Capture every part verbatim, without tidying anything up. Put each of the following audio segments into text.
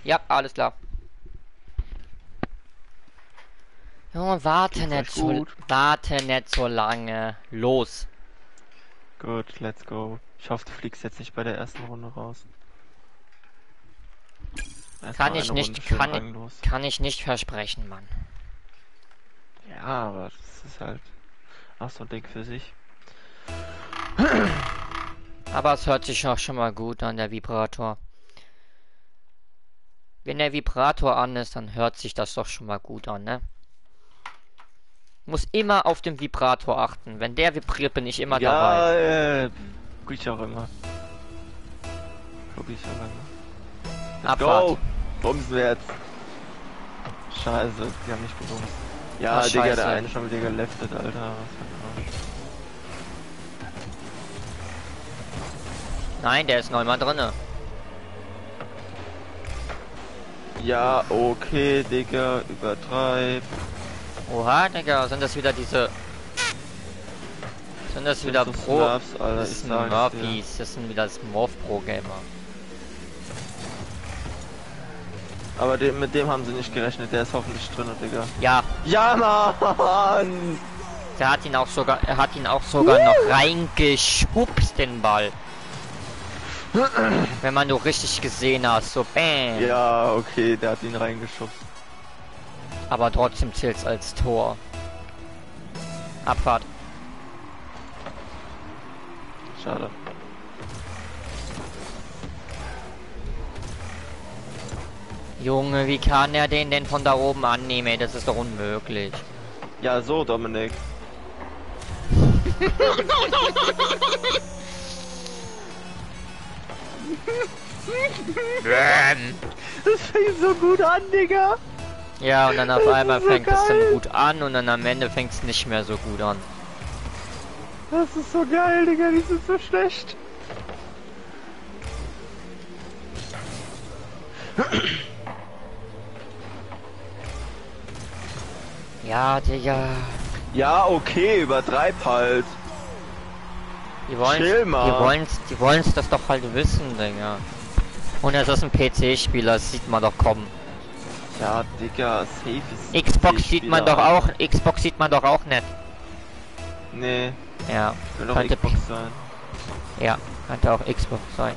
Ja, alles klar. Junge, warte Geht's euch nicht so, gut? warte nicht so lange. Los. Gut, let's go. Ich hoffe, du fliegst jetzt nicht bei der ersten Runde raus. Kann Erstmal ich eine Runde nicht, schön kann, ranglos. kann ich nicht versprechen, Mann. Ja, aber das ist halt auch so ein Ding für sich. Aber es hört sich auch schon mal gut an, der Vibrator. Wenn der Vibrator an ist, dann hört sich das doch schon mal gut an, ne? Muss immer auf den Vibrator achten. Wenn der vibriert, bin ich immer dabei. Ja, äh, guck ich auch immer. Guck ich auch immer. Let's Abfahrt. go! Bumsen wir jetzt. Scheiße, die haben nicht gebumst. Ja, Ach, Digga, der scheiße. eine schon wieder geleftet, Alter. Was für ein Arsch. Nein, der ist neunmal drinne. Ja, okay, Digga, übertreib. Oha, Digga, sind das wieder diese... Sind das wieder so Pro... Smurfs, Alter, Das ich sind sag's Murphys, das sind wieder Smurf Pro Gamer. Aber dem, mit dem haben sie nicht gerechnet, der ist hoffentlich drin, Digga. Ja, Ja, Mann! der hat ihn auch sogar... Er hat ihn auch sogar uh. noch reingeschubst, den Ball. Wenn man nur richtig gesehen hast, so bam. Ja, okay, der hat ihn reingeschubst. Aber trotzdem zählt's als Tor. Abfahrt. Schade. Junge, wie kann er den denn von da oben annehmen? Ey, das ist doch unmöglich. Ja, so, Dominik. Das fängt so gut an, Digga. Ja, und dann auf das einmal so fängt geil. es dann gut an und dann am Ende fängt es nicht mehr so gut an. Das ist so geil, Digga, die sind so schlecht. Ja, Digga. Ja, okay, übertreib halt. Die wollen, Chill mal. die wollen's, die wollen's das doch halt wissen, Digga. Und es ist ein P C-Spieler, das sieht man doch kommen. Ja, Digga, safe ist Xbox sieht man doch auch, Xbox sieht man doch auch nicht. Nee. Ja, Könnte auch könnte Xbox sein. Ja, könnte auch Xbox sein.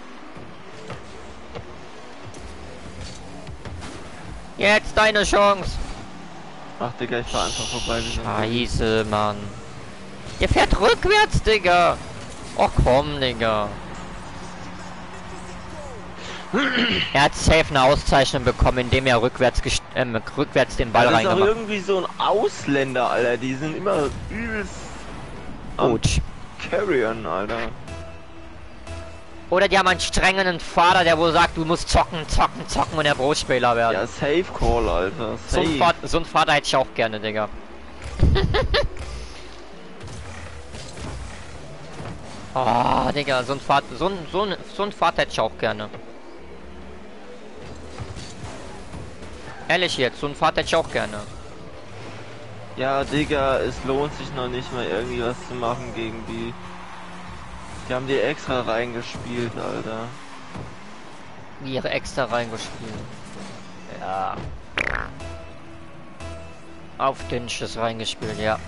Jetzt deine Chance. Ach, Digga, ich fahr einfach vorbei. Scheiße, Mann. Der fährt rückwärts, Digga. Och komm, Digga. Er hat safe eine Auszeichnung bekommen, indem er rückwärts, ähm, rückwärts den Ball ja, das reingemacht ist auch irgendwie so ein Ausländer, Alter. Die sind immer übelst gut. Carrion, Alter. Oder die haben einen strengen Vater, der wohl sagt, du musst zocken, zocken, zocken und der Brotspieler werden. Ja, Safe Call, Alter. So Safe. ein, Vater, so ein Vater hätte ich auch gerne, Digga. Oh, Digga, so ein Vater, so ein, so ein, so ein Vater hätte ich auch gerne. Ehrlich jetzt, so ein Vater hätte ich auch gerne. Ja, Digga, es lohnt sich noch nicht mal irgendwie was zu machen gegen die. Die haben die extra reingespielt, Alter. Wie ihre extra reingespielt. Ja. Auf Dünnsches reingespielt, ja.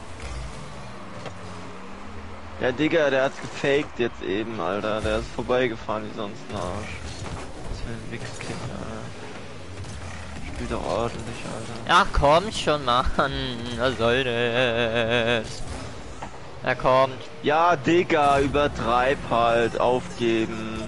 Ja, Digga, der hat's gefaked jetzt eben, Alter. Der ist vorbeigefahren wie sonst ein Arsch. Das für ein Wichskind, Alter. Spielt doch ordentlich, Alter. Ach komm schon, Mann. Was soll das? Er kommt. Ja, Digga, übertreib halt. Aufgeben.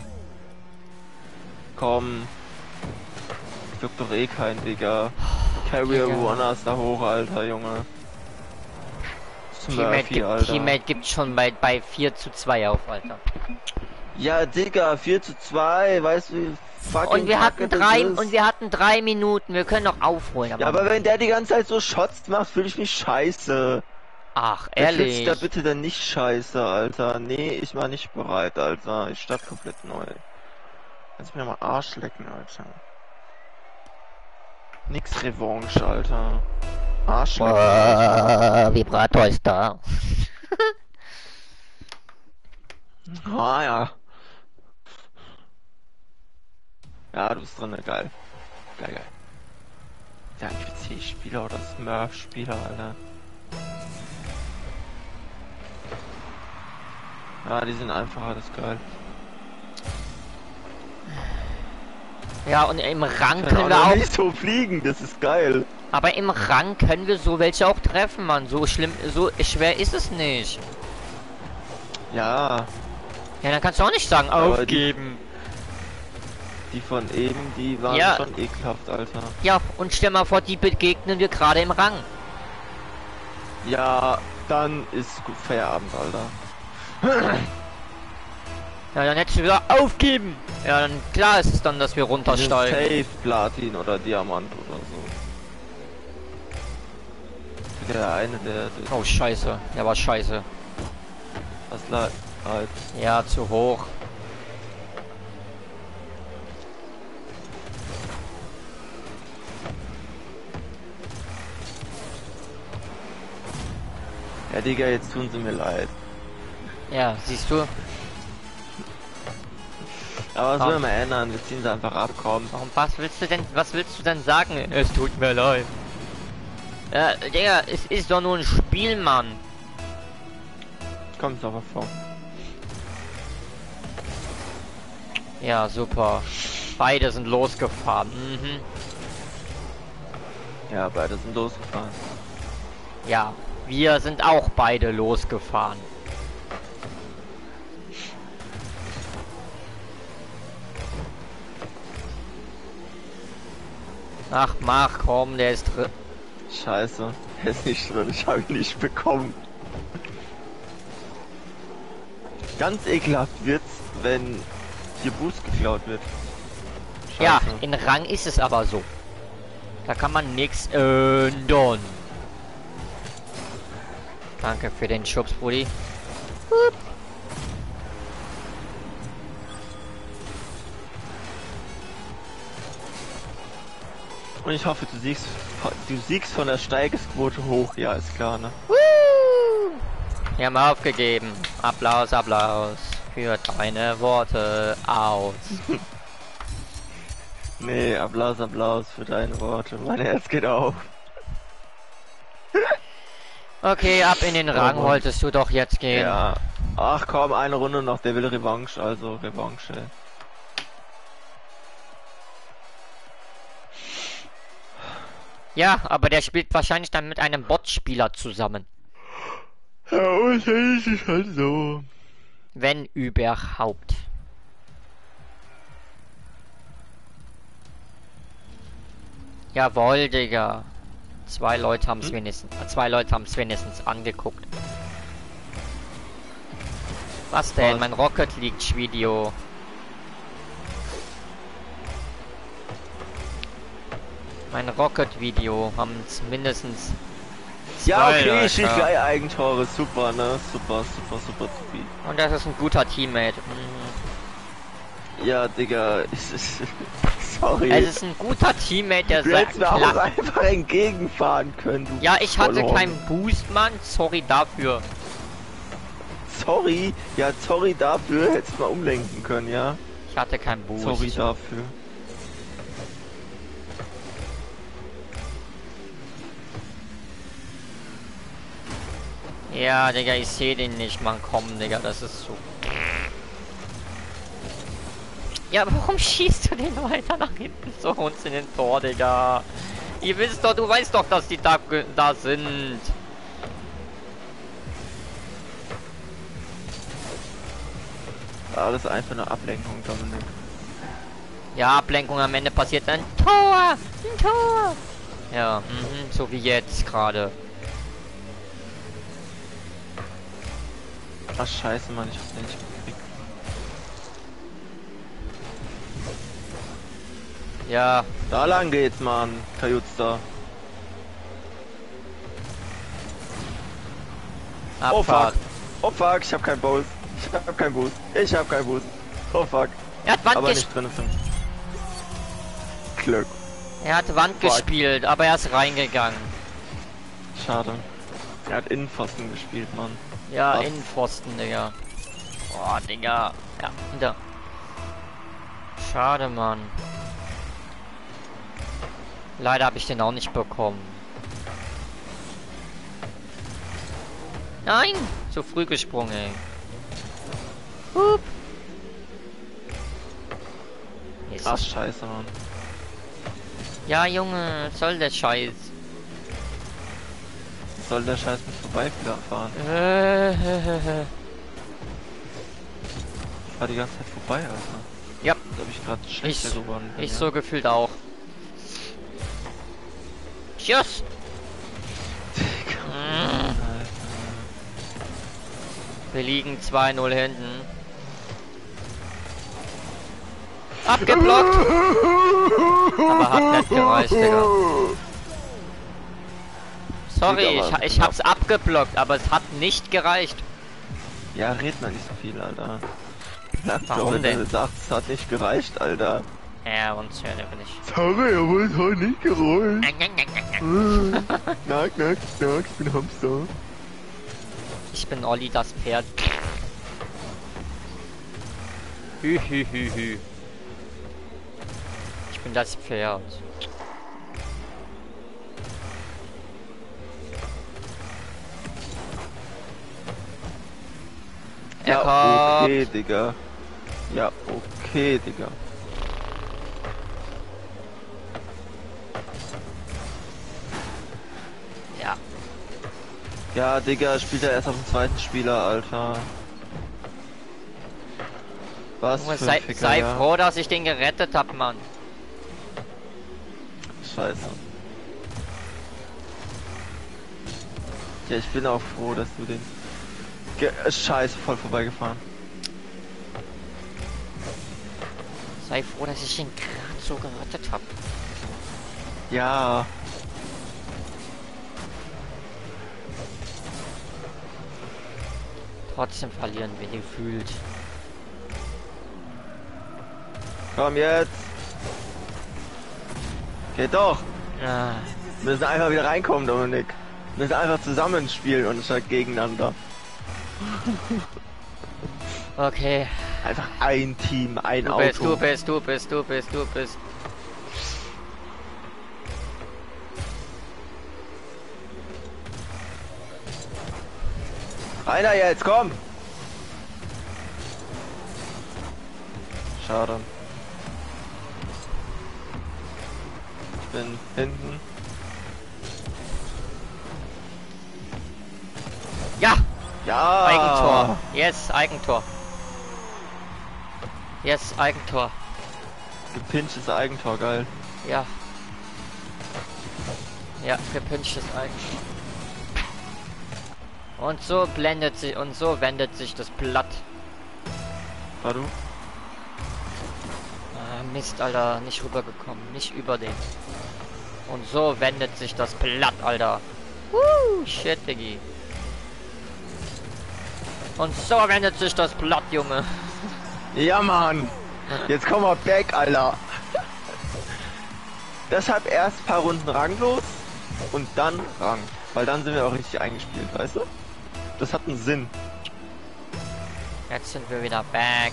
Komm. Juckt doch eh kein, Digga. Carrier Runners da hoch, Alter, Junge. Teammate gibt, Teammate gibt schon bei, bei vier zu zwei auf, Alter. Ja, Digga, vier zu zwei, weißt du, fucking und wir hatten drei und wir hatten drei Minuten, wir können noch aufholen. Aber ja, aber wenn der die ganze Zeit so Shots macht, fühle ich mich scheiße. Ach, der ehrlich? Da bitte dann nicht scheiße, Alter. Nee, ich war nicht bereit, Alter. Ich starte komplett neu. Kannst mir mal Arsch lecken, Alter. Nix Revanche, Alter. Arsch lecken. Alter. Vibrator ist da. Ah ja. Ja, du bist drin, geil. Geil, geil. Der N P C-Spieler oder Smurf-Spieler, Alter. Ja, die sind einfacher, das ist geil. Ja, und im Rang Können können wir auch auch... nicht so fliegen, das ist geil. Aber im Rang können wir so welche auch treffen, Mann. So schlimm, so schwer ist es nicht. Ja. Ja, dann kannst du auch nicht sagen, Aber aufgeben. Die, die von eben, die waren Ja. schon ekelhaft, Alter. Ja, und stell mal vor, die begegnen wir gerade im Rang. Ja, dann ist gut Feierabend, Alter. Ja, dann hättest du wieder aufgeben. Ja, dann klar ist es dann, dass wir runtersteigen. Safe Platin oder Diamant oder so. Der eine, der... der Oh, scheiße. Der war scheiße. was leid. Ja, zu hoch. Ja, Digga, jetzt tun sie mir leid. Ja, siehst du? Aber was Komm. will man ändern? Wir ziehen sie einfach ab, komm. Warum, was willst du denn, was willst du denn sagen? Es tut mir leid. Ja, Digga, es ist doch nur ein Spiel, Mann. Kommt aber vor. Ja, super. Beide sind losgefahren. Mhm. Ja, beide sind losgefahren. Ja, wir sind auch beide losgefahren. Ach, mach, komm, der ist drin. Scheiße, er ist nicht drin, ich habe ihn nicht bekommen. Ganz ekelhaft wird's, wenn hier Boost geklaut wird. Scheiße. Ja, in Rang ist es aber so. Da kann man nichts ändern. Danke für den Schubs, Brudi. Und ich hoffe, du siegst, du siegst von der Steigesquote hoch. Ja, ist klar, ne? Wir haben aufgegeben. Applaus, Applaus für deine Worte aus. Nee, Applaus, Applaus für deine Worte. Mein Herz geht auf. Okay, ab in den Rang Oh, wolltest du doch jetzt gehen. Ja. Ach komm, eine Runde noch, der will Revanche, also Revanche. Ja, aber der spielt wahrscheinlich dann mit einem Bot-Spieler zusammen. Ja, wahrscheinlich ist es halt so. Wenn überhaupt. Jawohl, Digga. Zwei Leute haben es Hm? wenigstens. Zwei Leute haben es wenigstens angeguckt. Was denn? Was? Mein Rocket League Video. Mein Rocket Video haben es mindestens. Ja, zwei okay, Leute. ich schieß gleich Eigentore. Super, ne? Super, super, super, super. Und das ist ein guter Teammate. Mhm. Ja, Digga, es ist... Sorry. Es ist ein guter Teammate, der Du sagt. hättest mir auch einfach entgegenfahren können, du Ja, ich hatte Vollhorn. keinen Boost, Mann. Sorry dafür. Sorry, ja, sorry dafür, hättest du mal umlenken können, ja? Ich hatte keinen Boost. Sorry dafür. Ja, Digga, ich sehe den nicht, Mann. Komm, Digga, das ist so. Ja, warum schießt du den weiter nach hinten zu uns in den Tor, Digga? Ihr wisst doch, du weißt doch, dass die da, da sind. Alles einfach eine Ablenkung, Dominik. Ja, Ablenkung am Ende passiert ein Tor! Ein Tor! Ja, mhm, so wie jetzt gerade. Ach scheiße, Mann, ich hab den nicht gekriegt. Ja, Da lang geht's, Mann, Kajutster. Oh fuck. Abfahrt. Oh fuck, ich hab keinen Boost. Ich hab keinen Boost. Ich hab keinen Boost. Oh fuck. Er hat Wand, Aber ges nicht drin ist. Glück. er hat Wand Fuck. gespielt, aber er ist reingegangen. Schade. Er hat Innenpfosten gespielt, Mann. Ja, Was? Innenpfosten, Digga. Boah, Digga. Ja, hinter. Schade, Mann. Leider habe ich den auch nicht bekommen. Nein! Zu früh gesprungen, ey. Hup. Ist Ach, das... scheiße, Mann. Ja, Junge, was soll der Scheiß? Soll der Scheiß mit vorbeifahren? Äh, Ich war die ganze Zeit vorbei, Alter. ja, Da hab ich gerade schlechter ich, geworden. bin, ich ja. so gefühlt auch. Tschüss! Mm. Wir liegen zwei null hinten. Abgeblockt! Aber hat nicht gereicht, Digga. Sorry, ich, ich hab's abgeblockt, aber es hat nicht gereicht. Ja, red mal nicht so viel, Alter. Sag Warum doch, wenn denn? du sagst, es hat nicht gereicht, Alter. Ja, und schön bin ich. Sorry, aber es hat nicht gereicht. Knack, knack, knack, ich bin Hamster. Ich bin Olli, das Pferd. Hü, hü, hü, hü. Ich bin das Pferd. Er Ja, kommt. okay, Digga. Ja, okay, Digga. Ja. Ja, Digga, spielt er erst auf dem zweiten Spieler, Alter. Was Junge, für sei, ein Ficker, sei ja. froh, dass ich den gerettet hab, Mann. Scheiße. Ja, ich bin auch froh, dass du den... Ge Scheiße, voll vorbeigefahren. Sei froh, dass ich ihn gerade so gerettet hab. Ja. Trotzdem verlieren wir gefühlt. Komm jetzt. Geht doch. Ah, Wir müssen einfach wieder reinkommen, Dominik. Wir müssen einfach zusammen spielen und statt gegeneinander. okay. Einfach ein Team, ein Du Auto. bist, du bist, du bist, du bist, du bist. Einer jetzt, komm! Schade. Ich bin hinten. Ja! Ja! Eigentor. Yes, Eigentor. Yes, Eigentor. Gepinchtes Eigentor, geil. Ja. Ja, gepinchtes Eigentor. Und so blendet sich und so wendet sich das Blatt. War du? Ah, Mist, Alter, nicht rübergekommen, nicht über den. Und so wendet sich das Blatt, Alter. Woo, shit, Diggi. Und so wendet sich das Blatt, Junge. Ja, Mann! Jetzt kommen wir back, Alter! Deshalb erst ein paar Runden ranglos und dann Rang. Weil dann sind wir auch richtig eingespielt, weißt du? Das hat einen Sinn. Jetzt sind wir wieder back.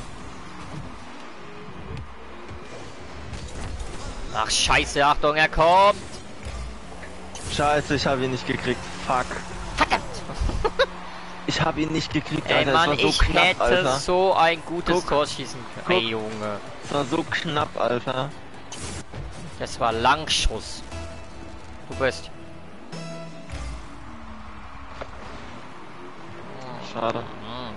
Ach, scheiße, Achtung, er kommt. Scheiße, ich habe ihn nicht gekriegt. Fuck. Verdammt. Ich habe ihn nicht gekriegt, Ey, Alter. Mann, das war so ich knapp, hätte Alter. so ein gutes Guck. Tor schießen können. Guck. Ey, Junge. Das war so knapp, Alter. Das war Langschuss. Du bist. Schade. Mhm.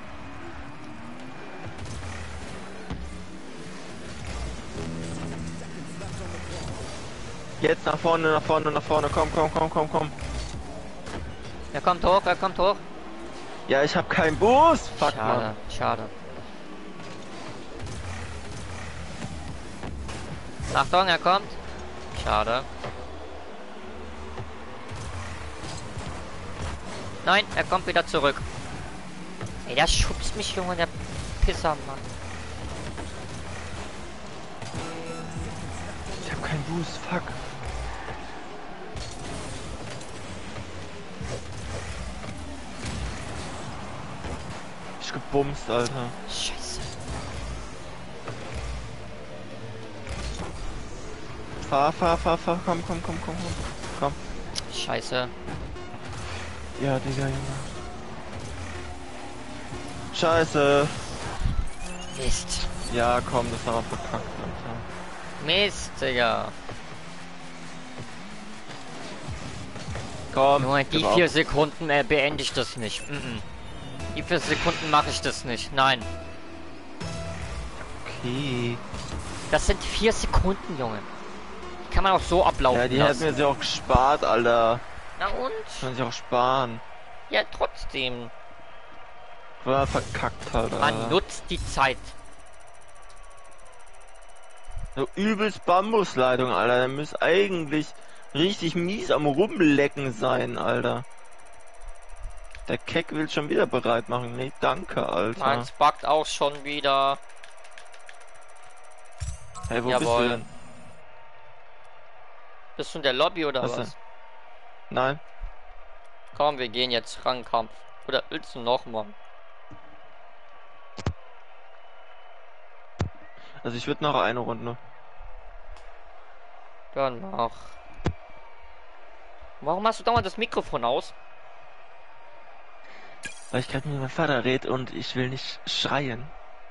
Jetzt nach vorne, nach vorne, nach vorne. Komm, komm, komm, komm, komm. Er kommt hoch, er kommt hoch. Ja, ich habe keinen Boost. Fuck, Schade, Mann. schade. Achtung, er kommt. Schade. Nein, er kommt wieder zurück. Ey, der schubst mich, Junge, der Pisser, Mann. Ich habe keinen Boost. Fuck. Ich gebumst, Alter. Scheiße. Fahr, fahr, fahr, fahr, komm, komm, komm, komm, komm, komm. Scheiße. Ja, Digga, Junge. Scheiße. Mist. Ja, komm, das haben wir verkackt, Alter. Mist, Digga. Komm. Nur die gib auf. vier Sekunden äh, beende ich das nicht. Mm -mm. Die vier Sekunden mache ich das nicht. Nein. Okay. Das sind vier Sekunden, Junge. Die kann man auch so ablaufen Ja, die lassen. hätten wir sie auch gespart, Alter. Na und? Kann man sich auch sparen. Ja, trotzdem. War verkackt halt, Man Alter. nutzt die Zeit. So übelst Bambusleitung, Alter. Der müsste eigentlich richtig mies am Rumlecken sein, Alter. Der Keck will schon wieder bereit machen. Nee, danke, Alter. Meins buggt auch schon wieder. Hey, wo Jawohl. bist du denn? Bist du in der Lobby oder Was was? denn? Nein. Komm, wir gehen jetzt Rangkampf. Oder willst du noch mal? Also ich würde noch eine Runde. Dann mach. Warum hast du dauernd das Mikrofon aus? Weil ich gerade mit meinem Vater rede und ich will nicht schreien.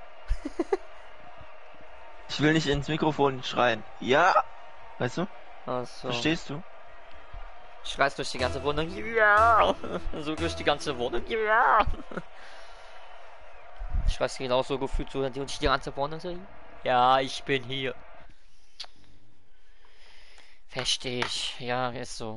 Ich will nicht ins Mikrofon schreien. Ja! Weißt du? Achso. Verstehst du? Schreist durch die ganze Wohnung. Ja! So durch die ganze Wohnung. Ja! Schreist genauso gefühlt so durch die ganze Wohnung. So. Ja, ich bin hier. Verstehe ich. Ja, ist so.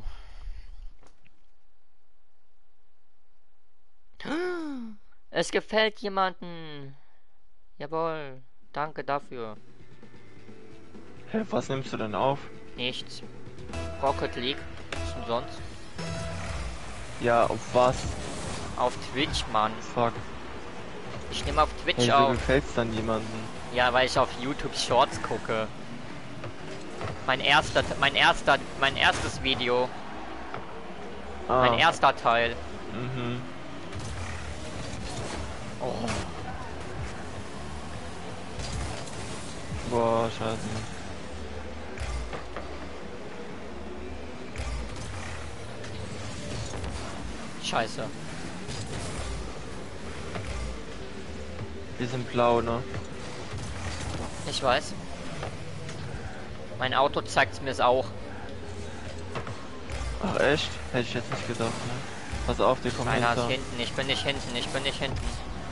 Es gefällt jemanden. Jawohl. Danke dafür. Hä, was nimmst du denn auf? Nichts. Rocket League. Was denn sonst? Ja, auf was? Auf Twitch, Mann. Fuck. Ich nehme auf Twitch Hey, wieso auf. gefällt's dann jemandem? Ja, weil ich auf YouTube Shorts gucke. Mein erster, mein erster, mein erstes Video. Ah, Mein erster Teil. mhm. Oh. Boah, scheiße. Scheiße. Wir sind blau, ne? Ich weiß. Mein Auto zeigt mir es auch. Ach echt? Hätte ich jetzt nicht gedacht, ne? Pass auf, die kommen Einer ist hinter. hinten. Ich bin nicht hinten. Ich bin nicht hinten.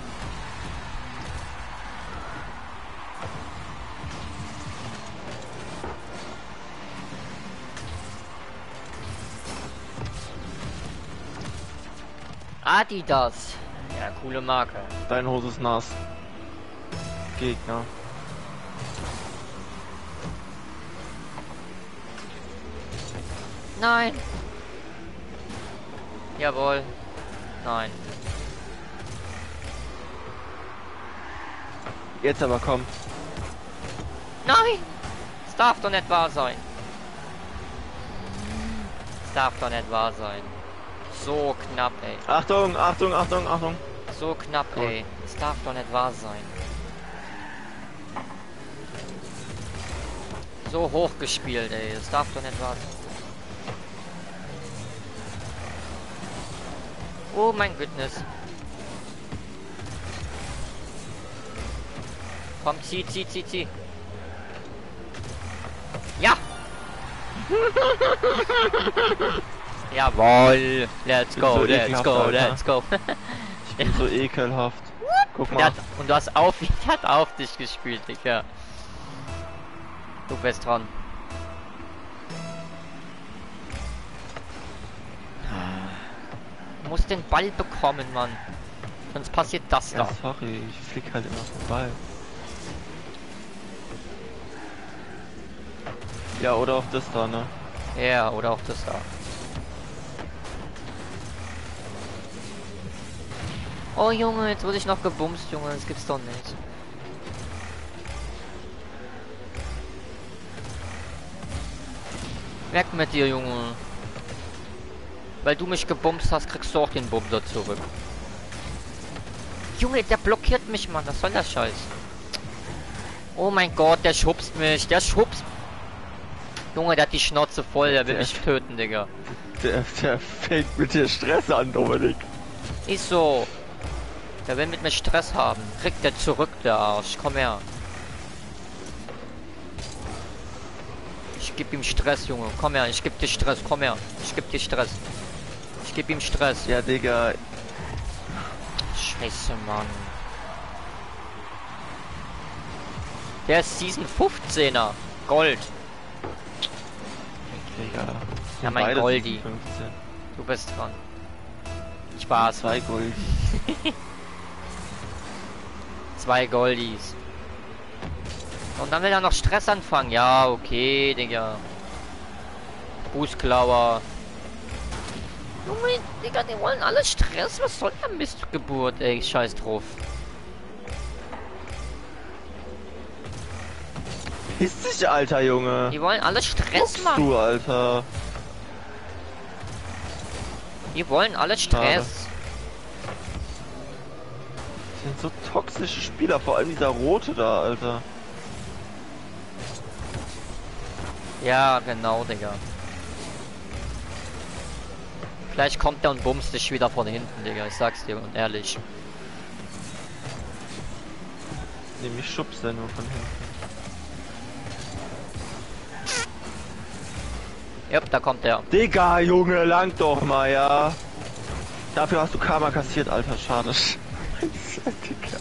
Adidas. Ja, coole Marke. Deine Hose ist nass. Gegner. Nein. Jawohl. Nein. Jetzt aber komm. Nein! Es darf doch nicht wahr sein. Es darf doch nicht wahr sein. So knapp, ey. Achtung, Achtung, Achtung, Achtung. So knapp, ey. Es darf doch nicht wahr sein. So hoch gespielt, ey. Es darf doch nicht wahr sein. Oh mein Goodness. Komm, zieh, zieh, zieh, zieh. Ja! Jawohl! Let's go, So let's ekelhaft, go, Alter. let's go. Ich bin so ekelhaft. Guck Und, mal. er hat, und du hast auf, er hat auf dich gespielt, Digga. Du bist dran. Du musst den Ball bekommen, Mann. Sonst passiert das Ja, da. sorry, ich flieg halt immer vorbei. Ja, oder auf das da, ne? Ja, oder auch das da. Oh Junge, jetzt wurde ich noch gebumst, Junge. Das gibt's doch nicht. Weg mit dir, Junge. Weil du mich gebumst hast, kriegst du auch den Bumser zurück. Junge, der blockiert mich, Mann. Was soll der Scheiß? Oh mein Gott, der schubst mich. Der schubst. Junge, der hat die Schnauze voll, der will Der- mich töten, Digga. Der, der fängt mit dir Stress an, Dominik. Ist so. Der will mit mir Stress haben. Kriegt der zurück, der Arsch. Komm her. Ich geb ihm Stress, Junge. Komm her, ich geb dir Stress. Komm her. Ich geb dir Stress. Ich geb ihm Stress. Ja, Digga. Scheiße, Mann. Der ist Season fünfzehner. Gold. Digga. Ja, mein Beide Goldi. fünfzehn. Du bist dran. Spaß. Zwei Gold. Zwei Goldies. Und dann will er noch Stress anfangen. Ja, okay, Digga. Bußklauer. Junge, Digga, die wollen alle Stress. Was soll der Mistgeburt, ey? Scheiß drauf. Piss dich, alter Junge. Die wollen alle Stress Guckst machen. du, Alter. Die wollen alle Stress. Das sind so toxische Spieler, vor allem dieser rote da, Alter. Ja, genau, Digga. Vielleicht kommt der und bumst dich wieder von hinten, Digga. Ich sag's dir und ehrlich. Nämlich schubst er nur von hinten. Jupp, da kommt der. Digga, Junge, lang doch mal, ja. Dafür hast du Karma kassiert, Alter, schade. Digga.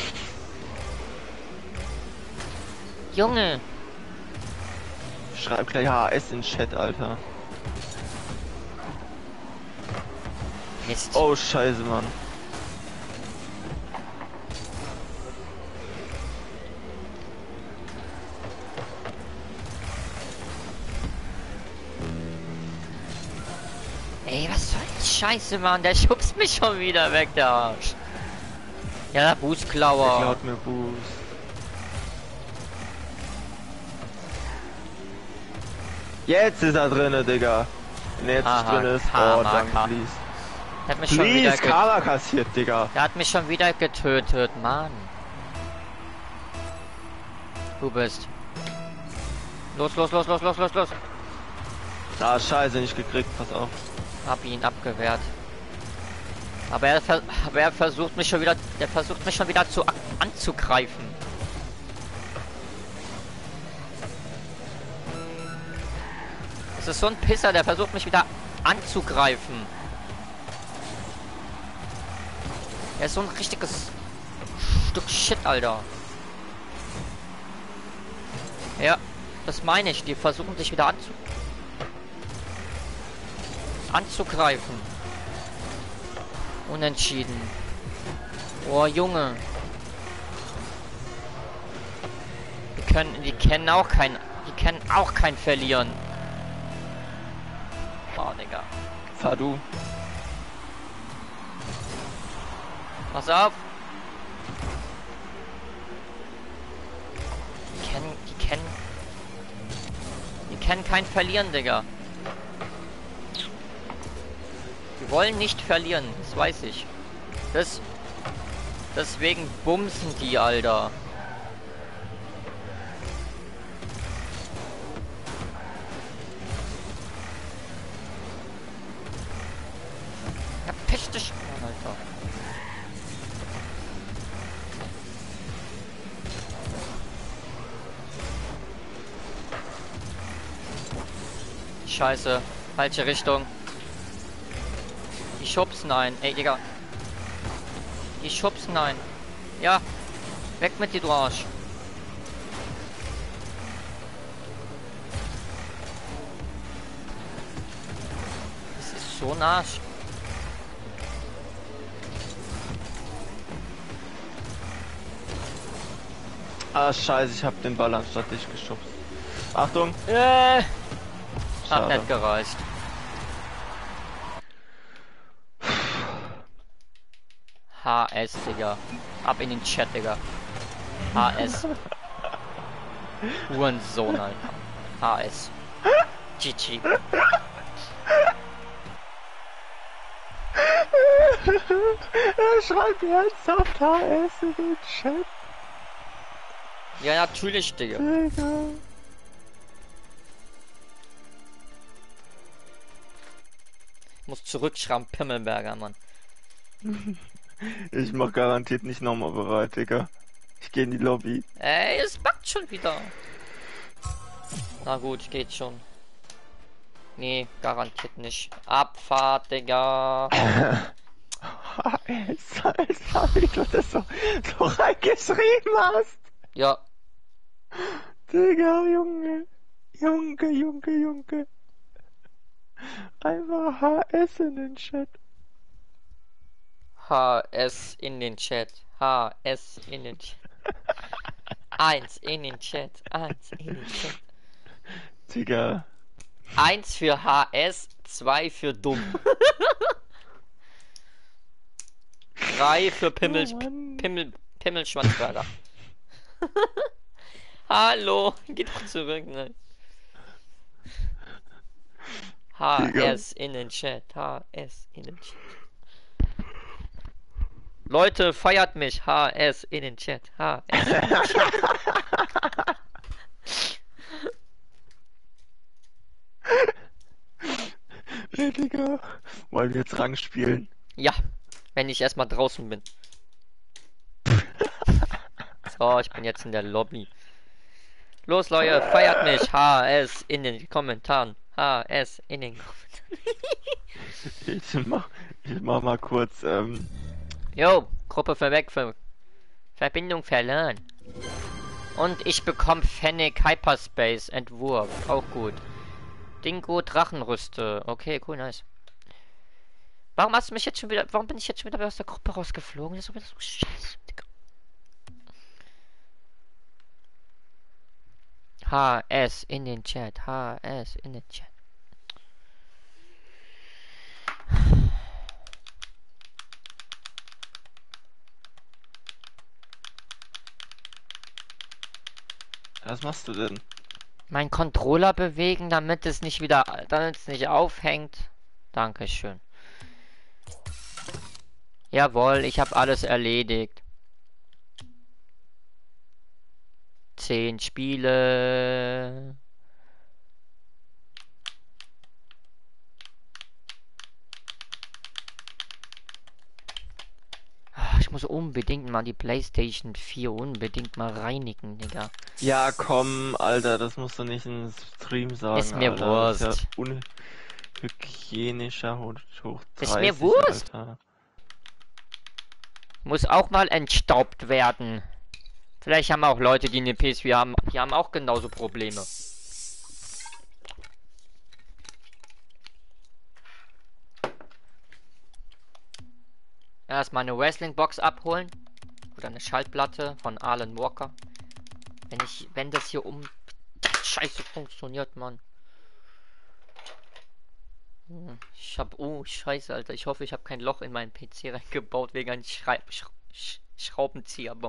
Junge. Schreib gleich H S in den Chat, Alter. Mist. Oh, scheiße, Mann. Ey, was soll die Scheiße, Mann? Der schubst mich schon wieder weg, der Arsch. Ja, Der Bußklauer. klaut mir Boost. Jetzt ist er drinne, Digga. Wenn er jetzt Haha, drin ist, oh, Karma, danke, Karma. please. Der hat mich schon wieder Please, ge Karma kassiert, Digga. Der hat mich schon wieder getötet, Mann. Du bist. Los, los, los, los, los, los, los. Ah, scheiße, nicht gekriegt, pass auf. Hab ihn abgewehrt. Aber er, ver aber er versucht mich schon wieder, der versucht mich schon wieder zu anzugreifen. Es ist so ein Pisser, der versucht mich wieder anzugreifen. Er ist so ein richtiges Stück Shit, Alter. Ja, das meine ich. Die versuchen dich wieder anzu anzugreifen. Unentschieden. Oh, Junge. Die können, die kennen auch kein, die kennen auch kein Verlieren. Oh, Digga. Fahr du. Pass auf. Die kennen, die kennen, die kennen kein Verlieren, Digga. Die wollen nicht verlieren, das weiß ich. Das, deswegen bumsen die, Alter. Ja, pisch dich, Alter. Scheiße, falsche Richtung. Die schubsen ein. Ey, Digga. Die schubsen ein. Ja. Weg mit dir, du Arsch. Das ist so ein Arsch. Ah, scheiße, ich hab den Ball anstatt dich geschubst. Achtung! Äh. Hat Schade. nicht gereicht. H S, Digga. Ab in den Chat, Digga. H S. Hurensohn, Alter. H S. G G. Er schreibt ernsthaft H S in den Chat. Ja, natürlich, Digga. Digga. Muss zurückschreiben, Pimmelberger, Mann. Ich mach garantiert nicht nochmal bereit, Digga. Ich gehe in die Lobby. Ey, es backt schon wieder. Na gut, geht schon. Nee, garantiert nicht. Abfahrt, Digga. Alter, wie du das so, so reingeschrieben hast. Ja. Digga, Junge. Junge, Junge, Junge. Einfach H S in den Chat. H S in den Chat. H S in den Chat. Eins in den Chat. Eins in den Chat. Digga. Eins für H S, zwei für dumm. Drei für Pimmel, Oh Mann. Pimmel, Pimmelschwanzberger. Hallo, geht doch zurück, ne? H S in den Chat, H S in den Chat. Leute, feiert mich, H S in den Chat, H S in den Chat. Hey, Digga. Wollen wir jetzt Rang spielen? Ja, wenn ich erstmal draußen bin. So, ich bin jetzt in der Lobby. Los, Leute, feiert mich, H S in den Kommentaren. H S in den Kommentaren. Ich mach, ich mach mal kurz, ähm... Jo, Gruppe verweg, Ver Verbindung verloren. Und ich bekomme Fennec Hyperspace Entwurf. Auch gut. Dingo Drachenrüste. Okay, cool, nice. Warum hast du mich jetzt schon wieder. Warum bin ich jetzt schon wieder aus der Gruppe rausgeflogen? Das ist wieder so scheiße, Digga. H S in den Chat. H S in den Chat. Was machst du denn? Mein Controller bewegen, damit es nicht wieder, damit es nicht aufhängt. Dankeschön. Jawohl, ich habe alles erledigt. Zehn Spiele. Ich muss unbedingt mal die PlayStation vier unbedingt mal reinigen, Digga. Ja, komm, Alter, das musst du nicht in Stream sagen. Ist mir Alter. Wurst. Das ist ja unhygienischer hoch, hoch dreißig, Ist mir Wurst. Alter. Muss auch mal entstaubt werden. Vielleicht haben auch Leute, die eine P S vier haben, die haben auch genauso Probleme. Erstmal eine Wrestling-Box abholen. Oder eine Schaltplatte von Alan Walker. Wenn ich, wenn das hier um Scheiße funktioniert, Mann. Hm, ich hab, oh Scheiße, Alter. Ich hoffe, ich habe kein Loch in meinen P C reingebaut wegen einem Schrei Sch Sch Schraubenzieher. Aber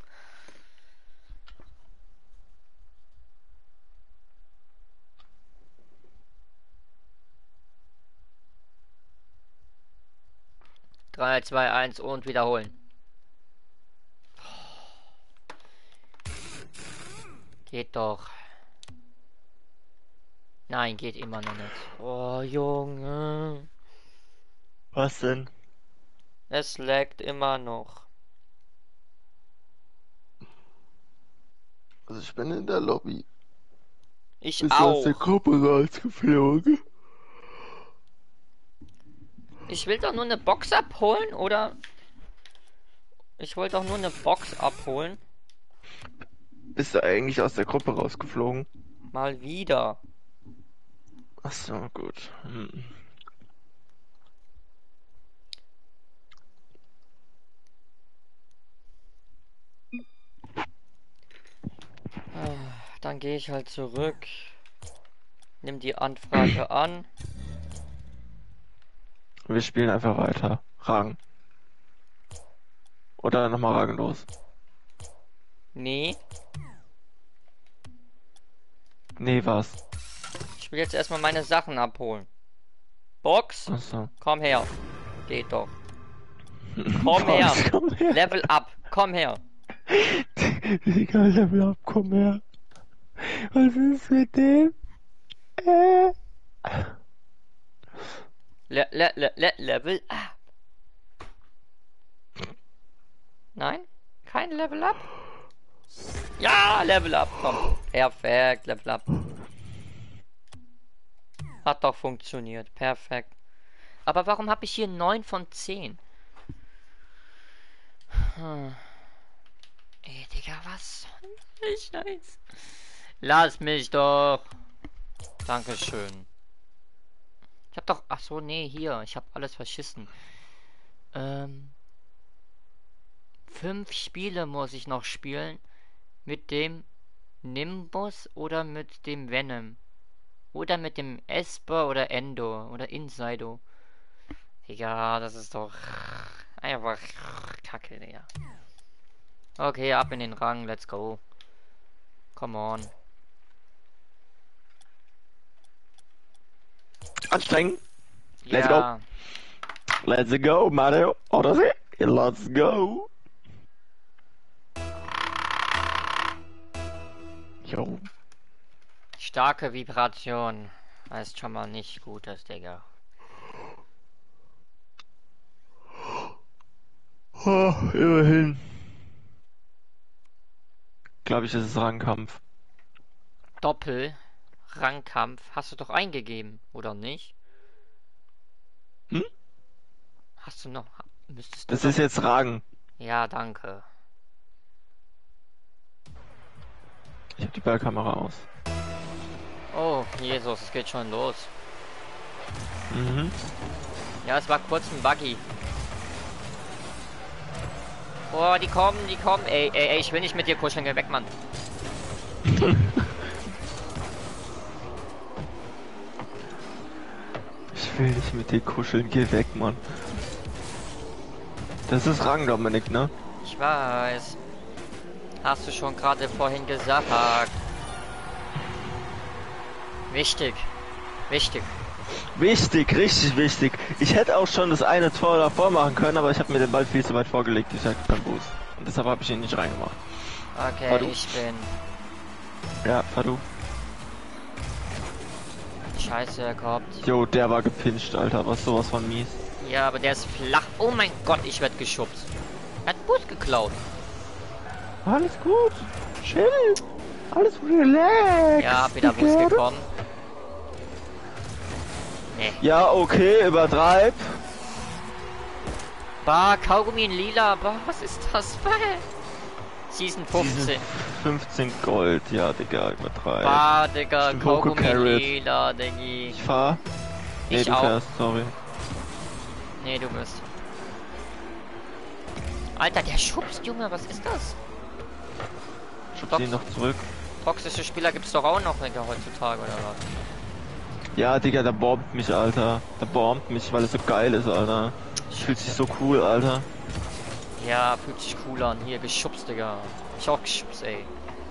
drei, zwei, eins und wiederholen. Geht doch. Nein, geht immer noch nicht. Oh, Junge. Was denn? Es laggt immer noch. Also ich bin in der Lobby. Ich Bist auch. du aus der Gruppe rausgeflogen? Ich will doch nur eine Box abholen, oder? Ich wollte doch nur eine Box abholen. Bist du eigentlich aus der Gruppe rausgeflogen? Mal wieder. Ach so, gut. Hm. Dann gehe ich halt zurück. Nimm die Anfrage an. Wir spielen einfach weiter. Rang. Oder nochmal Rang los. Nee. Nee, was? Ich will jetzt erstmal meine Sachen abholen. Box? Ach so. Komm her. Geht doch. Komm her. Komm her. Level up. Komm her. Digga, Level up, komm her. Was ist mit dem? Äh. Le le le le Level up. Nein? Kein Level up? Ja, Level up, komm. Perfekt, Level up. Hat doch funktioniert. Perfekt. Aber warum habe ich hier neun von zehn? Hm. Ey, Digga, was soll ich Scheiß? Lass mich doch. Dankeschön. Ich hab doch... Ach so, nee, hier. Ich hab alles verschissen. Ähm... Fünf Spiele muss ich noch spielen. Mit dem Nimbus oder mit dem Venom. Oder mit dem Esper oder Endo oder Inseido. Digga, das ist doch einfach Kacke, Digga. Okay, ab in den Rang, let's go. Come on. Anstrengend. Let's Ja. go. Let's go, Mario. Odyssey. Let's go. Jo. Starke Vibration. Heißt schon mal nicht Gutes, Digga. Oh, immerhin. Glaube ich, ist es Rangkampf. Doppel. Rangkampf. Hast du doch eingegeben, oder nicht? Hm? Hast du noch... Müsstest du Das doch... ist jetzt Rang. Ja, danke. Ich habe die Ballkamera aus. Oh, Jesus, es geht schon los. Mhm. Ja, es war kurz ein Buggy. Oh, die kommen, die kommen. Ey, ey, ey, ich will nicht mit dir kuscheln. Geh weg, Mann. Ich will nicht mit dir kuscheln. Geh weg, Mann. Das ist Rang, Dominik, ne? Ich weiß. Hast du schon gerade vorhin gesagt. Wichtig. Wichtig. Wichtig, richtig wichtig. Ich hätte auch schon das eine Tor davor machen können, aber ich habe mir den Ball viel zu weit vorgelegt. Ich hatte keinen Boost. Und deshalb habe ich ihn nicht reingemacht. Okay, Fahr du. ich bin... Ja, fahr du. Scheiße, er kommt. Jo, der war gepinscht, Alter. Was sowas von mies. Ja, aber der ist flach. Oh mein Gott, ich werd geschubst. Er hat Bus geklaut. Alles gut. Chill. Alles relax. Ja, hab wieder Bus bekommen. Nee. Ja, okay, übertreib. Bah, Kaugummi in lila. Bah, was ist das? Bah. Season fünfzehn. fünfzehn Gold, ja, Digga, übertreib. Bah, Digga, Stimmt, Kaugummi in Carrot. lila, Diggi. Ich fahr. Nee, Ich du auch. fährst, sorry. Nee, du bist. Alter, der schubst, Junge, was ist das? Schub Doch. sie noch zurück. Toxische Spieler gibt's doch auch noch, Digga, heutzutage, oder was? Ja, Digga, der bombt mich, Alter. Der bombt mich, weil es so geil ist, Alter. Fühlt sich so cool, Alter. Ja, fühlt sich cool an. Hier, geschubst, Digga. Ich auch geschubst, ey.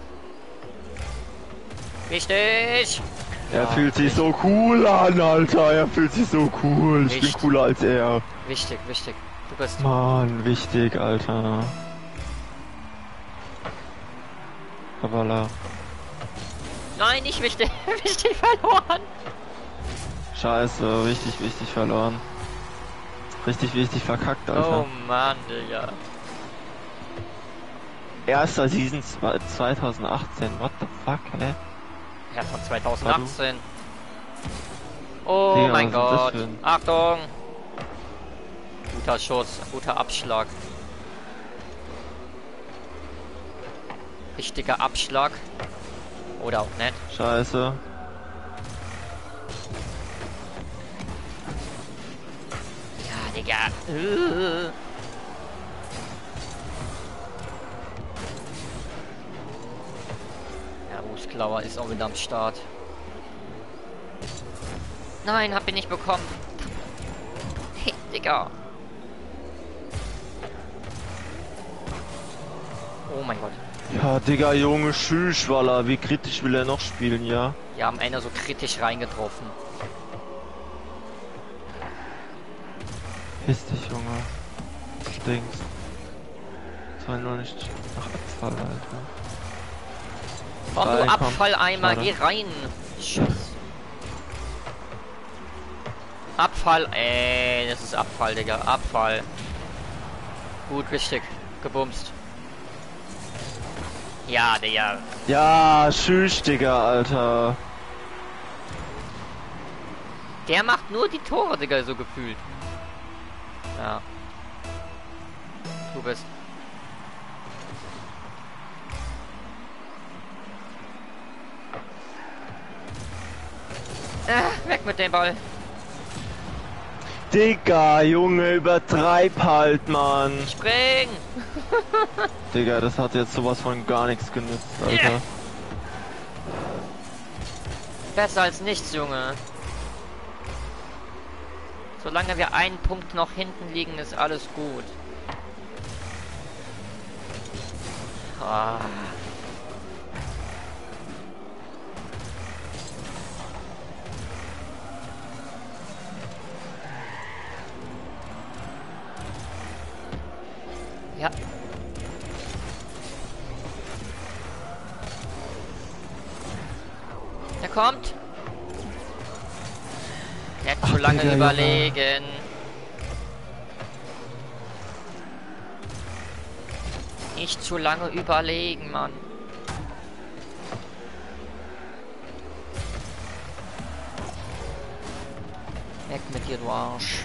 Richtig! Er Ja, fühlt sich so cool an, Alter. Er fühlt sich so cool. Ich bin Richtig. cooler als er. Wichtig, wichtig. Du bist... Mann, wichtig, Alter. Kabala. Nein, nicht wichtig. Wichtig verloren. Scheiße, richtig wichtig verloren. Richtig wichtig verkackt, Alter. Oh Mann, Digga. Erster Season zwanzig achtzehn, what the fuck, hä? Ja, von zwanzig achtzehn. Oh Digga, mein was ist das Gott. für ein- Achtung. Guter Schuss, guter Abschlag. Richtiger Abschlag. Oder auch nicht. Scheiße. Ja, Digga. Äh. Ja, Rußklauer ist auch wieder am Start. Nein, hab ihn nicht bekommen. Hey, Digga. Oh mein Gott. Ja, Digga, Junge, Schüschwaller, wie kritisch will er noch spielen, ja? Wir haben einer so kritisch reingetroffen. Piss dich, Junge. Stinkst. Soll nur nicht nach Abfall, Alter. Komm, du Nein, komm. Abfalleimer, Schade. geh rein. Scheiß. Abfall, ey, das ist Abfall, Digga, Abfall. Gut, richtig, gebumst. Ja, Digga. Ja, tschüss, Digga, Alter. Der macht nur die Tore, Digga, so gefühlt. Ja. Du bist. Äh, weg mit dem Ball. Digga, Junge, übertreib halt, Mann. Spring! Digga, das hat jetzt sowas von gar nichts genützt, Alter. Yeah. Besser als nichts, Junge. Solange wir einen Punkt noch hinten liegen, ist alles gut. Ah. Ja. Er kommt. Nicht zu lange Digga, überlegen. Nicht zu lange überlegen, Mann. Weg mit dir, du Arsch.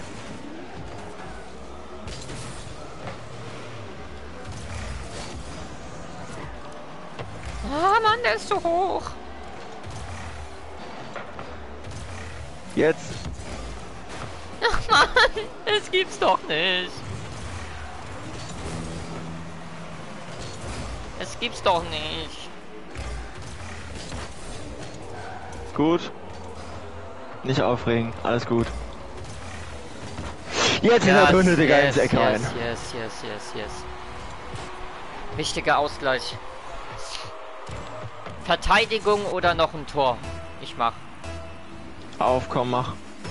Ah, Mann, der ist so hoch. Jetzt. Ach, Mann, das gibt's doch nicht. Es gibt's doch nicht. Gut. Nicht aufregen, alles gut. Jetzt Yes, ist er drin, Digga, yes, ins Eck rein. yes, yes, yes, yes, yes. Wichtiger Ausgleich. Verteidigung oder noch ein Tor? Ich mach. Auf, komm, mach.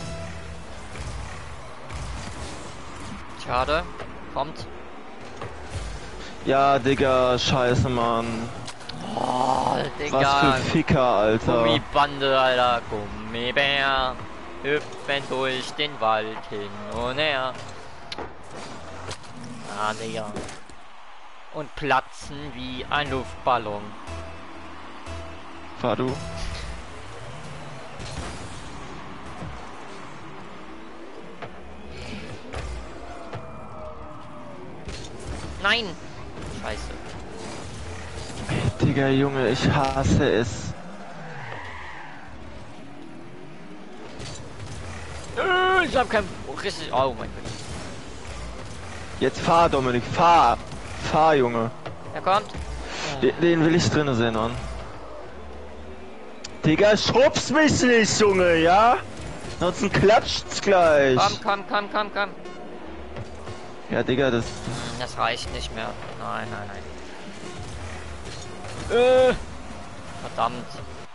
Schade. Kommt. Ja, Digga, scheiße, Mann. Oh, Digga. Was für Ficker, Alter. Gummibande, Alter. Gummibär. Hüpfen durch den Wald hin und her. Ah, Digga. Und platzen wie ein Luftballon. Fahr du. Nein! Scheiße. Digga, Junge, ich hasse es. Äh, Ich hab kein... richtig... Oh mein Gott. Jetzt fahr, Dominik, fahr. Fahr, Junge. Er kommt. Den, den will ich drinnen sehen, Mann. Digga, schubst mich nicht, Junge, ja? Ansonsten klatscht's gleich. Komm, komm, komm, komm, komm. Ja, Digga, das... Das reicht nicht mehr. Nein, nein, nein. Äh. Verdammt.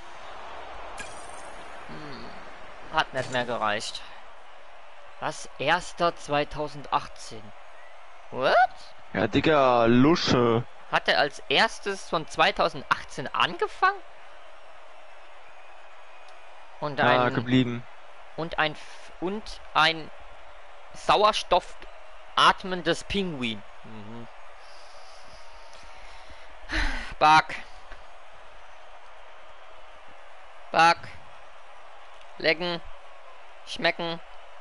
Hm. Hat nicht mehr gereicht. Was? erster zweitausendachtzehn. What? Ja, Digga, Lusche. Hat er als erstes von zweitausendachtzehn angefangen? Und ein... Ja, geblieben. Und ein... Und ein... Sauerstoff atmendes Pinguin. Mhm. Bug. Bug. Lecken. Schmecken.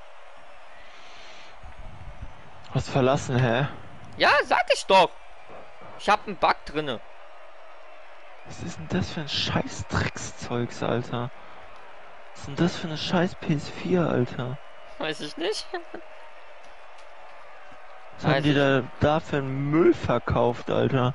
Hast verlassen, hä? Ja, sag ich doch. Ich hab einen Bug drinne. Was ist denn das für ein scheiß Dreckszeugs, Alter? Was ist denn das für eine scheiß P S vier, Alter? Weiß ich nicht. Was haben die da, da für einen Müll verkauft, Alter?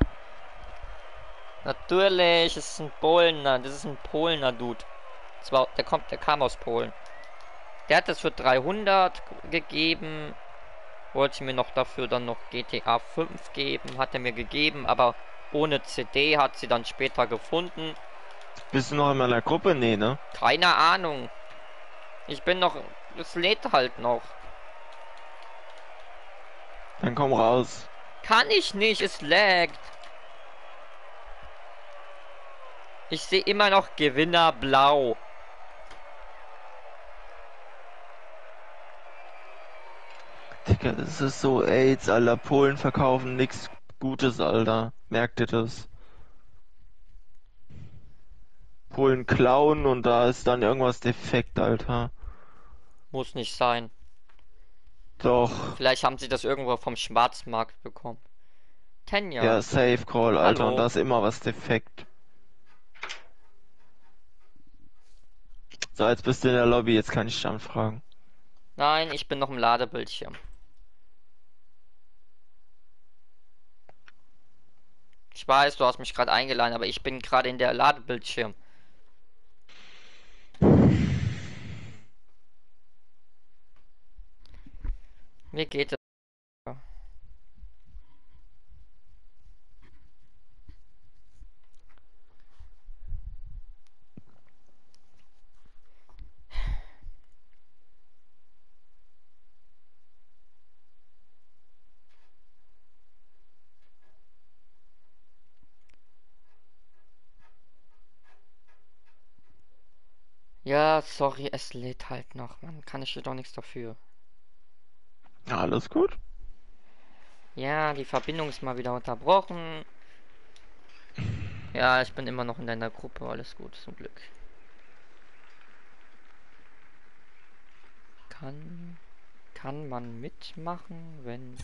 Natürlich, es ist ein Polner. Das ist ein Polner Dude. Zwar, der kommt, der kam aus Polen. Der hat das für dreihundert gegeben. Wollte mir noch dafür dann noch G T A fünf geben. Hat er mir gegeben, aber ohne C D, hat sie dann später gefunden. Bist du noch in meiner Gruppe? Nee, ne? Keine Ahnung. Ich bin noch... Es lädt halt noch. Dann komm raus. Kann ich nicht, es laggt. Ich sehe immer noch Gewinner blau. Digga, das ist so AIDS, Alter. Polen verkaufen nix Gutes, Alter. Merkt ihr das? Polen klauen und da ist dann irgendwas defekt, Alter. Muss nicht sein. Doch. Vielleicht haben sie das irgendwo vom Schwarzmarkt bekommen. Tenja. Ja, Safe Call, Alter. Und Hallo. da ist immer was defekt. So, jetzt bist du in der Lobby, jetzt kann ich dich anfragen. Nein, ich bin noch im Ladebildschirm. Ich weiß, du hast mich gerade eingeladen, aber ich bin gerade in der Ladebildschirm. Mir geht es. Ja, sorry, es lädt halt noch. Man kann ich doch nichts dafür. Ja, alles gut. Ja, die Verbindung ist mal wieder unterbrochen. Ja, ich bin immer noch in deiner Gruppe. Alles gut, zum Glück. Kann, kann man mitmachen, wenn...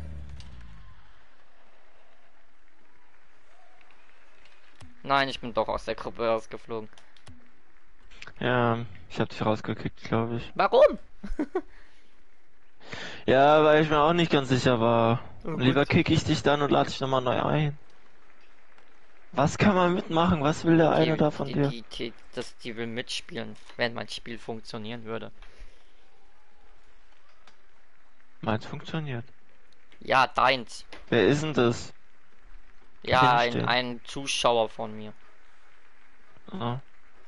Nein, ich bin doch aus der Gruppe rausgeflogen. Ja, ich hab dich rausgekickt, glaube ich. Warum? Ja, weil ich mir auch nicht ganz sicher war. Oh, Lieber gut. kick ich dich dann und lade dich nochmal neu ein. Was kann man mitmachen? Was will der eine Die, da von die, dir? die, die, das, die will mitspielen, wenn mein Spiel funktionieren würde. Meins funktioniert. Ja, deins. Wer ist denn das? Ja, Kenn ich ein, den? ein Zuschauer von mir. Ah.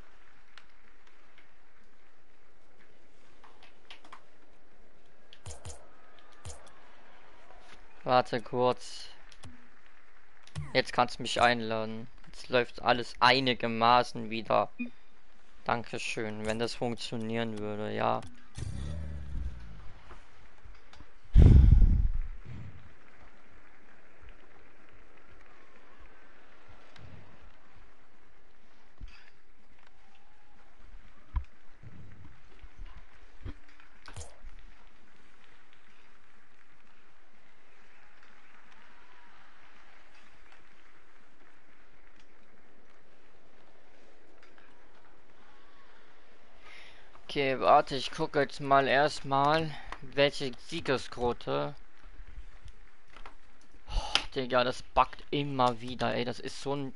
Warte kurz. Jetzt kannst du mich einladen. Jetzt läuft alles einigermaßen wieder. Dankeschön, wenn das funktionieren würde, ja. Okay, warte, ich gucke jetzt mal erstmal, welche Siegesquote. Oh, Digga, das buggt immer wieder, ey, das ist so ein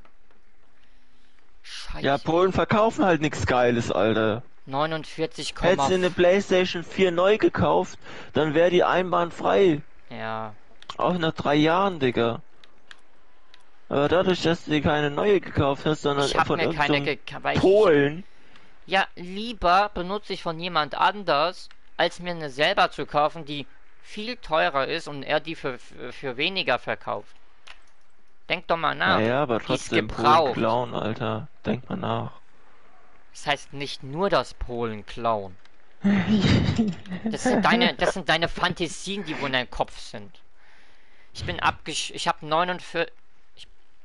Ja, Scheiß. Polen verkaufen halt nichts Geiles, Alter. neunundvierzig, Hättest du eine PlayStation vier neu gekauft, dann wäre die einbahnfrei. ja. Auch nach drei Jahren, Digga. Aber dadurch, dass du dir keine neue gekauft hast, sondern Ich habe von mir keine irgendeinem gekauft, weil ich, Polen. ja, lieber benutze ich von jemand anders, als mir eine selber zu kaufen, die viel teurer ist und er die für, für, für weniger verkauft. Denk doch mal nach. Naja, aber Die ist trotzdem Polen gebraucht. klauen, Alter. Denk mal nach. Das heißt nicht nur das Polen klauen. Das sind deine, das sind deine Fantasien, die wohl in deinem Kopf sind. Ich bin abgesch... Ich habe neunundvierzig... Ich...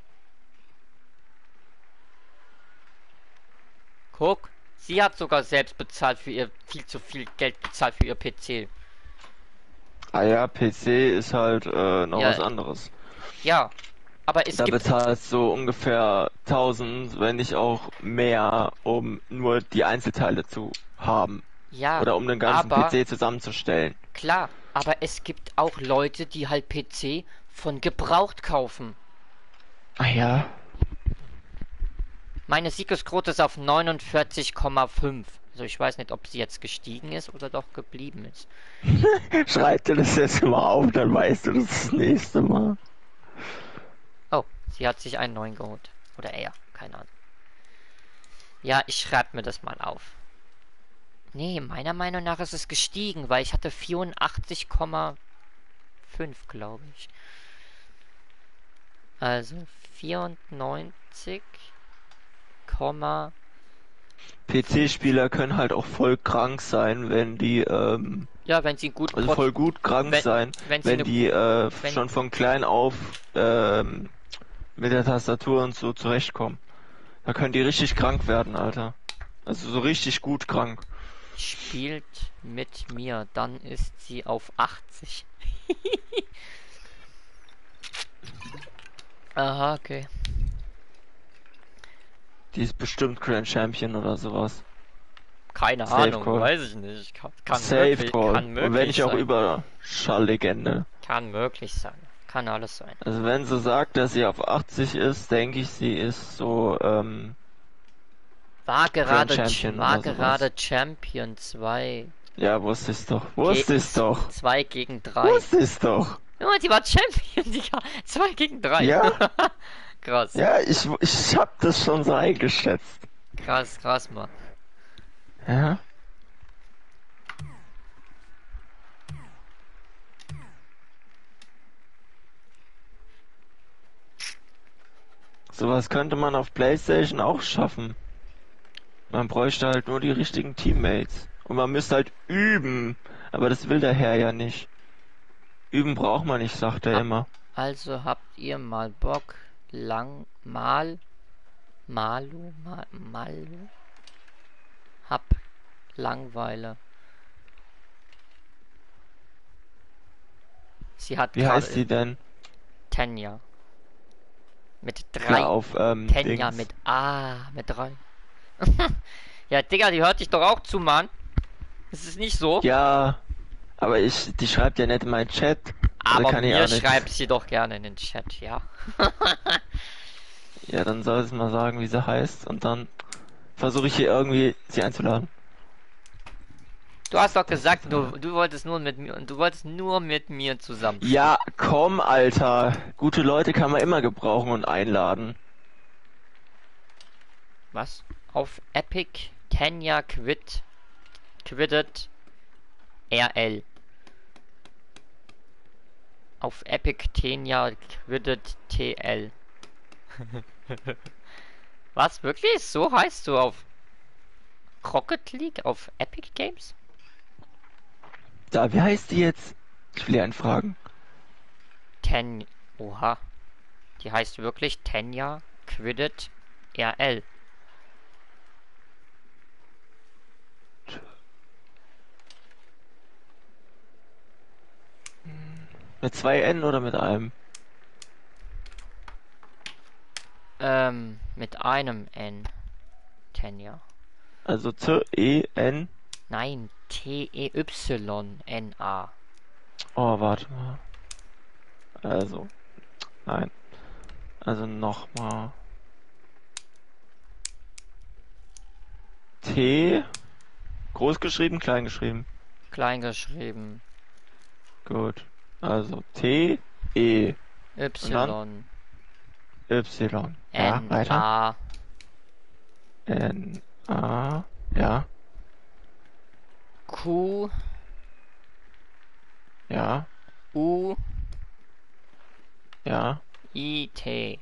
Guck. Sie hat sogar selbst bezahlt für ihr... Viel zu viel Geld bezahlt für ihr P C. Ah ja, P C ist halt äh, noch Ja. was anderes. Ja. Aber es Da gibt... bezahlst du ungefähr tausend, wenn nicht auch mehr, um nur die Einzelteile zu haben. Ja. Oder um den ganzen aber, P C zusammenzustellen. Klar. Aber es gibt auch Leute, die halt P C von gebraucht kaufen. Ah ja. Meine Siegesquote ist auf neunundvierzig Komma fünf. Also ich weiß nicht, ob sie jetzt gestiegen ist oder doch geblieben ist. Schreib dir das jetzt mal auf, dann weißt du das, das nächste Mal. Oh, sie hat sich einen neuen geholt. Oder er, keine Ahnung. Ja, ich schreibe mir das mal auf. Nee, meiner Meinung nach ist es gestiegen, weil ich hatte vierundachtzig Komma fünf, glaube ich. Also vierundneunzig P C-Spieler können halt auch voll krank sein, wenn die ähm, Ja, wenn sie gut Also voll gut krank wenn, sein, wenn, sie wenn ne, die äh, wenn, schon von klein auf ähm, mit der Tastatur und so zurechtkommen. Da können die richtig krank werden, Alter. Also so richtig gut krank. spielt mit mir, dann ist sie auf achtzig. Aha, okay. Die ist bestimmt Grand Champion oder sowas. Keine Safe Ahnung, Call. weiß ich nicht. Kann, kann Safe möglich, Call. kann Und wenn möglich ich auch sein. über Schalllegende. Kann möglich sein. Kann alles sein. Also wenn sie sagt, dass sie auf achtzig ist, denke ich, sie ist so, ähm, War Grand gerade, Champion war oder sowas. gerade Champion zwei. Ja, wusste ich's doch. Ge Wusste ich's doch. zwei gegen drei. Wusste ich's doch. Ja, sie war Champion, Digga. zwei gegen drei. Ja. Krass. Ja, ich, ich hab das schon so eingeschätzt. Krass, krass, Mann. Ja. Sowas könnte man auf PlayStation auch schaffen. Man bräuchte halt nur die richtigen Teammates. Und man müsste halt üben. Aber das will der Herr ja nicht. Üben braucht man nicht, sagt er Ah. immer. Also habt ihr mal Bock, lang, mal, malu, mal, malu, hab Langweile. Sie hat Wie heißt sie denn? Tenja. Mit drei. Ja, auf, ähm, Tenja Dings. mit A, mit drei. Ja, Digga, die hört dich doch auch zu, Mann. Ist es nicht so? Ja, aber ich, die schreibt ja nicht in meinen Chat. Also Aber kann ich mir auch nicht. schreibt sie doch gerne in den Chat, ja. Ja, dann soll sie mal sagen, wie sie heißt. Und dann versuche ich hier irgendwie sie einzuladen. Du hast doch gesagt, du, du wolltest nur mit mir, du wolltest nur mit mir zusammen. Ja, komm, Alter. Gute Leute kann man immer gebrauchen und einladen. Was? Auf Epic Tenja Quit Quittet R L. Auf Epic Tenja Quittet T L. Was? Wirklich? So heißt du auf Rocket League? Auf Epic Games? Da, wie heißt die jetzt? Ich will die einen fragen. Ten. Oha. Die heißt wirklich Tenja Quittet R L. Mit zwei N oder mit einem? Ähm, mit einem N. Tenja. Also T E N. Nein, T E Y N A. Oh, warte mal. Also, nein. Also nochmal. T. Groß geschrieben, klein geschrieben. Klein geschrieben. Gut. Also T, E, Y. Y. Ja, N weiter. A. N, A, ja, Q. ja, U. ja, I. T.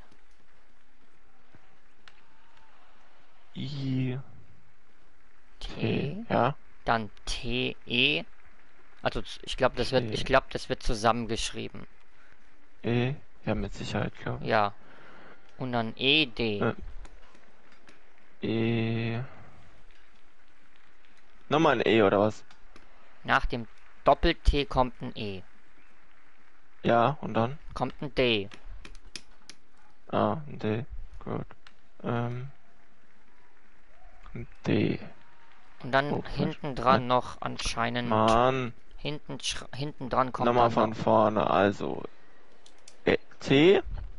I, T. T, ja, Dann T. E. Also ich glaube, das wird, T. ich glaube, das wird zusammengeschrieben. E, ja, mit Sicherheit, glaube ich. Ja. Und dann E. D. Äh. E. Nochmal ein E oder was? Nach dem Doppel-T kommt ein E. Ja, und dann? Kommt ein D. Ah, ein D. Gut. Ähm. Ein D. Und dann Oh, hinten dran noch anscheinend. Mann. Hinten, hinten dran kommt Nochmal dann von noch. vorne. Also. E, T.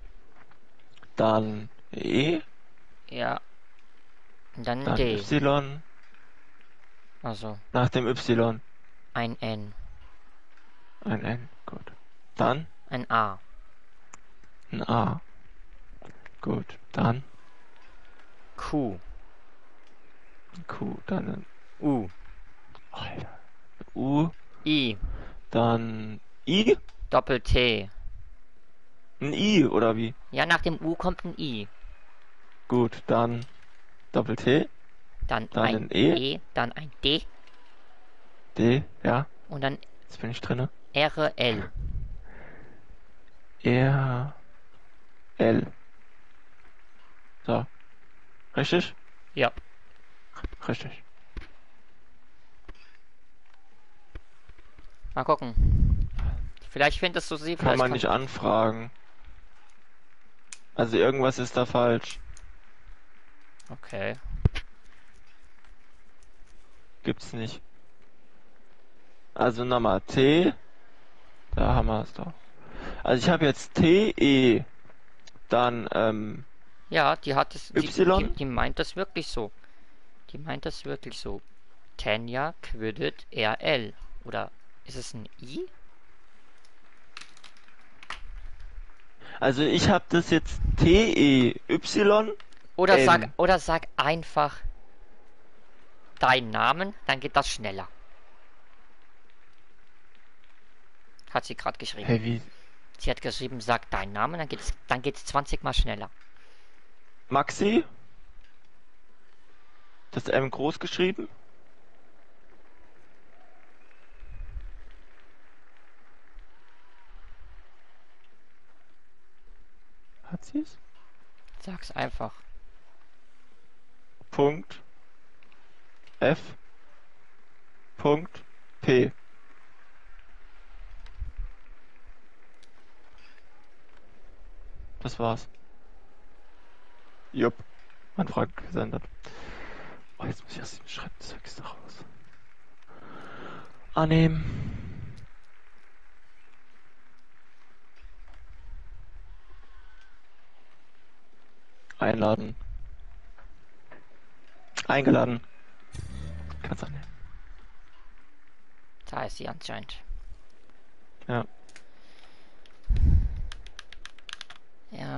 Dann E. Ja. Und dann Dann D. Y. Also Nach dem Y. ein N. Ein N. Gut. Dann Ein A. ein A. Gut. Dann Q. ein Q. Dann ein U. Alter. U. I. Dann I. Doppel-T. Ein I oder wie? Ja, nach dem U kommt ein I. Gut. Dann Doppel T. Dann, Dann ein ein E. E. Dann ein D. D. Ja. Und dann Jetzt bin ich drinne. R L. R L. So. Richtig? Ja. Richtig. Mal gucken. Vielleicht findest du sie, Kann vielleicht man kann- nicht anfragen. Also irgendwas ist da falsch. Okay. Gibt's nicht. Also nochmal T. Da haben wir es doch. Also ich habe jetzt T, E. Dann, ähm, Ja, die hat es. Die, Y? die, die meint das wirklich so. Die meint das wirklich so. Tanja Quiddit R L. Oder ist es ein I? Also ich habe das jetzt T, E, Y. Oder N. sag, oder sag einfach deinen Namen, dann geht das schneller. Hat sie gerade geschrieben. Hey, wie? Sie hat geschrieben, sag deinen Namen, dann geht's, dann geht's zwanzig mal schneller. Maxi? Das M groß geschrieben? Hat sie es? Sag's einfach. Punkt. F. Punkt. P. Das war's. Jupp. Anfrage gesendet. Oh, jetzt muss ich erst den Schreibtext raus. Annehmen. Einladen. Eingeladen. Kannst annehmen. Da ist sie anscheinend. Ja. Ja.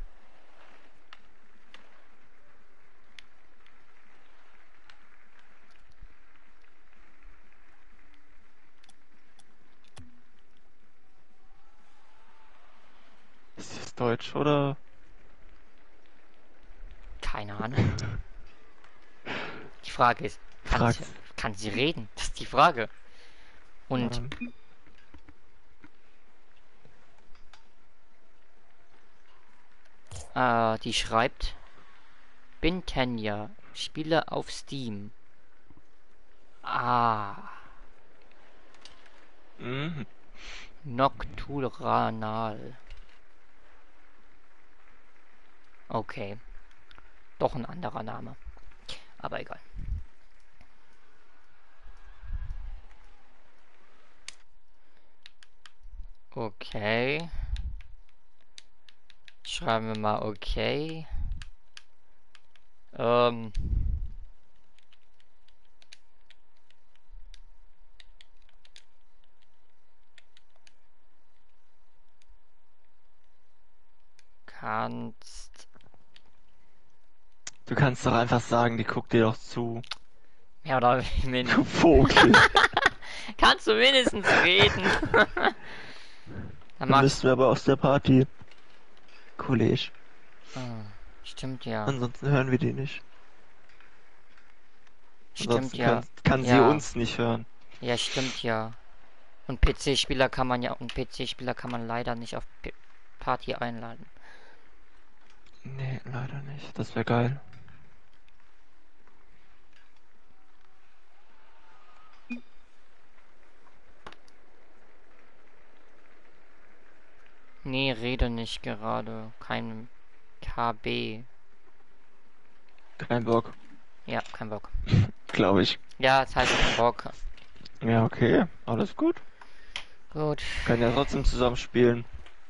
Ist das Deutsch oder? Keine Ahnung. Die Frage ist, kann, Frag. sie, kann sie reden? Das ist die Frage. Und Ähm, äh, die schreibt, bin Tanja, spiele auf Steam. Ah, mhm. Nocturnal. Okay. Doch ein anderer Name. Aber egal. Okay. Schreiben wir mal okay. Ähm. Kannst Du kannst doch einfach sagen, die guckt dir doch zu. mehr oder Du weniger. Vogel. Kannst du wenigstens reden? Dann Dann magst müssten wir aber aus der Party. College. Ah, stimmt ja. Ansonsten hören wir die nicht. Stimmt Ansonsten ja. kann, kann sie Ja. uns nicht hören. Ja, stimmt ja. Und P C-Spieler kann man ja, und P C-Spieler kann man leider nicht auf P Party einladen. Nee, leider nicht. Das wäre geil. Nee, rede nicht gerade. Kein K B. Kein Bock. Ja, kein Bock. Glaube ich. Ja, das heißt kein Bock. Ja, okay. Alles gut. Gut. Können ja trotzdem zusammen spielen.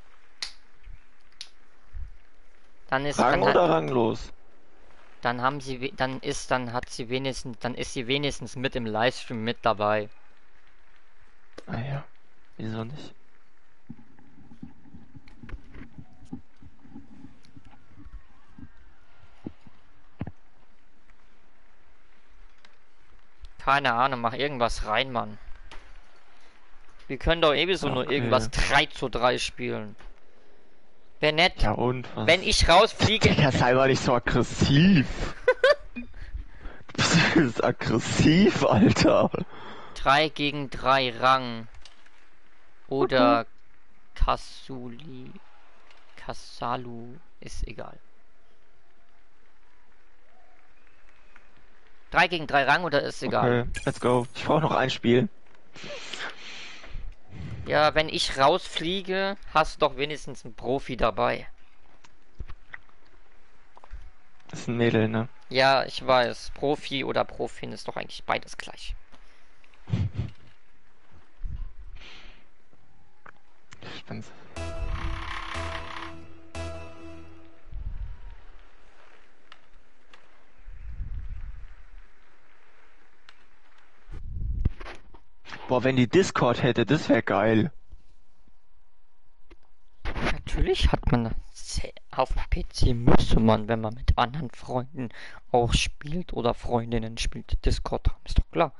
Dann ist Rang dann, oder hat, ranglos? dann haben sie we- dann ist dann hat sie wenigstens dann ist sie wenigstens mit im Livestream mit dabei. Ah ja. Wieso nicht? Keine Ahnung, mach irgendwas rein, Mann. Wir können doch ebenso nur Okay. irgendwas drei zu drei spielen. Wäre nett. Ja und? Was? Wenn ich rausfliege. Digga, sei mal nicht so aggressiv. Du bist aggressiv, Alter. drei gegen drei Rang. Oder Kasuli. Kasalu. Ist egal. drei gegen drei Rang oder ist egal? Okay, let's go. Ich brauche noch ein Spiel. Ja, wenn ich rausfliege, hast du doch wenigstens einen Profi dabei. Das ist ein Mädel, ne? Ja, ich weiß. Profi oder Profin ist doch eigentlich beides gleich. Ich bin's. Boah, wenn die Discord hätte, das wäre geil. Natürlich hat man auf dem P C müsste man, wenn man mit anderen Freunden auch spielt oder Freundinnen spielt, Discord haben, ist doch klar.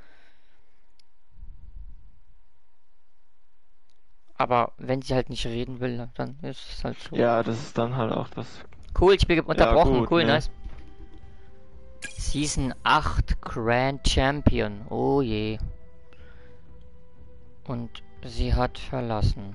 Aber wenn sie halt nicht reden will, dann ist es halt so. Ja, das ist dann halt auch das. Cool, ich bin unterbrochen. Ja, gut, cool, ne? nice. Season acht Grand Champion. Oh je. Und sie hat verlassen.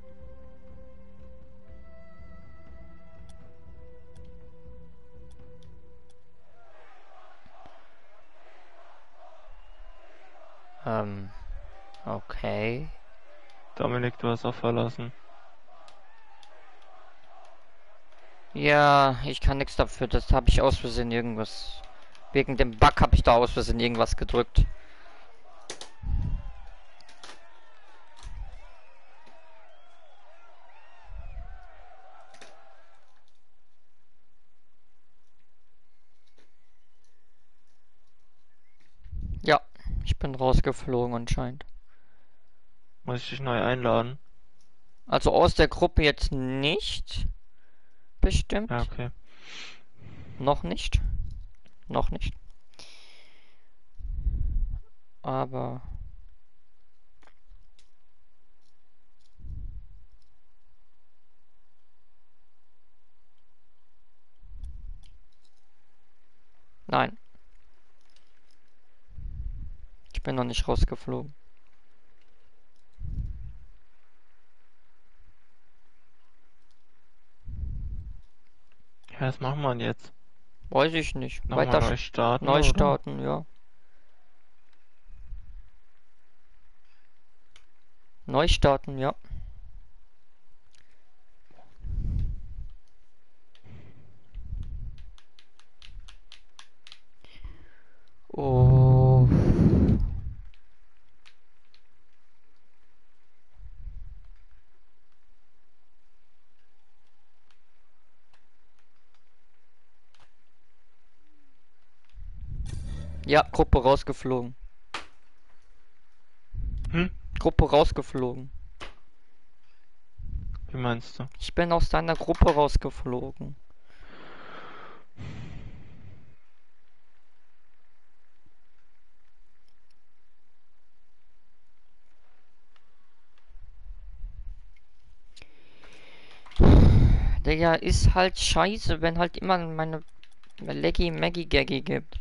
Ähm, okay. Dominik, du hast auch verlassen. Ja, ich kann nichts dafür. Das habe ich aus Versehen irgendwas. Wegen dem Bug habe ich da aus Versehen irgendwas gedrückt. Ja, ich bin rausgeflogen anscheinend. Muss ich dich neu einladen? Also aus der Gruppe jetzt nicht. Bestimmt. Ja, okay. Noch nicht. Noch nicht. Aber... Nein. Ich bin noch nicht rausgeflogen. Ja, was machen wir denn jetzt? Weiß ich nicht. Nochmal Weiter neu starten? neu oder? starten, ja. Neu starten, ja. Oh. Ja, Gruppe rausgeflogen. Hm? Gruppe rausgeflogen. Wie meinst du? Ich bin aus deiner Gruppe rausgeflogen. Digga, ist halt scheiße, wenn halt immer meine Leggy Maggie Gaggy gibt.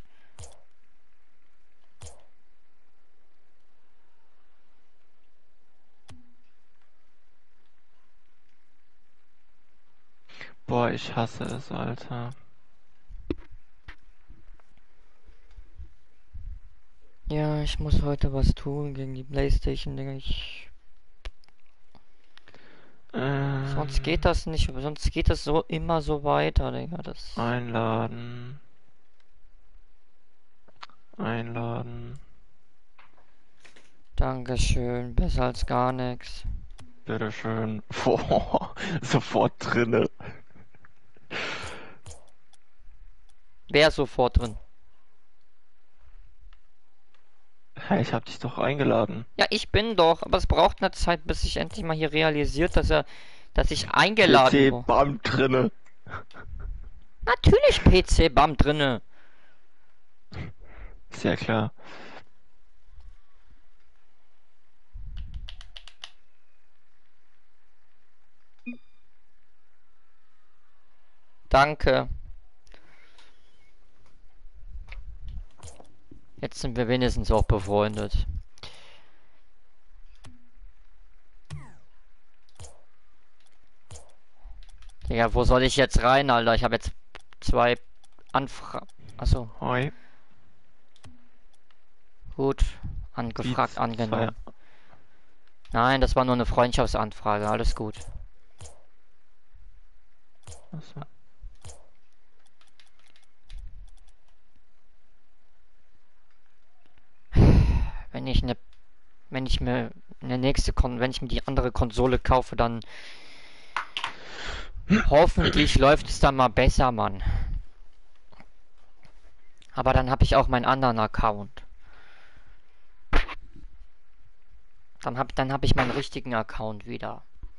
Boah, ich hasse es, Alter. Ja, ich muss heute was tun gegen die PlayStation, Digga. Ich... Ähm, Sonst geht das nicht, sonst geht das so immer so weiter, Digga. Das... Einladen. Einladen. Dankeschön, besser als gar nichts. Bitteschön. Boah, sofort drinne. Wer ist sofort drin? Hey, ich hab dich doch eingeladen. Ja, ich bin doch, aber es braucht eine Zeit, bis ich endlich mal hier realisiert, dass er, dass ich eingeladen P C wurde. bam drinne. Natürlich P C-Bam drinne. Sehr klar. Danke. Jetzt sind wir wenigstens auch befreundet. Ja, wo soll ich jetzt rein, Alter? Ich habe jetzt zwei Anfragen. Achso, Hoi. gut. Angefragt, Beats, angenommen. Nein, das war nur eine Freundschaftsanfrage. Alles gut. Achso. Wenn ich eine, wenn ich mir eine nächste Kon, wenn ich mir die andere Konsole kaufe, dann hoffentlich läuft es dann mal besser, Mann. Aber dann habe ich auch meinen anderen Account. Dann hab, dann hab ich meinen richtigen Account wieder.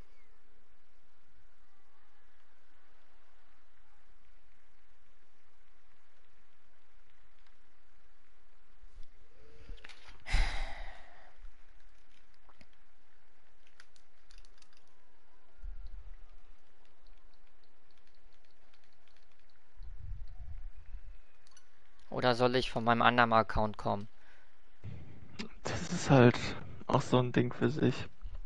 Oder soll ich von meinem anderen Account kommen? Das ist halt auch so ein Ding für sich.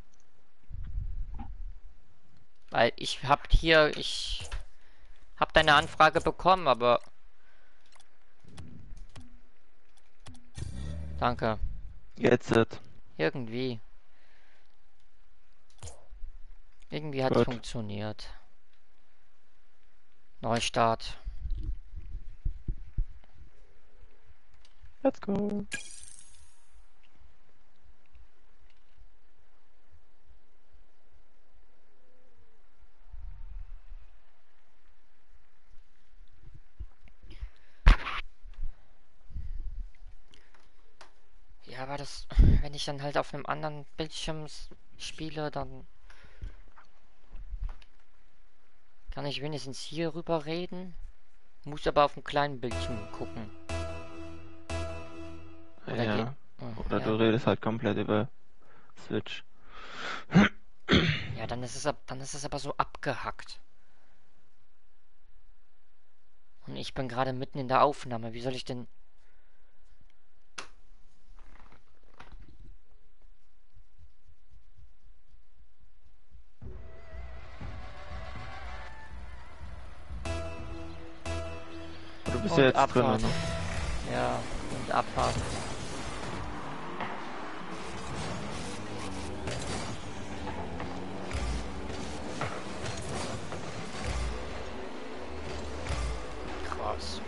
Weil ich hab hier, ich hab deine Anfrage bekommen, aber... Danke. Jetzt. Irgendwie. Irgendwie hat es Gut. funktioniert. Neustart. Let's go. Ja, aber das, wenn ich dann halt auf einem anderen Bildschirm s- spiele, dann kann ich wenigstens hier rüber reden. Muss aber auf dem kleinen Bildschirm gucken. Oder geht. Ja. Hm, Oder du ja. redest halt komplett über Switch. Ja, dann ist es ab, dann ist es aber so abgehackt. Und ich bin gerade mitten in der Aufnahme. Wie soll ich denn. Du bist Und ja jetzt drin, Abfahrt. ne? Ja, und Abfahrt. Krass.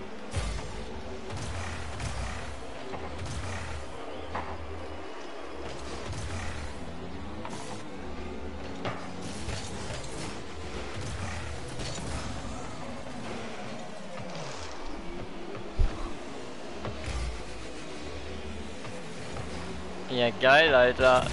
Ja, geil, Alter.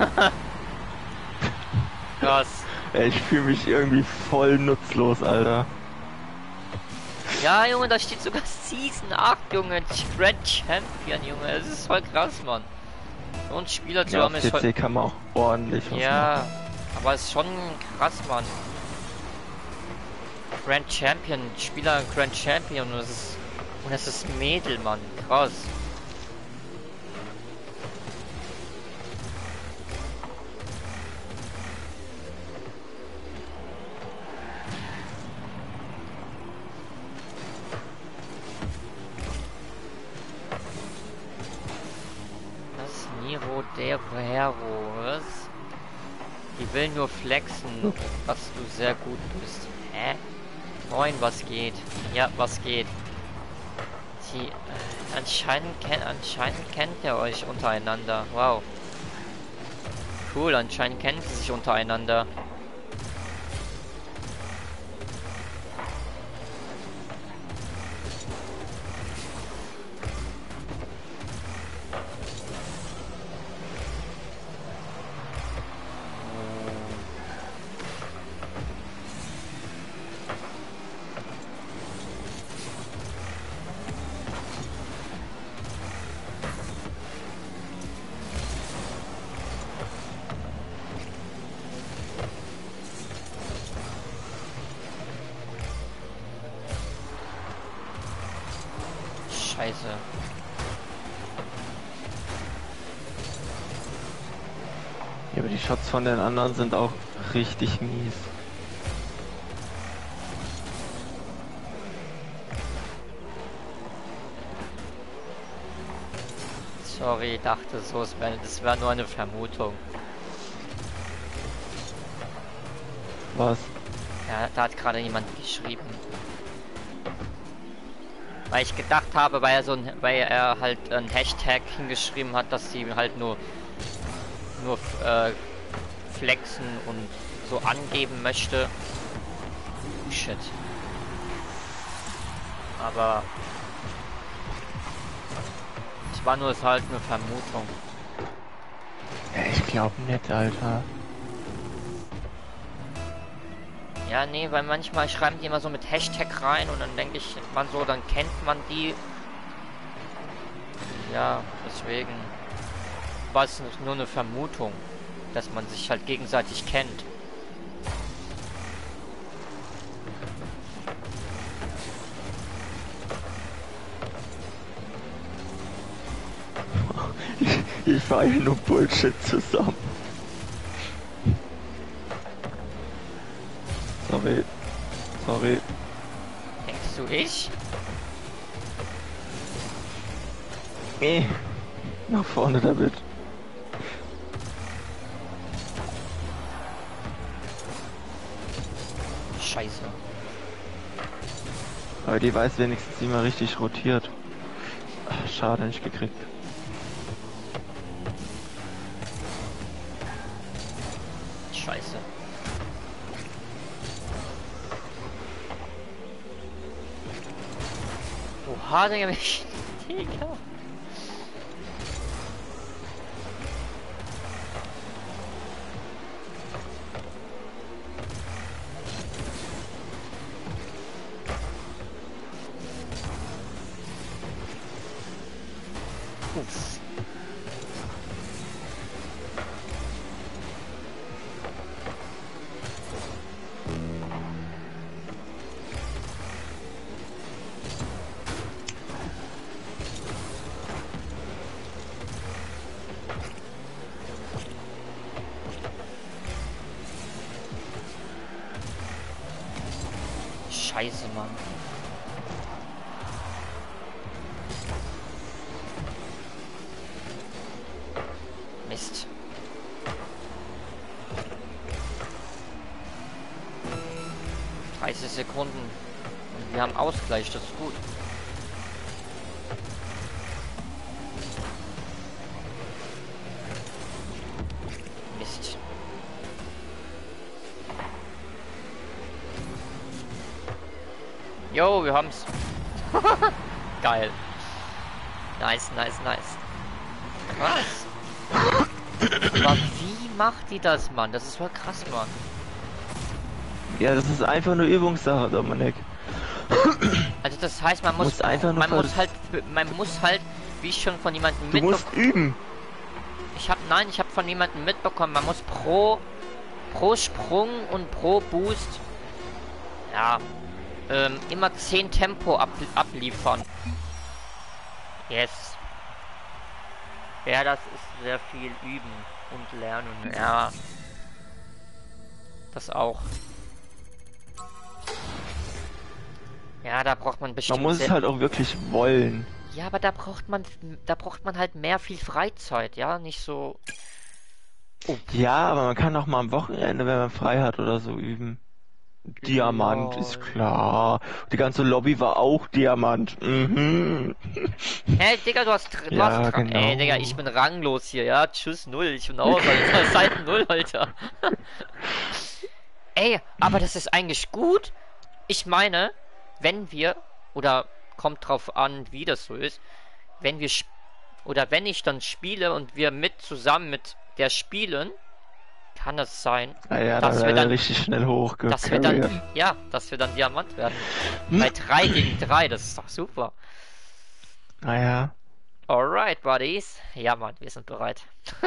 Krass. Ey, ich fühle mich irgendwie voll nutzlos, Alter. Ja, Junge, da steht sogar Season acht, Junge. Grand Champion, Junge. Das ist voll krass, Mann. So ein Spieler zu Ja, haben auf ist voll... P C kann man auch ordentlich was machen. Ja, aber es ist schon krass, Mann. Grand Champion, Spieler Grand Champion und es ist... Und es ist Mädel, Mann. Krass. Das ist Niro de Hero, was? Die will nur flexen, was du sehr gut bist. Hä? Moin, was geht? Ja, was geht? Sie, äh, anscheinend, ken anscheinend kennt ihr euch untereinander. Wow. Cool, anscheinend kennen sie sich untereinander. Scheiße. Ja, aber die Shots von den anderen sind auch richtig mies. Sorry, dachte so, es wär, das wäre nur eine Vermutung. Was? Ja, da hat gerade jemand geschrieben. Weil ich gedacht habe, weil er so ein, weil er halt ein Hashtag hingeschrieben hat, dass sie halt nur nur äh, flexen und so angeben möchte. Oh, shit. Aber es war nur halt eine Vermutung. Ja, ich glaube nicht, Alter. Ja, nee, weil manchmal schreiben die immer so mit Hashtag rein und dann denke ich, man so, dann kennt man die. Ja, deswegen war es nur eine Vermutung, dass man sich halt gegenseitig kennt. Ich fahre hier nur Bullshit zusammen. Sorry. Sorry. Denkst du ich? Nee. Nach vorne damit. Scheiße. Aber die weiß wenigstens, wie man richtig rotiert. Ach, schade, nicht gekriegt. Scheiße. Oha, Digga, mich. Digga. Uff. Scheiße, Mann. Mist. dreißig Sekunden. Und wir haben Ausgleich, das ist gut. Mist. Jo, wir haben's. Geil. Nice, nice, nice. Krass. Aber wie macht die das, Mann? Das ist voll krass, Mann. Ja, das ist einfach nur Übungssache, Dominik. Also das heißt, man muss, Musst einfach nur man muss vers- halt, man muss halt, wie ich schon von jemandem Du mitbekommen, musst üben. ich habe, nein, ich habe von jemandem mitbekommen, man muss pro, pro Sprung und pro Boost, ja, ähm, immer zehn Tempo ab, abliefern. Yes. Ja, das ist sehr viel üben und lernen. Ja. Das auch. Ja, da braucht man bestimmt. Man muss es halt auch wirklich wollen. Ja, aber da braucht man, da braucht man halt mehr viel Freizeit, ja, nicht so. Oh. Ja, aber man kann auch mal am Wochenende, wenn man frei hat oder so, üben. Diamant, Lol. ist klar. Die ganze Lobby war auch Diamant. Mhm. Hä, Digga, du hast, du Ja, hast genau. Ey, Digga, ich bin ranglos hier, ja. Tschüss, null. Ich bin aus, Alter. Seite null, Alter. Ey, aber das ist eigentlich gut. Ich meine, wenn wir, oder kommt drauf an, wie das so ist, wenn wir, sp- oder wenn ich dann spiele und wir mit zusammen mit der spielen, kann es sein, Ah ja, dass da wir wäre dann, richtig schnell hoch dass wir dann, ja, dass wir dann Diamant werden. Bei drei gegen drei, das ist doch super. Naja. Alright, Buddies. Ja, Mann, wir sind bereit.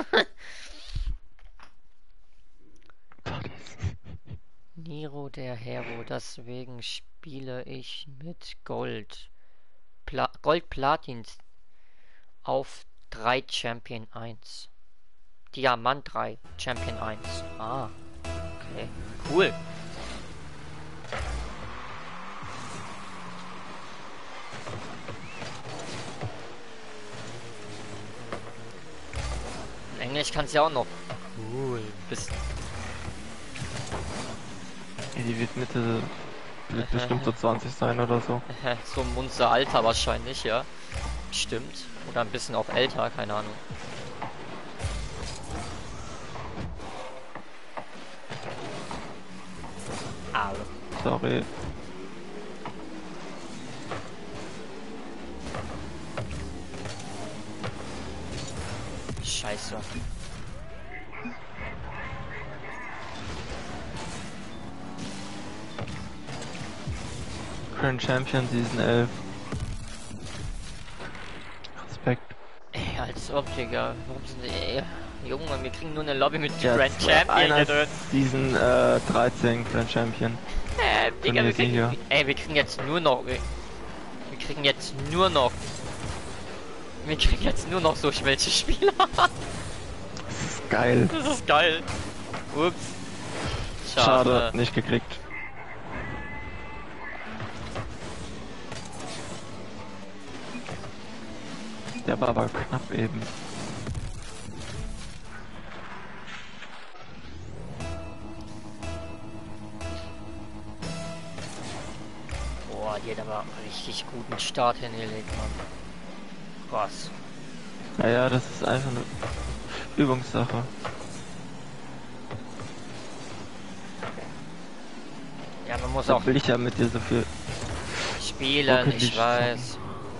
Nero der Hero, deswegen spiele ich mit Gold. Pla Gold Platin auf drei Champion eins. Diamant drei, Champion eins. Ah, okay. Cool. Ne, ich kann es ja auch noch. Cool. Bis Ja, die wird Mitte, wird bestimmt so zwanzig sein oder so. so unser Alter wahrscheinlich, ja. Stimmt. Oder ein bisschen auch älter, keine Ahnung. Au. Sorry. Scheiße. Current Champion Season elf. Respekt. Ey, als ob, Digga. Warum sind die, ey, Junge, wir kriegen nur eine Lobby mit Ja, Grand Champion einer hier drin. ist Season äh, dreizehn Grand Champion. Äh, Digga, wir kriegen, hier. ey, wir kriegen jetzt nur noch, wir, wir kriegen jetzt nur noch, wir kriegen jetzt nur noch so welche Spieler. Das ist geil. Das ist geil. Ups. Schade. Schade, nicht gekriegt. Der war aber knapp eben. Boah, die hat aber richtig guten Start hingelegt, Mann. Krass. Naja, das ist einfach eine Übungssache. Ja, man muss Da auch will ich ja mit dir so viel. spielen, ruckelig ich weiß.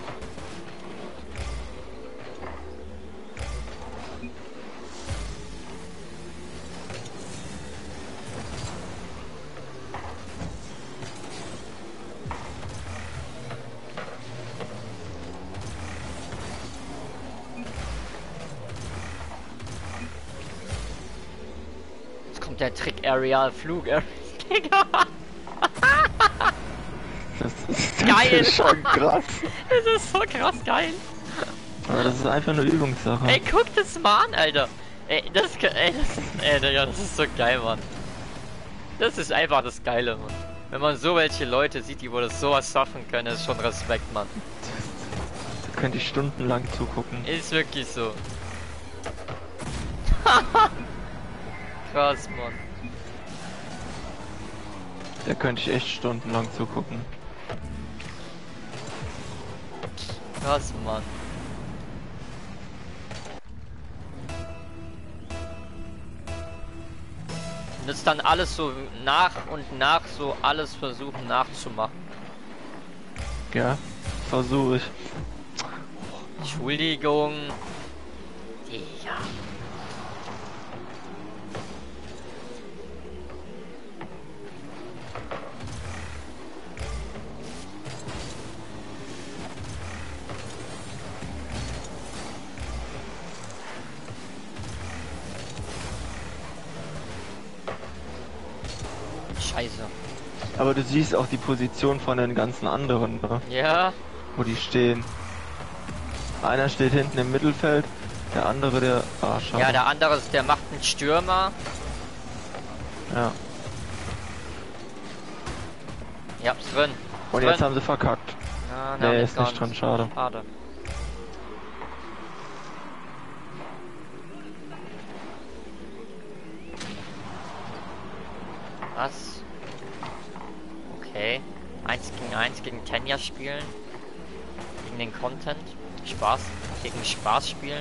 Jetzt kommt der Trick Aerial Flug. Digga. Das ist, das Geil. ist schon krass. Das ist so krass geil. Aber das ist einfach eine Übungssache. Ey, guck das mal an, Alter. Ey, das, ey, das ist, ey, Digga, das ist so geil, Mann. Das ist einfach das Geile, Mann. Wenn man so welche Leute sieht, die wohl das sowas schaffen können, ist schon Respekt, Mann. Da könnte ich stundenlang zugucken. Ist wirklich so. Krass, Mann. Da könnte ich echt stundenlang zugucken. Krass, Mann. Und das dann alles so nach und nach so alles versuchen nachzumachen. Ja, versuche ich. Entschuldigung. Ja. Scheiße. Aber du siehst auch die Position von den ganzen anderen, ne? Ja. Wo die stehen. Einer steht hinten im Mittelfeld, der andere der... Ah, schade. Ja, der andere ist, der macht einen Stürmer. Ja. Ich hab's drin. Und drin. jetzt haben sie verkackt. Ja, Nee, nee, ist nicht drin, schade. Schade. Was? Okay. Eins gegen eins gegen Tenya spielen. Gegen den Content. Spaß. Gegen Spaß spielen.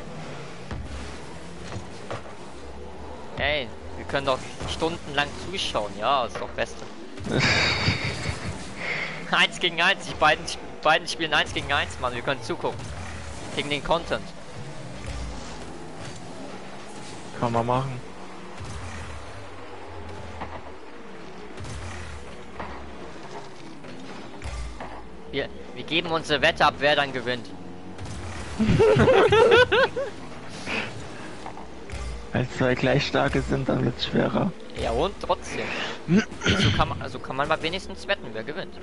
Hey, wir können doch stundenlang zuschauen. Ja, ist doch Beste. Eins gegen eins. Die beiden, beiden spielen eins gegen eins, Mann. Wir können zugucken. Gegen den Content. Kann man machen. Wir, wir geben unsere Wette ab, wer dann gewinnt. Wenn zwei gleich starke sind, dann wird's schwerer. Ja und trotzdem. so, kann man, also kann man mal wenigstens wetten, wer gewinnt.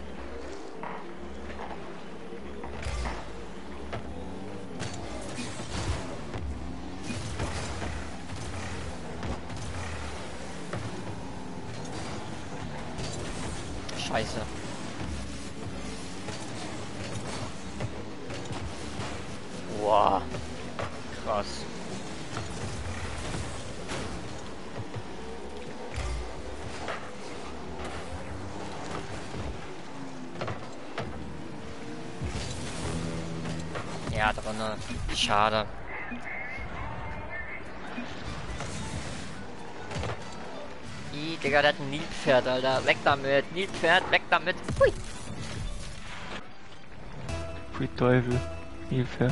Scheiße. Wow. Krass. Ja, drinne. Schade. Ih, Digga, der hat ein Nilpferd, Alter. Weg damit. Nilpferd, weg damit. Hui. Pfui Teufel. Nilpferd.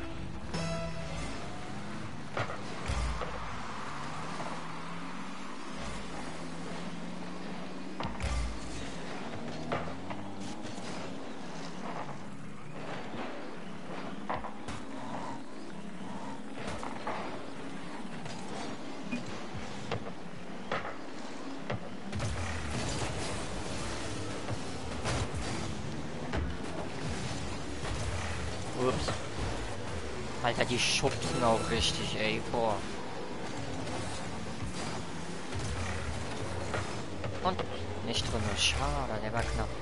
Ups. Alter, die schubsen auch richtig, ey. Boah. Und nicht drin. Schade, der war knapp.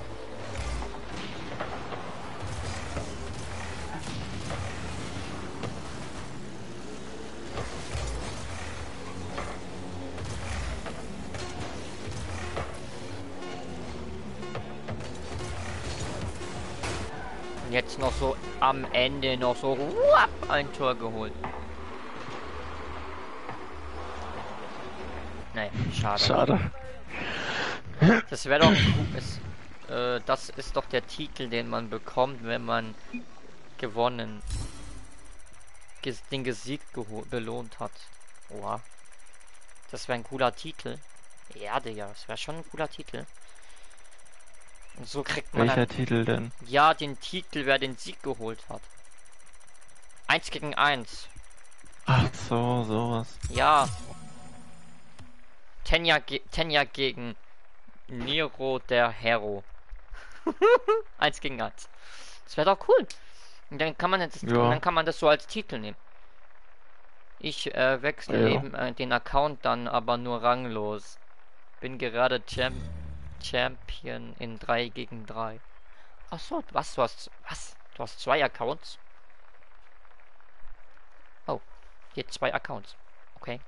Und jetzt noch so am Ende noch so wupp, ein Tor geholt. Nee, schade. Schade. Das wäre doch es, äh, das ist doch der Titel, den man bekommt, wenn man gewonnen, ges den Gesieg belohnt hat. Oha. Das wäre ein cooler Titel. Ja, Digga, das wäre schon ein cooler Titel. Und so kriegt man Welcher dann, Titel denn? ja, den Titel, wer den Sieg geholt hat. Eins gegen eins. Ach so, sowas. Ja. Tenja, ge Tenja gegen Nero der Hero. Eins gegen eins. Das wäre doch cool. Und dann kann man das, Ja. und dann kann man das so als Titel nehmen. Ich äh, wechsle Ja. eben äh, den Account dann aber nur ranglos. Bin gerade Champ Champion in drei gegen drei. Ach so, was du hast was? Du hast zwei Accounts? Oh, hier zwei Accounts. Okay.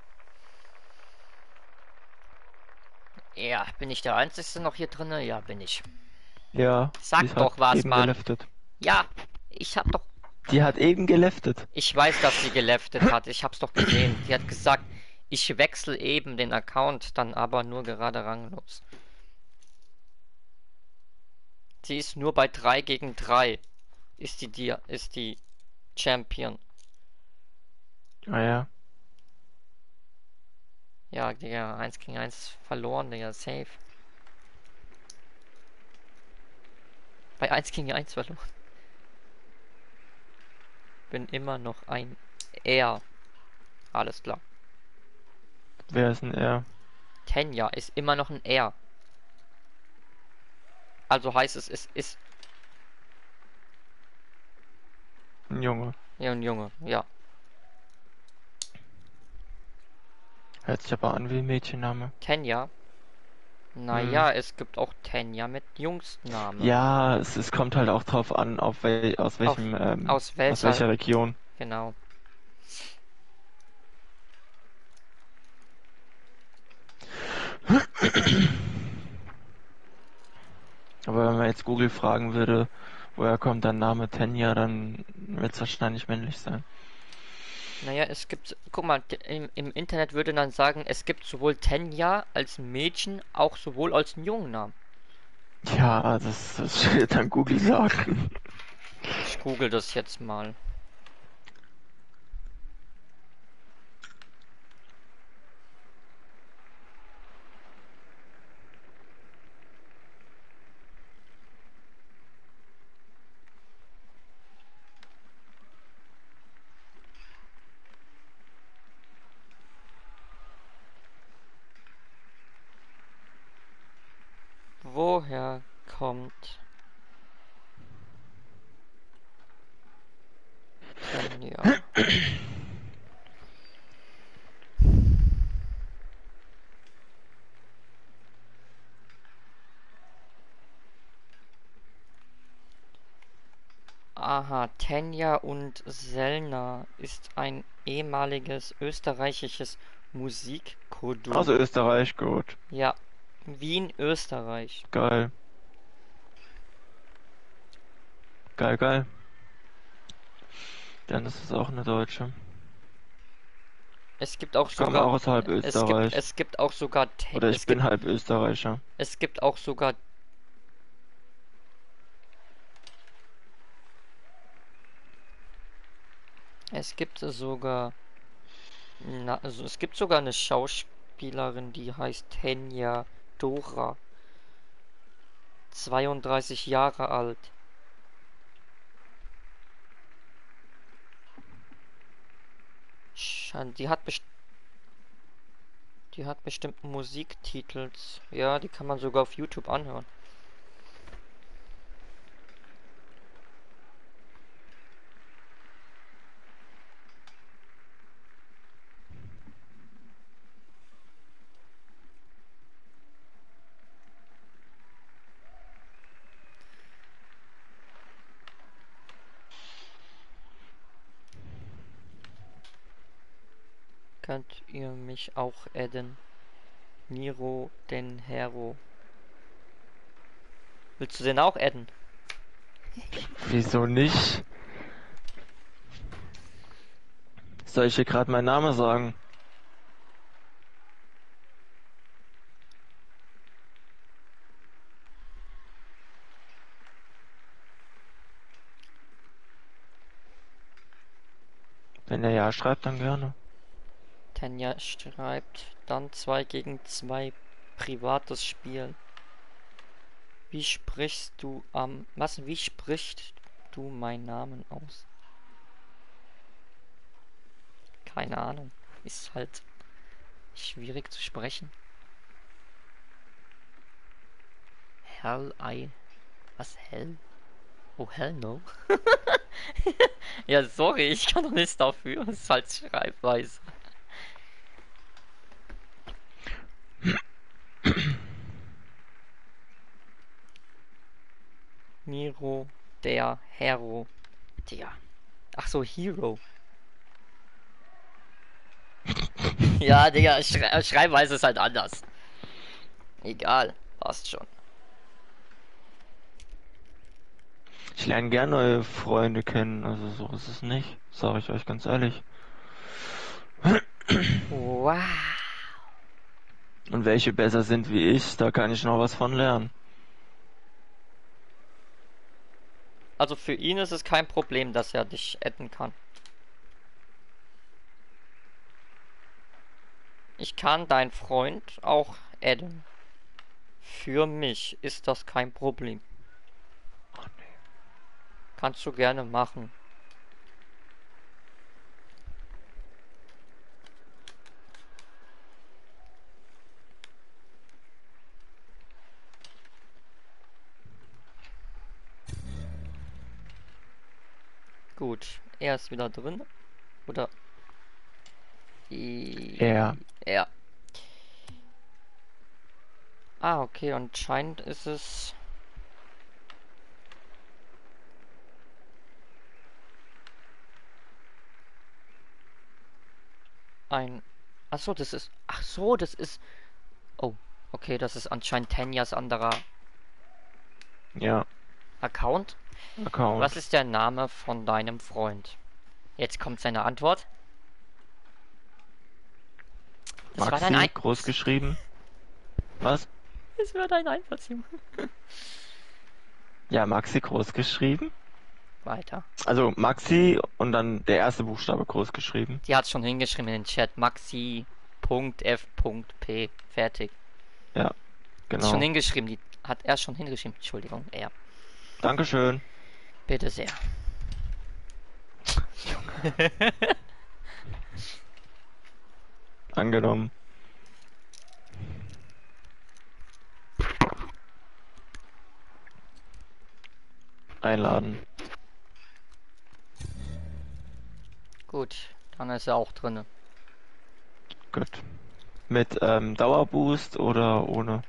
Ja, bin ich der Einzige noch hier drinne? Ja, bin ich. Ja. Sag die hat doch was, eben Mann. geleftet. Ja, ich hab doch. Die hat eben geleftet. Ich weiß, dass sie geleftet hat. Ich hab's doch gesehen. Die hat gesagt, ich wechsle eben den Account, dann aber nur gerade ranglos. Sie ist nur bei drei gegen drei. Ist die, die ist die Champion. Ah ja. Ja, Digga, eins gegen eins verloren, Digga, safe. Bei eins gegen eins verloren. Bin immer noch ein R. Alles klar. Wer ist denn er? Tenja ist immer noch ein R. Also heißt es, es ist Ein Junge. ja ein Junge, ja. Hört sich aber an wie ein Mädchenname. Tenja. Naja, es gibt auch Tenja mit Jungsnamen. Ja, es, es kommt halt auch drauf an, auf wel, aus welchem, ähm, Aus welcher, aus welcher Region. genau. Aber wenn man jetzt Google fragen würde, woher kommt dein Name Tenja, dann wird es wahrscheinlich männlich sein. Naja, es gibt, guck mal, im, im Internet würde dann sagen, es gibt sowohl Tenja als Mädchen, auch sowohl als einen Jungennamen. Ja, das, das wird dann Google sagen. Ich google das jetzt mal. Woher kommt Tenja? Aha, Tenja und Selna ist ein ehemaliges österreichisches Musikkoduo. Also Österreich, gut. Ja, Wien, Österreich. Geil. Geil, geil. Dann ist es auch eine Deutsche. Es gibt auch Ich komme sogar. auch aus halb Es gibt, Österreich. es gibt auch sogar. Te- Oder ich Es bin gibt, halb Österreicher. es gibt auch sogar. Es gibt sogar. Na, also es gibt sogar eine Schauspielerin, die heißt Tenya Dora. zweiunddreißig Jahre alt. Schein- Die hat best die hat bestimmt Musiktitels. Ja, die kann man sogar auf YouTube anhören. Könnt ihr mich auch adden? Miro den Hero. Willst du den auch adden? Wieso nicht? Soll ich hier gerade meinen Namen sagen? Wenn er ja schreibt, dann gerne. Tanja schreibt dann zwei gegen zwei privates Spiel. Wie sprichst du am ähm, was wie sprichst du meinen Namen aus? Keine Ahnung. Ist halt schwierig zu sprechen. Hell I. Was hell? Oh hell no. Ja, sorry, ich kann doch nichts dafür. Das ist halt Schreibweise. Miro, der Hero. Digga. Ach so, Hero. Ja, Digga, Schrei Schreibweise ist halt anders. Egal, passt schon. Ich lerne gerne neue Freunde kennen, also so ist es nicht, sage ich euch ganz ehrlich. Wow. Und welche besser sind wie ich, da kann ich noch was von lernen. Also für ihn ist es kein Problem, dass er dich adden kann. Ich kann deinen Freund auch adden. Für mich ist das kein Problem. Oh, nee. Kannst du gerne machen. Gut, er ist wieder drin. Oder? Er. Ja. Ah, okay, anscheinend ist es... ein... Ach so, das ist... Ach so, das ist... Oh, okay, das ist anscheinend Tenjas anderer Ja, Account. Account. Was ist der Name von deinem Freund? Jetzt kommt seine Antwort. Das war dein Maxi, Ein... groß geschrieben. Was? Das war dein Einsatz, Junge. Ja, Maxi groß geschrieben. Weiter. Also Maxi und dann der erste Buchstabe groß geschrieben. Die hat schon hingeschrieben in den Chat. Maxi Punkt F Punkt P. Fertig. Ja, Ist schon genau. hingeschrieben. Die hat er schon hingeschrieben. Entschuldigung, er. Dankeschön. Bitte sehr. Angenommen. Einladen. Gut, dann ist er auch drinne. Gut. Mit ähm, Dauerboost oder ohne?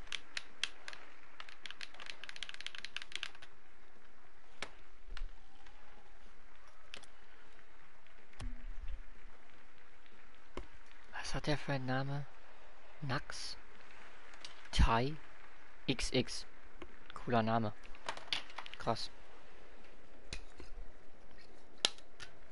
Was hat er für einen Namen? Nax? Tai? X X. Cooler Name. Krass.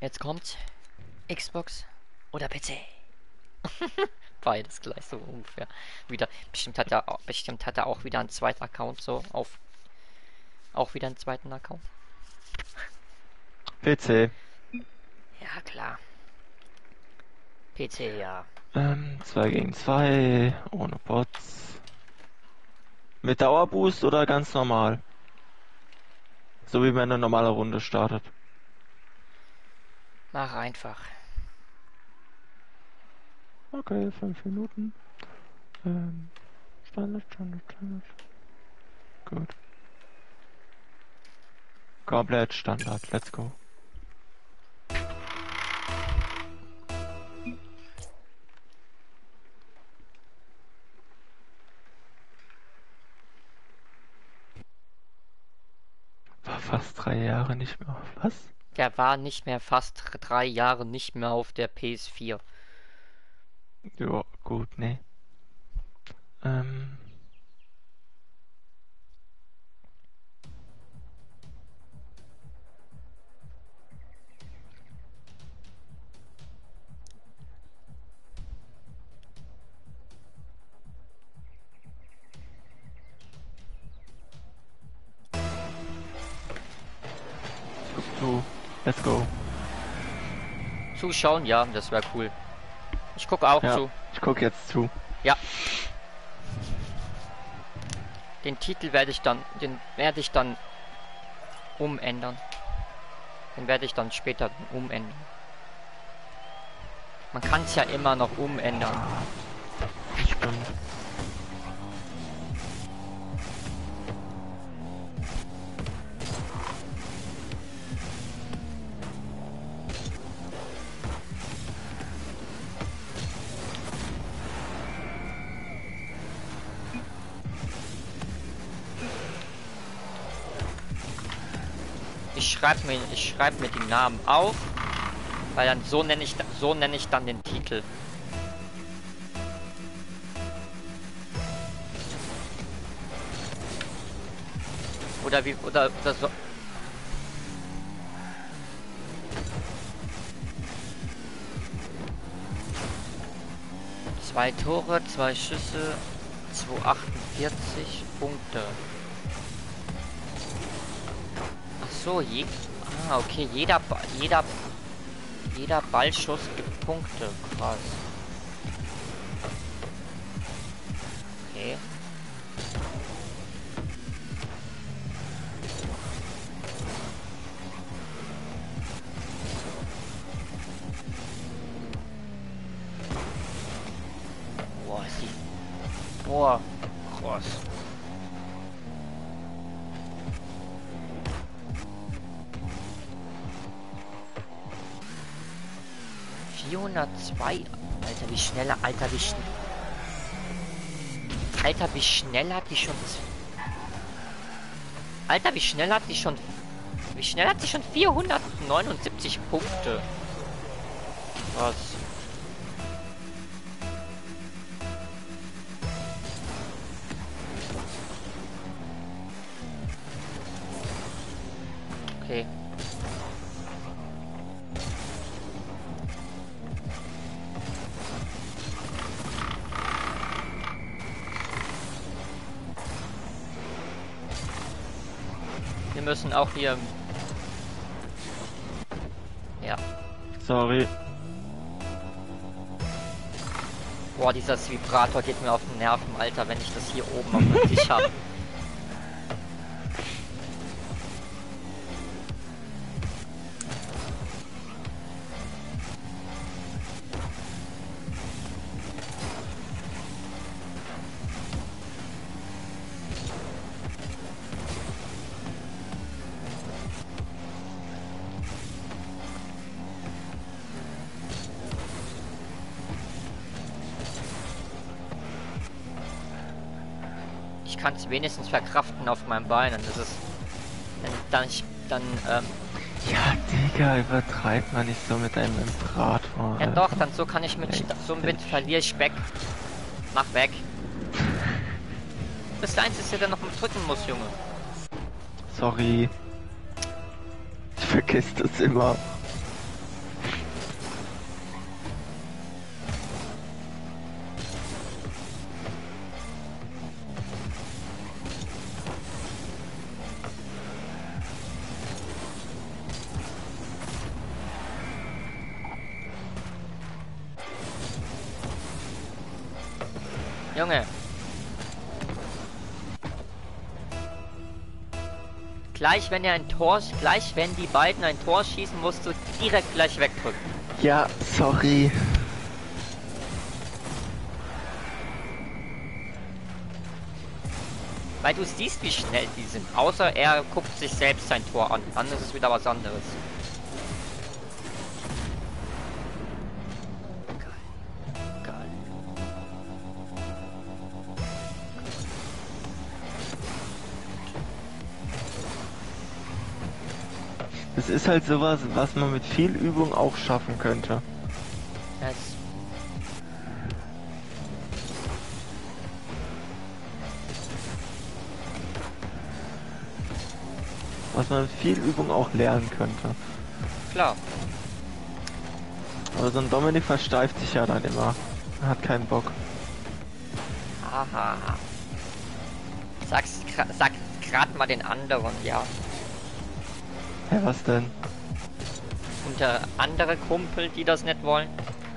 Jetzt kommt's. Xbox oder P C? Beides gleich so ungefähr. Wieder. Bestimmt hat er, bestimmt hat er auch wieder einen zweiten Account so auf. Auch wieder einen zweiten Account. P C. Ja, klar. P C, ja. Ähm, zwei gegen zwei, ohne Bots. Mit Dauerboost oder ganz normal? So wie wenn eine normale Runde startet. Mach einfach. Okay, fünf Minuten. Ähm, Standard, Standard, Standard. Gut. Komplett Standard, let's go. War fast drei Jahre nicht mehr. Was? Der war nicht mehr fast drei Jahre nicht mehr auf der P S vier. Ja, gut, nee. Ähm. Guck zu. Let's go. Zuschauen, ja, das wäre cool. Ich gucke auch Ja, zu. ich guck jetzt zu. Ja. Den Titel werde ich dann, den werde ich dann umändern. Den werde ich dann später umändern. Man kann es ja immer noch umändern. Stimmt. Ich schreibe mir, ich schreibe mir die Namen auf, weil dann so nenne ich, so nenne ich dann den Titel. Oder wie, oder, oder so. Zwei Tore, zwei Schüsse, zweihundertachtundvierzig Punkte. Ach so, je, ah, okay, jeder, Ba- jeder, jeder Ballschuss gibt Punkte. Krass. Okay. Boah, ist die. Boah, krass. vierhundertzwei. Alter, wie schnell, Alter, wie schnell. Alter, wie schnell hat die schon. Alter, wie schnell hat die schon. Wie schnell hat sie schon vierhundertneunundsiebzig Punkte? Was? Okay. Wir müssen auch hier. Ja. Sorry. Boah, dieser Vibrator geht mir auf den Nerven, Alter, wenn ich das hier oben auf dem Tisch habe. Ich kann es wenigstens verkraften auf meinem Bein und das ist dann, dann, ich, dann ähm, Ja, Digga, übertreibt man nicht so mit einem Imperator. ja Alter. doch, dann so kann ich mit, so mit verliere ich weg. Mach weg. Das Einzige ist ja dann noch mal drücken muss, Junge. Sorry. Ich vergesse das immer. Junge. Gleich wenn er ein Tor, gleich wenn die beiden ein Tor schießen, musst du direkt gleich wegdrücken. Ja, sorry. Weil du siehst, wie schnell die sind. Außer er guckt sich selbst sein Tor an. Dann ist es wieder was anderes. Geil. Geil. Es ist halt sowas, was man mit viel Übung auch schaffen könnte. Das Was man mit viel Übung auch lernen könnte. klar. Aber so ein Dominik versteift sich ja dann immer. Er hat keinen Bock. Aha. Sag's, gra- sag grad mal den anderen, ja. Hä, was denn? Und der andere Kumpel, die das nicht wollen.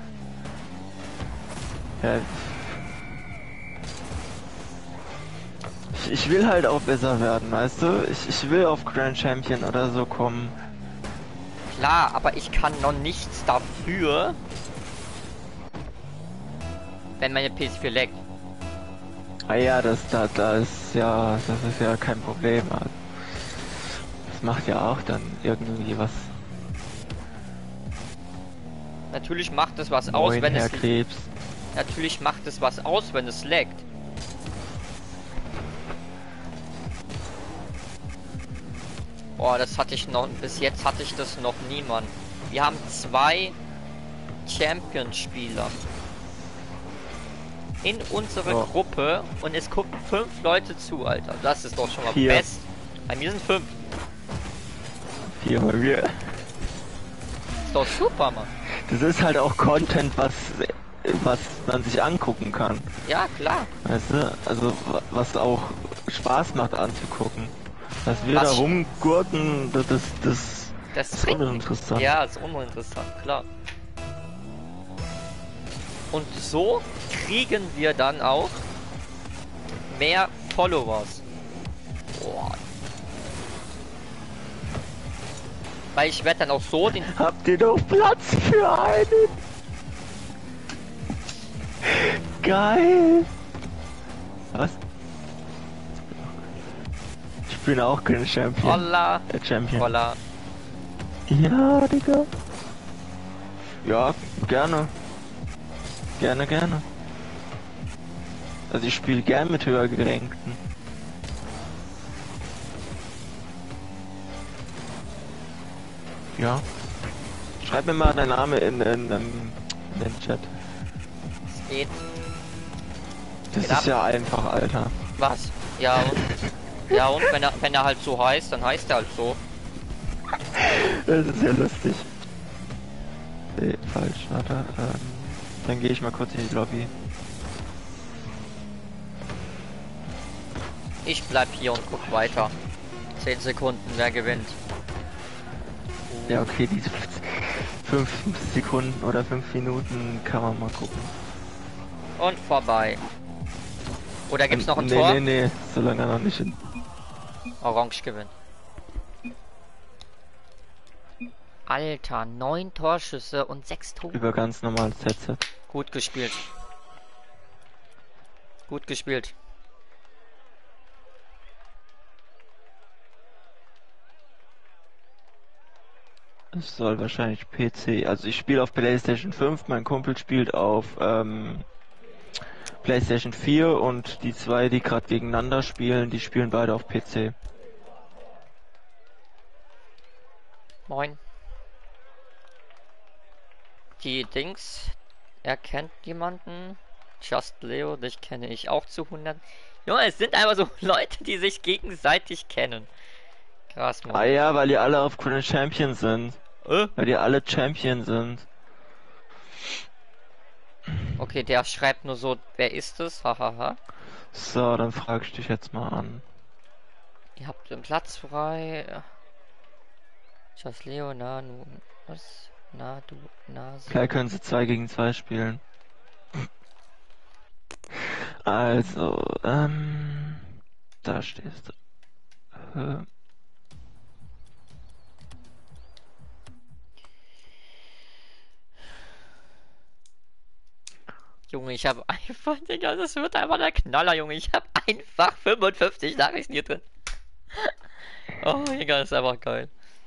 Ja. Ich, ich will halt auch besser werden, weißt du? Ich, ich will auf Grand Champion oder so kommen. Klar, aber ich kann noch nichts dafür, wenn meine P S vier leckt. Ah ja, das da, da ist ja, das ist ja kein Problem. Das macht ja auch dann irgendwie was. Natürlich macht es was aus, Moin, wenn Herr es Krebs. natürlich macht es was aus, wenn es leckt. Boah, das hatte ich noch, bis jetzt hatte ich das noch niemand. Wir haben zwei Champion-Spieler in unserer Oh. Gruppe und es gucken fünf Leute zu, Alter. Das ist doch schon mal Vier. best. Bei mir sind fünf. Hier bei mir. Ist doch super, Mann. Das ist halt auch Content, was, was man sich angucken kann. Ja, klar. Weißt du? Also wa- was auch Spaß macht anzugucken. Dass wir Was- da rumgurken, das, das, das Das ist bringt uninteressant. Ja, ist uninteressant, klar. Und so kriegen wir dann auch mehr Followers. Boah. Weil ich werde dann auch so den... Habt ihr noch Platz für einen? Geil! Was? Ich bin auch kein Champion. Holla, Der Champion. holla. Ja, Digga. Ja, gerne. Gerne, gerne. Also ich spiele gern mit höher gerankten. Ja. Schreib mir mal deinen Namen in, in, in, in den Chat. Es geht. Das Geht ab. ist ja einfach, Alter. Was? Ja und? Ja und, wenn er, wenn er halt so heißt, dann heißt er halt so. Das ist ja lustig. Nee, falsch, warte. Ähm, dann gehe ich mal kurz in die Lobby. Ich bleib hier und guck weiter. zehn Sekunden, wer gewinnt. Ja, okay, diese fünf Sekunden oder fünf Minuten kann man mal gucken. Und vorbei. Oder gibt's noch ein nee, Tor? Nee, nee, solange er noch nicht in... Orange gewinnt. Alter, neun Torschüsse und sechs Tore. Über ganz normales Headset. Gut gespielt. Gut gespielt. Es soll wahrscheinlich P C, also ich spiele auf PlayStation fünf, mein Kumpel spielt auf ähm, PlayStation vier und die zwei, die gerade gegeneinander spielen, die spielen beide auf P C. Moin. Die Dings erkennt jemanden. Just Leo, dich kenne ich auch zu hundert. Junge, es sind einfach so Leute, die sich gegenseitig kennen. Krass, Mann. Ah ja, weil die alle auf Grand Champion sind. Äh? Weil die alle Champion sind. Okay, der schreibt nur so, wer ist es? Hahaha. So, dann frage ich dich jetzt mal an. Ihr habt den Platz frei. Just Leo, na, nu, was? Na, du, na, so. Vielleicht können sie zwei gegen zwei spielen. Also, ähm, da stehst du. Äh, Junge, ich habe einfach, Digga, das wird einfach der Knaller, Junge. Ich habe einfach fünfundfünfzig Nachrichten hier drin. Oh, Digga, das ist einfach geil.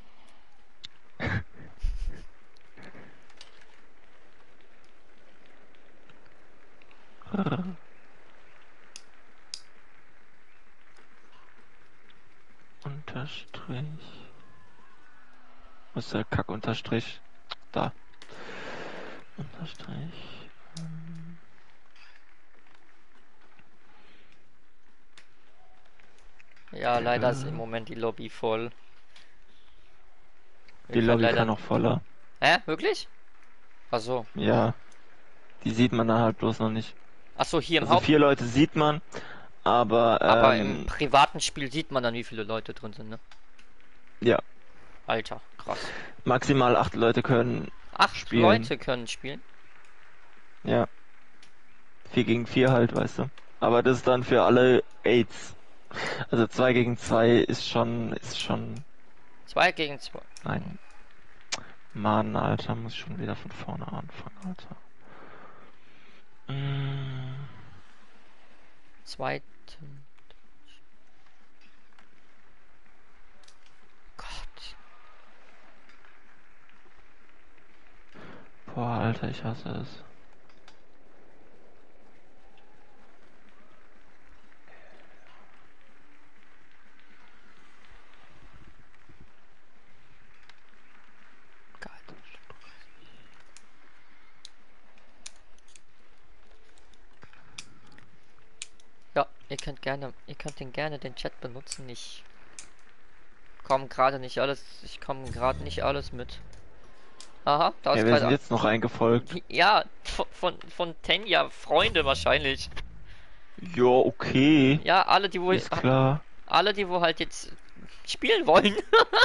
Unterstrich. Wo ist der Kack-Unterstrich? Da. Unterstrich. ähm, Ja, leider ist äh, im Moment die Lobby voll. Wir Die können Lobby leider... kann noch voller. Hä? Wirklich? Ach so. Ja, die sieht man dann halt bloß noch nicht. Ach so, hier im Also Haupt... vier Leute sieht man, aber Aber im ähm, privaten Spiel sieht man dann, wie viele Leute drin sind, ne? ja, Alter, krass. maximal acht Leute können Acht spielen. Leute können spielen. Ja. Vier gegen vier halt, weißt du. Aber das ist dann für alle Aids. Also zwei gegen zwei ist schon, ist schon. Zwei gegen zwei. Nein. Mann, Alter, muss ich schon wieder von vorne anfangen, Alter. Mm, Zweiten. Gott. boah, Alter, ich hasse es. Gott. Ja, ihr könnt gerne, ihr könnt den gerne den Chat benutzen. Ich komme gerade nicht alles, ich komme gerade nicht alles mit. Aha, da Ja, ist wir sind gerade. jetzt noch reingefolgt. Ja, von, von, von Tenja, Freunde wahrscheinlich. Ja, okay. Ja, alle, die wo Ist klar. alle, die wo halt jetzt spielen wollen.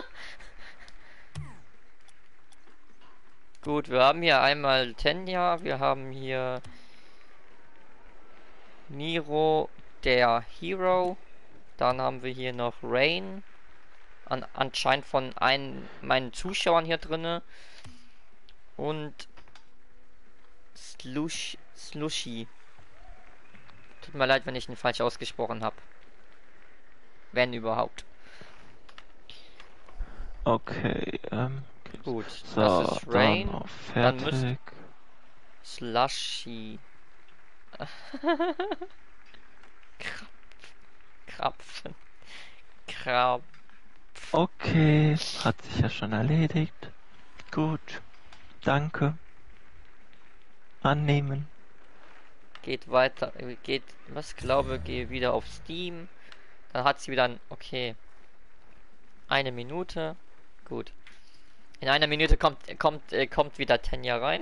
Gut, wir haben hier einmal Tenja, wir haben hier Niro, der Hero. Dann haben wir hier noch Rain. An, anscheinend von einen meinen Zuschauern hier drinne. Und Slush, Slushy. Tut mir leid, wenn ich ihn falsch ausgesprochen habe. Wenn überhaupt. Okay, ähm. Gut, So, das ist Rain. dann auf Dann fertig. müsst- Slushy. Krapfen. Krab. Okay, hat sich ja schon erledigt. Gut, danke. Annehmen. Geht weiter. Geht, was glaube, gehe wieder auf Steam. Dann hat sie wieder ein. Okay. Eine Minute. Gut. In einer Minute kommt kommt äh, kommt wieder Tenja rein.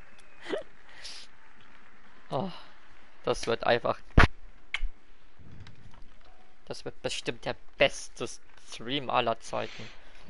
Oh, das wird einfach. Das wird bestimmt der beste Stream aller Zeiten.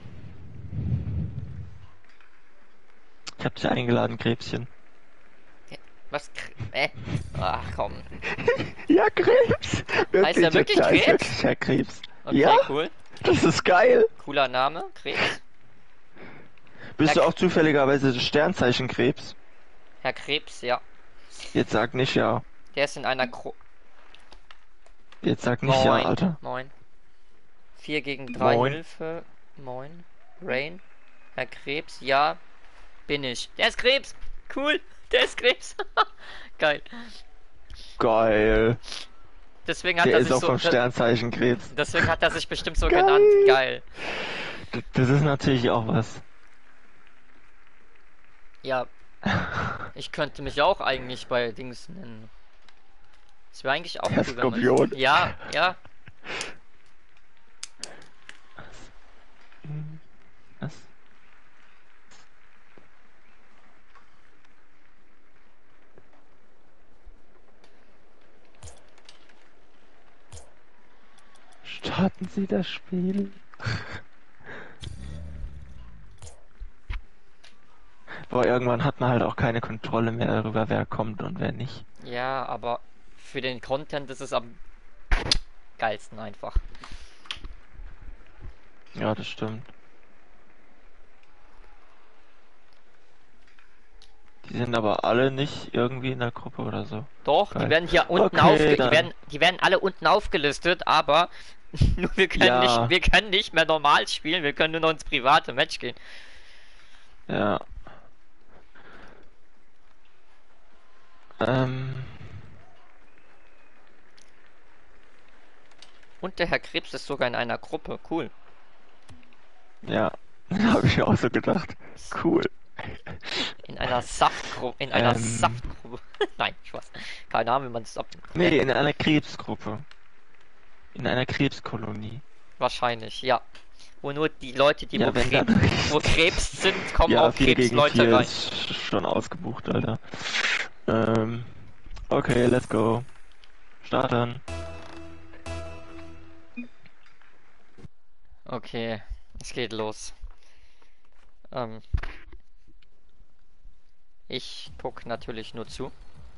Ich hab dich eingeladen, Krebschen. Was? Äh? Ach komm. Ja, Krebs! Heißt er wirklich ja, ist Krebs? wirklich Herr Krebs. Okay, Ja, cool. das ist geil. Cooler Name. Krebs. Bist Herr du auch zufälligerweise das Sternzeichen Krebs? Herr Krebs, ja. Jetzt sag nicht ja. Der ist in einer Gro Jetzt sag nicht Moin. ja, Alter. Moin. vier gegen drei Moin. Hilfe. Moin. Rain. Herr Krebs, ja. Bin ich. Der ist Krebs. Cool. Der ist Krebs. Geil. Geil. Deswegen hat Der er ist sich auch so. vom Sternzeichen Krebs. Deswegen hat er sich bestimmt so Geil. genannt. Geil. D- Das ist natürlich auch was. Ja. Ich könnte mich auch eigentlich bei Dings nennen. Das wäre eigentlich auch Der cool, wenn man- Skorpion. Ja, ja. Was? Starten Sie das Spiel. Boah, irgendwann hat man halt auch keine Kontrolle mehr darüber, wer kommt und wer nicht. Ja, aber für den Content ist es am geilsten einfach. Ja, das stimmt. Die sind aber alle nicht irgendwie in der Gruppe oder so. Doch, Geil. die werden hier unten Okay, aufge die dann- werden, die werden alle unten aufgelistet, aber nur wir können Ja. nicht, wir können nicht mehr normal spielen, wir können nur noch ins private Match gehen. Ja. Ähm. Und der Herr Krebs ist sogar in einer Gruppe, cool. Ja. Habe ich auch so gedacht. Cool. In einer Saftgruppe, in einer Ähm. Saftgruppe. Nein, Spaß. Keine Ahnung, wie man es ab. Nee, in einer Krebsgruppe. In einer Krebskolonie. Wahrscheinlich, ja. Wo nur die Leute, die Ja, wo, wenn Krebs, dann- wo Krebs sind, kommen Ja, auch vier gegen Krebsleute vier rein. ist schon ausgebucht, Alter. Ähm. Okay, let's go. Starten. Okay, es geht los. Ähm. Ich guck natürlich nur zu.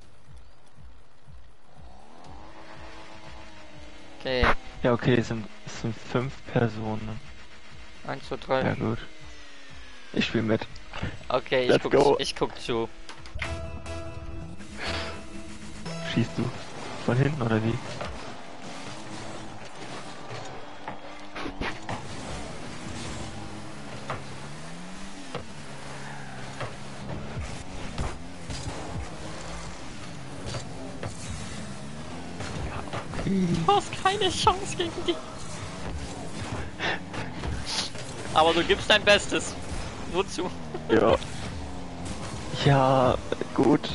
Okay, Ja, okay, es sind, es sind fünf Personen. eins, zwei, drei. Ja, gut. Ich spiele mit. Okay, ich Let's guck, go. ich guck zu. Schießt du? Von hinten oder wie? Du hast keine Chance gegen die. Aber du gibst dein Bestes. Nur zu. Ja. Ja, gut.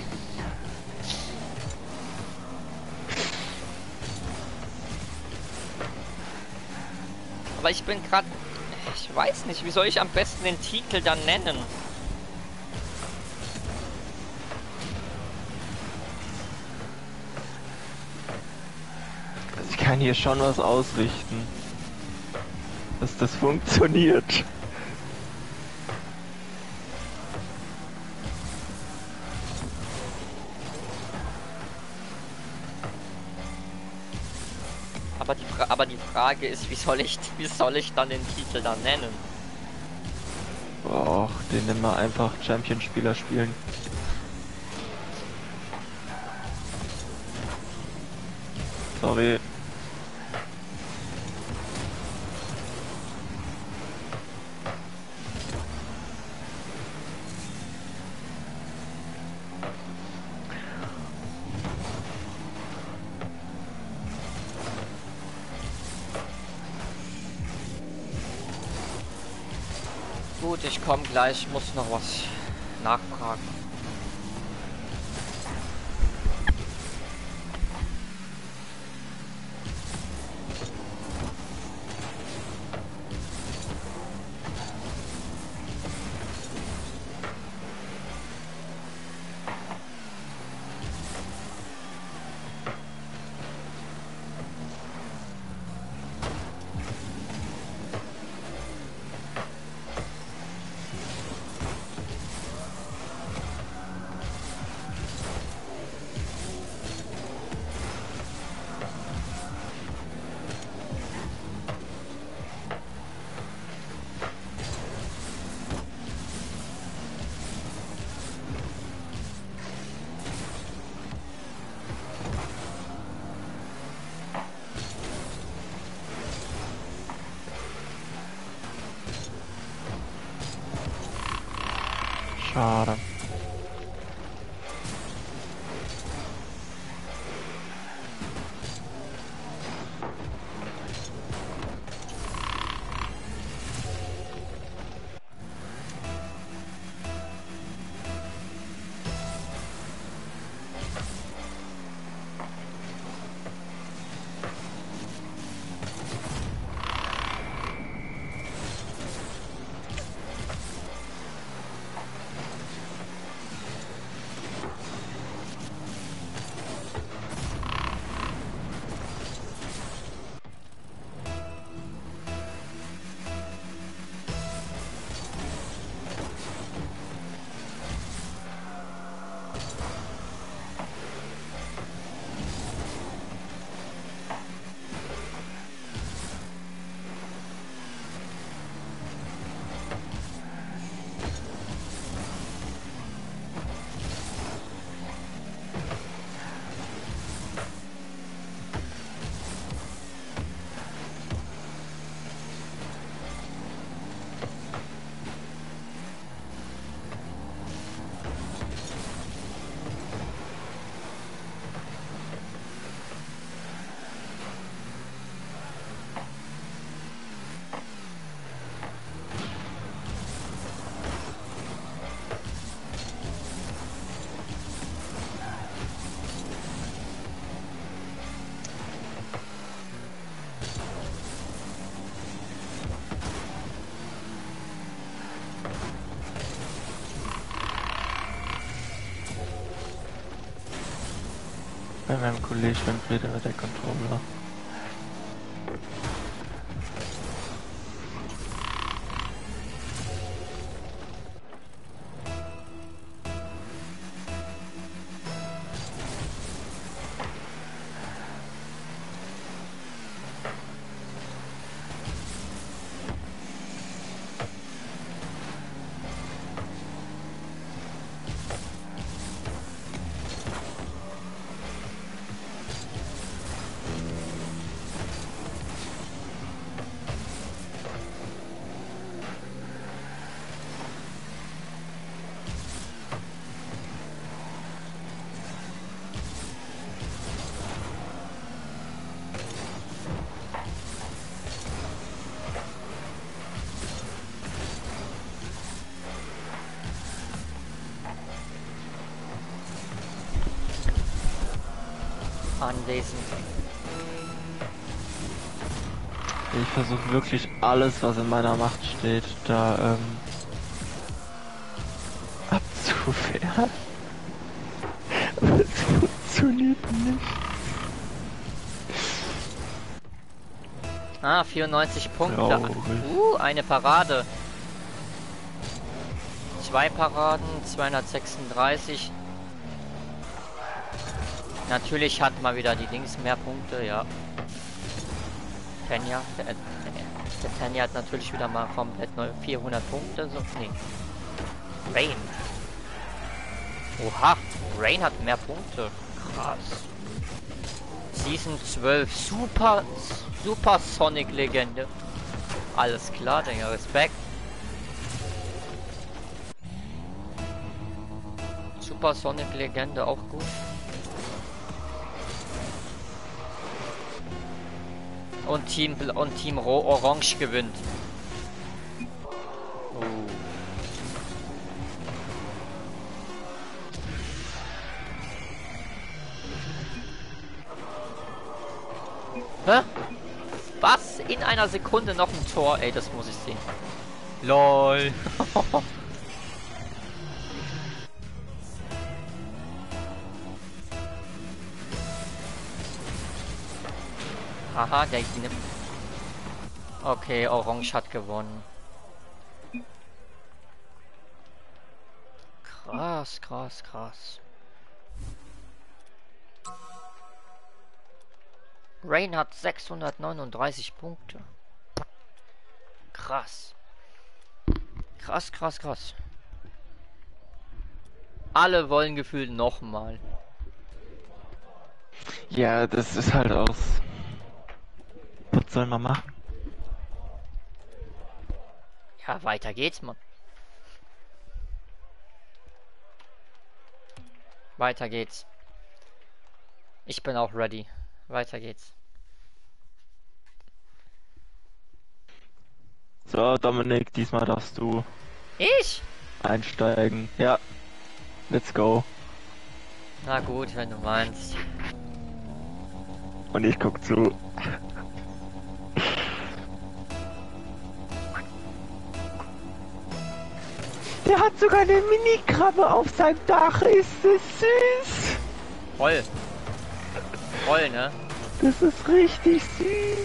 Aber ich bin gerade. Ich weiß nicht, wie soll ich am besten den Titel dann nennen? Also ich kann hier schon was ausrichten. Dass das funktioniert. Aber die, Fra aber die Frage ist, wie soll ich, wie soll ich dann den Titel dann nennen? Och, den nehmen wir einfach Champion-Spieler spielen. Sorry. Gut, ich komme gleich, muss noch was nachfragen. Schade. Bei meinem Kollegen schwimmt wieder der Controller. Anwesend. Ich versuche wirklich alles, was in meiner Macht steht, da ähm, abzuwehren. Aber es funktioniert nicht. Ah, vierundneunzig Punkte. Traurig. Uh, eine Parade. Zwei Paraden, zweihundertsechsunddreißig. Natürlich hat mal wieder die Dings mehr Punkte, ja. Tanja, der, äh, der Tanja hat natürlich wieder mal komplett neue vierhundert Punkte, so, nee. Rain. Oha, Rain hat mehr Punkte. Krass. Season zwölf, Super, Super Sonic Legende. Alles klar, Digga, Respekt. Super Sonic Legende, auch gut. Und Team Bl und Team Ro Orange gewinnt. Oh. Hä? Was? In einer Sekunde noch ein Tor? Ey, das muss ich sehen. LOL. Aha, der nimmt. Okay, Orange hat gewonnen. Krass, krass, krass. Rain hat sechshundertneununddreißig Punkte. Krass. Krass, krass, krass. Alle wollen gefühlt nochmal. Ja, das ist halt aus. Was soll man machen? Ja, weiter geht's, Mann. Weiter geht's. Ich bin auch ready. Weiter geht's. So, Dominik, diesmal darfst du Ich? einsteigen. Ja, let's go. Na gut, wenn du meinst. Und ich guck zu. Der hat sogar eine Mini-Krabbe auf seinem Dach. Ist das süß? Voll. Voll, ne? Das ist richtig süß.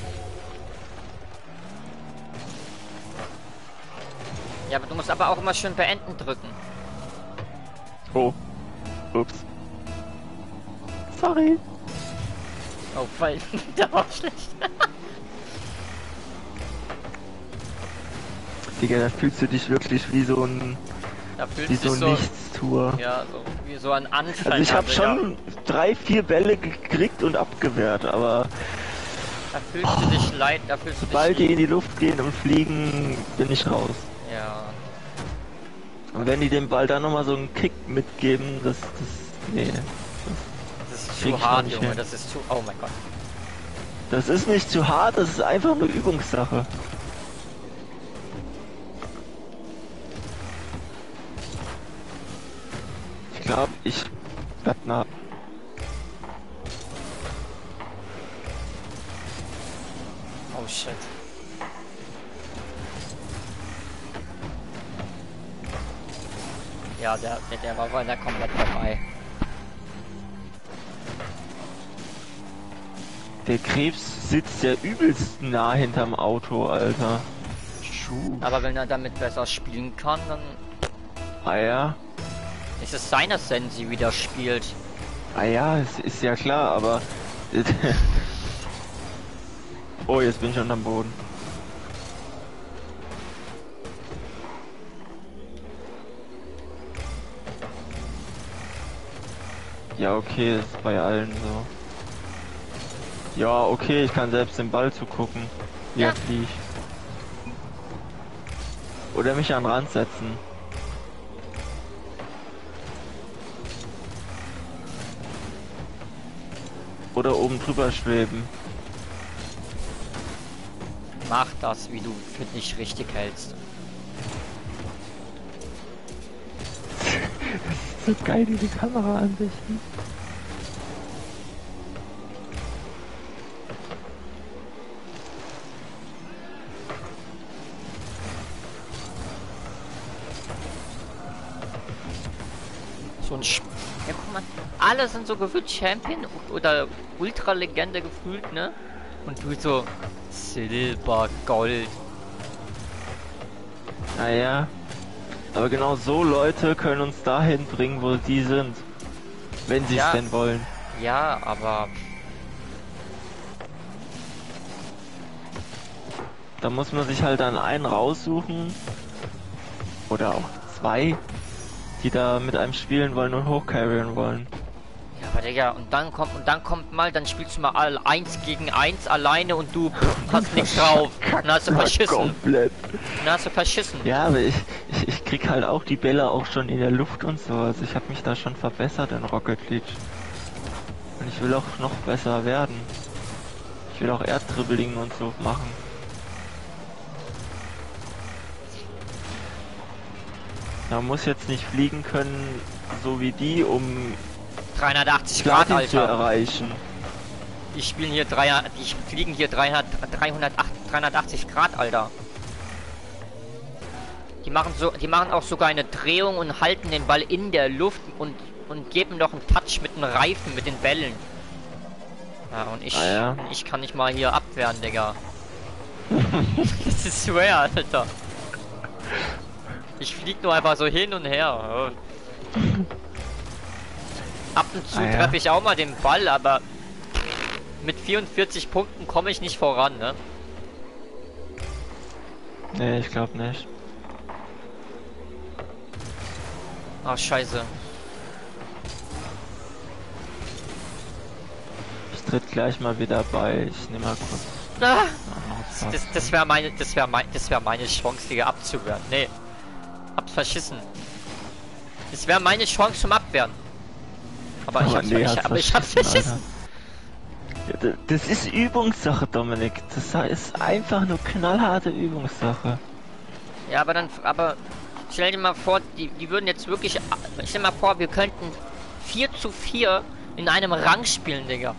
Ja, aber du musst aber auch immer schön beenden drücken. Oh. Ups. Sorry. Oh, voll. Der war schlecht. Digga, da fühlst du dich wirklich wie so ein... Da fühlst wie du so dich ein so... Nichtstour. Ja, so wie so ein Anfang. Also ich habe also, schon ja. drei, vier Bälle gekriegt und abgewehrt, aber Da fühlst du dich leid, da fühlst du dich... sobald die in die Luft gehen und fliegen, bin ich raus. Ja. Und wenn die dem Ball dann nochmal so einen Kick mitgeben, das... das nee. Das ist Krieg zu ich hart, nicht Junge. hin. Das ist zu... Oh mein Gott. Das ist nicht zu hart, das ist einfach nur Übungssache. Ich glaube, ich werd nah. Oh shit. Ja, der, der, der war wohl da komplett vorbei. Der Krebs sitzt ja übelst nah hinterm Auto, Alter. Schuh. Aber wenn er damit besser spielen kann, dann Ah ja. ist es seiner Sensi wieder spielt. Ah ja, es ist ja klar, aber... Oh, jetzt bin ich schon am Boden. Ja, okay, das ist bei allen so. Ja, okay, ich kann selbst den Ball zugucken, wie Ja. er fliegt. Oder mich an den Rand setzen. Oder oben drüber schweben. Mach das, wie du für dich richtig hältst. So geil, diese Kameraansichten. So ein Sch Ja, guck mal, alle sind so gefühlt Champion oder Ultra-Legende gefühlt, ne? Und du so Silber, Gold. Naja. Aber genau so Leute können uns dahin bringen, wo die sind. Wenn sie es Ja. denn wollen. Ja, aber Da muss man sich halt dann einen raussuchen. Oder auch zwei, die da mit einem spielen wollen und hochcarryen wollen. ja, aber Digga, und dann kommt und dann kommt mal, dann spielst du mal all eins gegen eins alleine und du hast nichts drauf. Dann hast du verschissen. Komplett. Dann hast du verschissen. Ja, aber ich, ich, ich krieg halt auch die Bälle auch schon in der Luft und so. Also ich habe mich da schon verbessert in Rocket League. Und ich will auch noch besser werden. Ich will auch Erdribbling und so machen. Man muss jetzt nicht fliegen können, so wie die, um dreihundertachtzig Grad, Platin zu Alter. erreichen. Die spielen hier drei, die fliegen hier dreihundert, dreihundertacht, dreihundertachtzig Grad, Alter. Die machen so, die machen auch sogar eine Drehung und halten den Ball in der Luft und und geben noch einen Touch mit den Reifen, mit den Bällen. Ja, und ich, Ah, ja. ich kann nicht mal hier abwehren, Digga. Das ist schwer, Alter. Ich flieg nur einfach so hin und her. Ab und zu Ah, ja. treffe ich auch mal den Ball, aber mit vierundvierzig Punkten komme ich nicht voran, ne? Nee, ich glaube nicht. Ach, scheiße. Ich tritt gleich mal wieder bei. Ich nehme mal kurz. Ah, Ah, das das wäre meine, das wäre mein, das wäre meine Chance, Digga, abzuwehren. Nee. Hab's verschissen. Das wäre meine Chance zum Abwehren. Aber ich Aber hab's, nee, ich, hast aber ich hab's verschissen, verschissen. Ja, da- das ist Übungssache, Dominik. Das ist einfach nur knallharte Übungssache. Ja, aber dann, aber stell dir mal vor, die, die würden jetzt wirklich, stell dir mal vor, wir könnten vier zu vier in einem Rang spielen, Digga.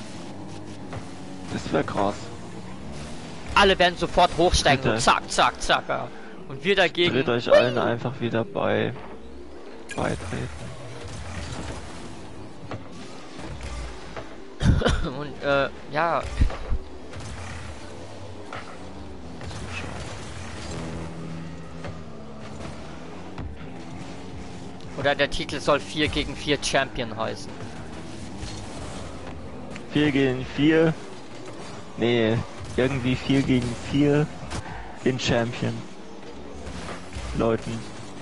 Das wäre krass. Alle werden sofort hochsteigen, so Bitte. zack, zack, zack. Ja. Und wir dagegen. Dreht euch allen einfach wieder bei. Beitreten. Und, äh, ja. Oder der Titel soll vier gegen vier Champion heißen. vier gegen vier. Nee, irgendwie vier gegen vier in Champion. Leuten.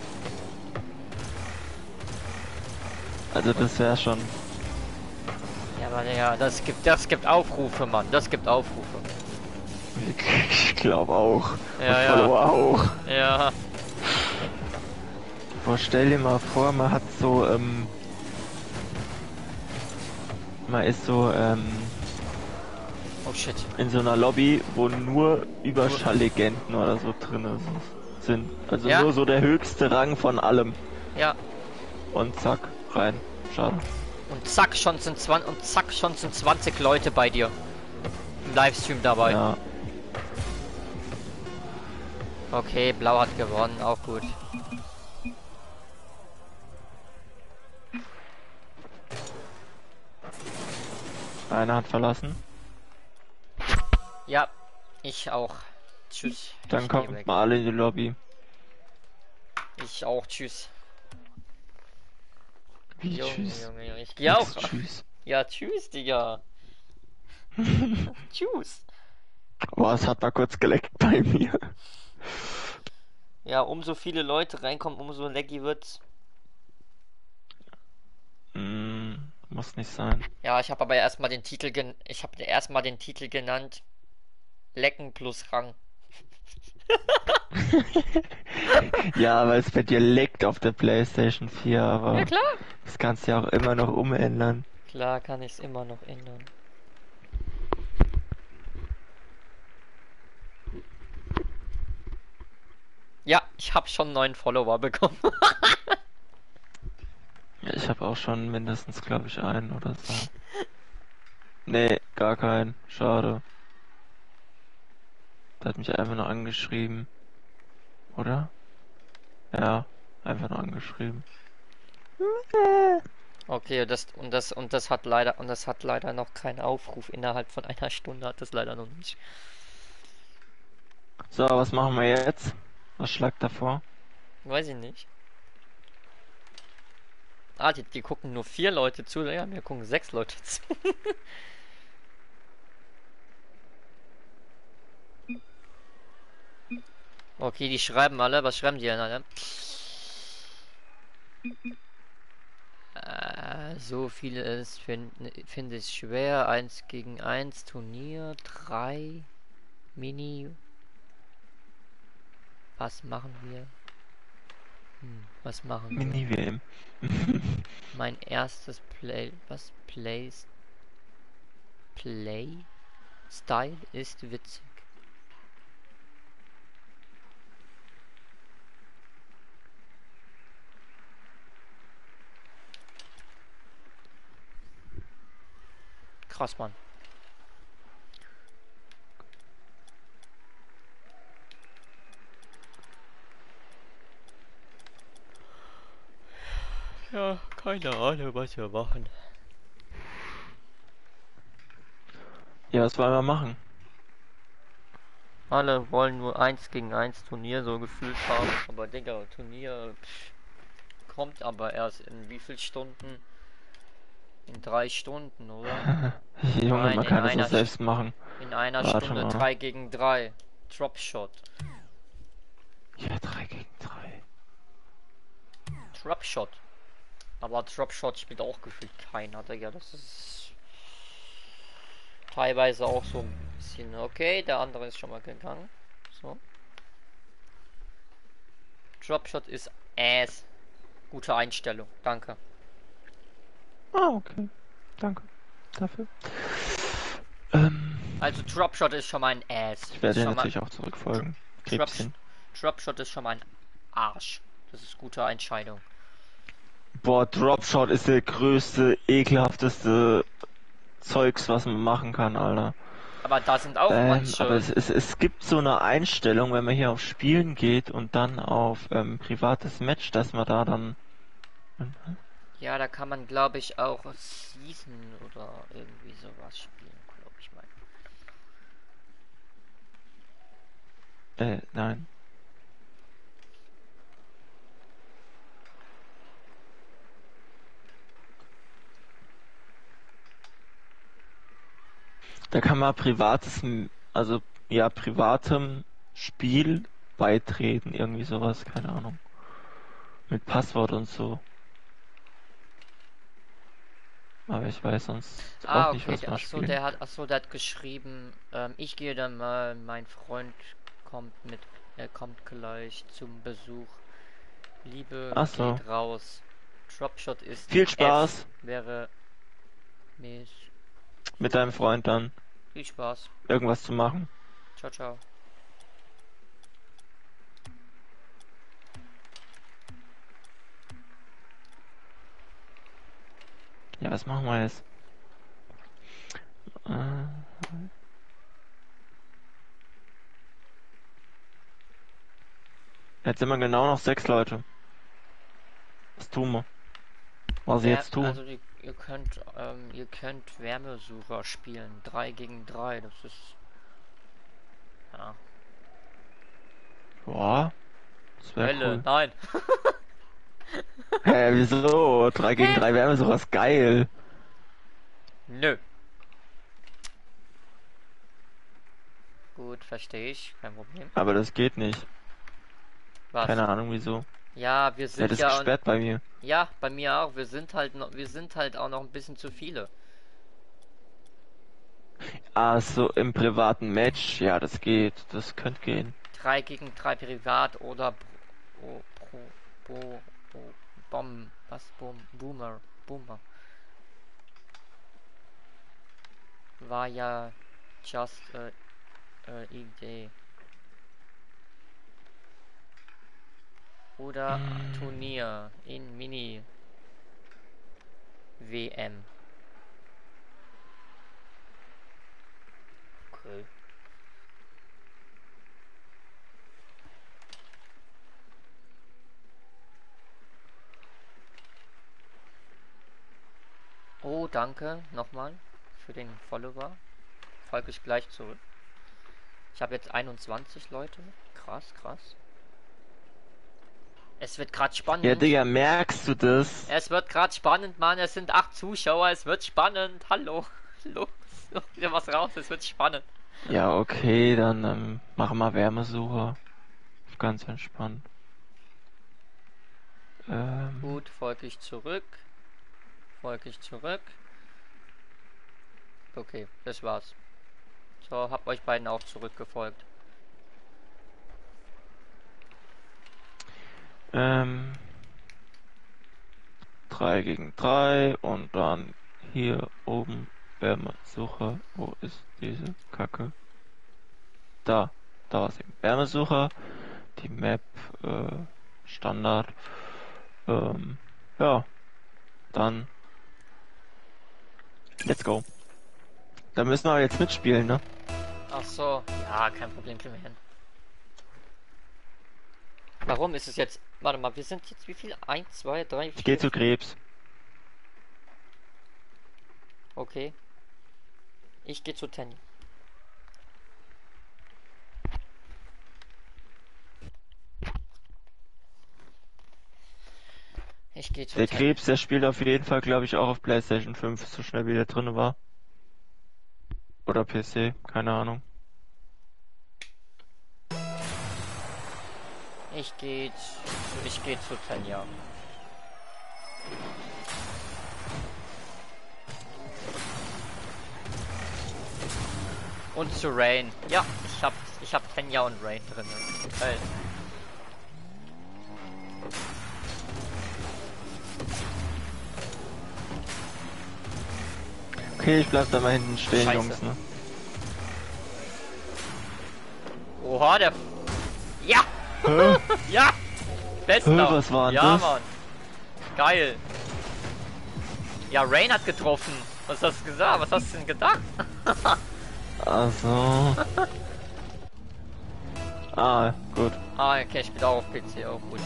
Also das wäre schon. Ja, aber ja, das gibt, das gibt Aufrufe, Mann. Das gibt Aufrufe. Ich glaube auch. Ja, Und ja. Follower auch. Ja. Boah, stell dir mal vor, man hat so, ähm, man ist so, ähm, Oh shit. in so einer Lobby, wo nur Überschalllegenden oder so drin sind. Also Ja. nur so der höchste Rang von allem. Ja. Und zack, rein. Schade. Und zack, schon sind zwanzig und zack, schon sind zwanzig Leute bei dir. Im Livestream dabei. Ja. Okay, Blau hat gewonnen, auch gut. Einer hat verlassen. Ja, ich auch. Tschüss. Dann Ich geh kommt weg. mal alle in die Lobby. Ich auch. Tschüss. Wie Junge, tschüss? Junge, Junge. Ich geh Nix auch. tschüss. Ja, tschüss, Digga. Tschüss. Boah, es hat mal kurz geleckt bei mir. Ja, umso viele Leute reinkommen, umso laggy wird's. Mm, muss nicht sein. Ja, ich habe aber erstmal den Titel gen ich habe erstmal den Titel genannt Lecken plus Rang. Ja, weil es bei dir leckt auf der PlayStation vier, Ja aber klar. das kannst du ja auch immer noch umändern. Klar kann ich es immer noch ändern. Ja, ich habe schon neun Follower bekommen. Ja, ich habe auch schon mindestens, glaube ich, einen oder so. Nee, gar keinen. Schade. Der hat mich einfach nur angeschrieben. Oder? Ja, einfach nur angeschrieben. Okay, das und das und das hat leider und das hat leider noch keinen Aufruf innerhalb von einer Stunde hat es leider noch nicht. So, was machen wir jetzt? Was schlagt davor? Weiß ich nicht. Ah, die, die gucken nur vier Leute zu. Ja, mir gucken sechs Leute zu. Okay, die schreiben alle. Was schreiben die denn alle? Äh, so viele es finde find ich schwer. Eins gegen eins Turnier. Drei Mini. Was machen wir? Hm, was machen wir? Mini-W M. Mein erstes Play. Was? Plays. Play? Style ist witzig. Krass, Mann. Ja, keine Ahnung, was wir machen. Ja, was wollen wir machen? Alle wollen nur eins gegen eins Turnier so gefühlt haben, aber Digga, Turnier pff, kommt aber erst in wie viel Stunden? In drei Stunden, oder? Junge, Nein, man in kann das auch einer, selbst machen. in einer Warte Stunde mal. drei gegen drei. Dropshot. Ja, drei gegen drei. Dropshot. Aber Dropshot spielt auch gefühlt keiner, Digga. Das ist teilweise auch so ein bisschen. Okay, der andere ist schon mal gegangen. So. Dropshot ist ass. Gute Einstellung. Danke. Ah, okay. Danke dafür. Ähm, Also Dropshot ist schon mal ein Ass. ich werde Ist dir schon mal, natürlich auch zurückfolgen. Drop, Krebschen. Dropshot ist schon mal ein Arsch. Das ist gute Entscheidung. Boah, Dropshot ist der größte, ekelhafteste Zeugs, was man machen kann, Alter. Aber da sind auch Ähm, manche. aber es, es, es gibt so eine Einstellung, wenn man hier auf Spielen geht und dann auf ähm, privates Match, dass man da dann... Ja, da kann man, glaube ich, auch Season oder irgendwie sowas spielen, glaube ich mal. Äh, nein. Da kann man privates, also ja, privatem Spiel beitreten, irgendwie sowas, keine Ahnung. Mit Passwort und so. Aber ich weiß sonst Ah, auch nicht, okay. was Der, man achso, spielen. der hat, achso, der hat geschrieben, ähm, ich gehe dann mal, mein Freund kommt mit, er kommt gleich zum Besuch. Liebe Ach so. geht raus. Dropshot ist Viel F. Spaß Wäre mich. mit deinem Freund dann, Viel Spaß. irgendwas zu machen. Ciao, ciao. Ja, was machen wir jetzt? Äh, Jetzt sind wir genau noch sechs Leute. Was tun wir? Was Wer, jetzt tun? also die, ihr könnt, ähm, ihr könnt Wärmesucher spielen. Drei gegen drei. Das ist Ja. Boah. Das wäre Hölle, cool. nein. Hä, wieso? drei gegen drei wäre sowas geil. Nö. Gut, verstehe ich. Kein Problem. Aber das geht nicht. Was? Keine Ahnung wieso. Ja, wir Ja, sind das ist ja... gesperrt bei mir. Ja, bei mir auch. Wir sind halt noch, wir sind halt auch noch ein bisschen zu viele. Ah, so im privaten Match. Ja, das geht. Das könnte gehen. Drei gegen drei privat oder Pro, Pro, Bo, Bo, Bom, was? Boom, Boomer, Boomer. War ja just äh, äh, Idee. Oder Hm. Turnier in Mini W M. Okay. Oh, danke nochmal für den Follower. Folge ich gleich zurück. Ich habe jetzt einundzwanzig Leute. Krass, krass. Es wird gerade spannend. Ja, Digga, merkst du das? Es wird gerade spannend, Mann. Es sind acht Zuschauer. Es wird spannend. Hallo. Los. Noch wieder was raus. Es wird spannend. Ja, okay, dann ähm, mach mal Wärmesuche. Ganz entspannt. Ähm, Gut, folge ich zurück. Folge ich zurück. Okay, das war's. So, hab euch beiden auch zurückgefolgt. ähm, drei gegen drei und dann hier oben Wärmesuche. Wo ist diese Kacke? Da, da ist eben Wärmesucher. Die Map äh, Standard. Ähm, ja, dann let's go. Da müssen wir jetzt mitspielen, ne? Ach so, ja, kein Problem, kriegen wir hin. Warum ist es jetzt... Warte mal, wir sind jetzt wie viel? eins, zwei, drei, vier... Ich gehe zu Krebs. Okay. Ich gehe zu Tenny. Ich gehe zu Der Tenny. Krebs, der spielt auf jeden Fall, glaube ich, auch auf PlayStation fünf, so schnell wie der drin war. Oder P C, keine Ahnung. Ich gehe... Ich gehe zu Tenny. Und zu Rain. Ja, ich hab, ich hab Tenya und Rain drin. Geil. Okay, ich bleib da mal hinten stehen, Scheiße. Jungs, ne? Oha, der... Ja! Hä? Ja! Bester! Hä, was war denn ja, das? Mann! Geil! Ja, Rain hat getroffen! Was hast du gesagt? Was hast du denn gedacht? Also. Ah, gut. Ah, okay, ich spiele auch auf P C, auch gut.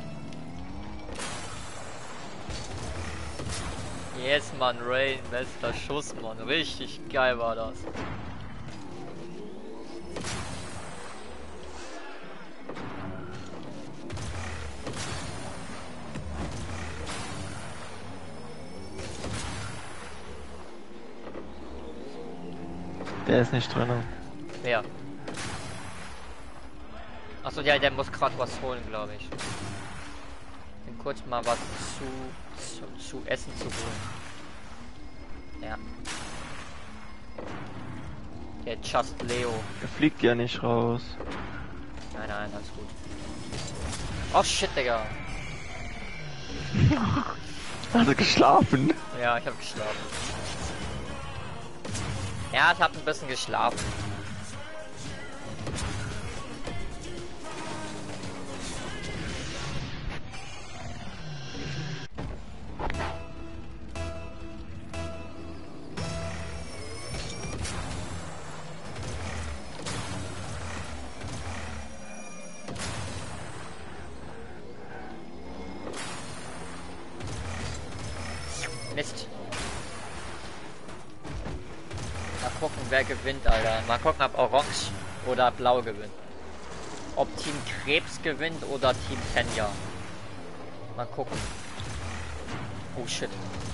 Yes, Mann, Rain, bester Schuss, Mann. Richtig geil war das. Der ist nicht drin. Wer? Achso, ja, der muss gerade was holen, glaube ich. Bin kurz mal was zu, zu, zu essen zu holen. Ja. Der Just Leo. Er fliegt ja nicht raus. Nein, nein, alles gut. Oh shit, Digga. Hat er geschlafen? Ja, ich habe geschlafen. Ja, ich habe ein bisschen geschlafen. Mist. Mal gucken, wer gewinnt, Alter. Mal gucken, ob Orange oder Blau gewinnt. Ob Team Krebs gewinnt oder Team Fenja. Mal gucken. Oh shit.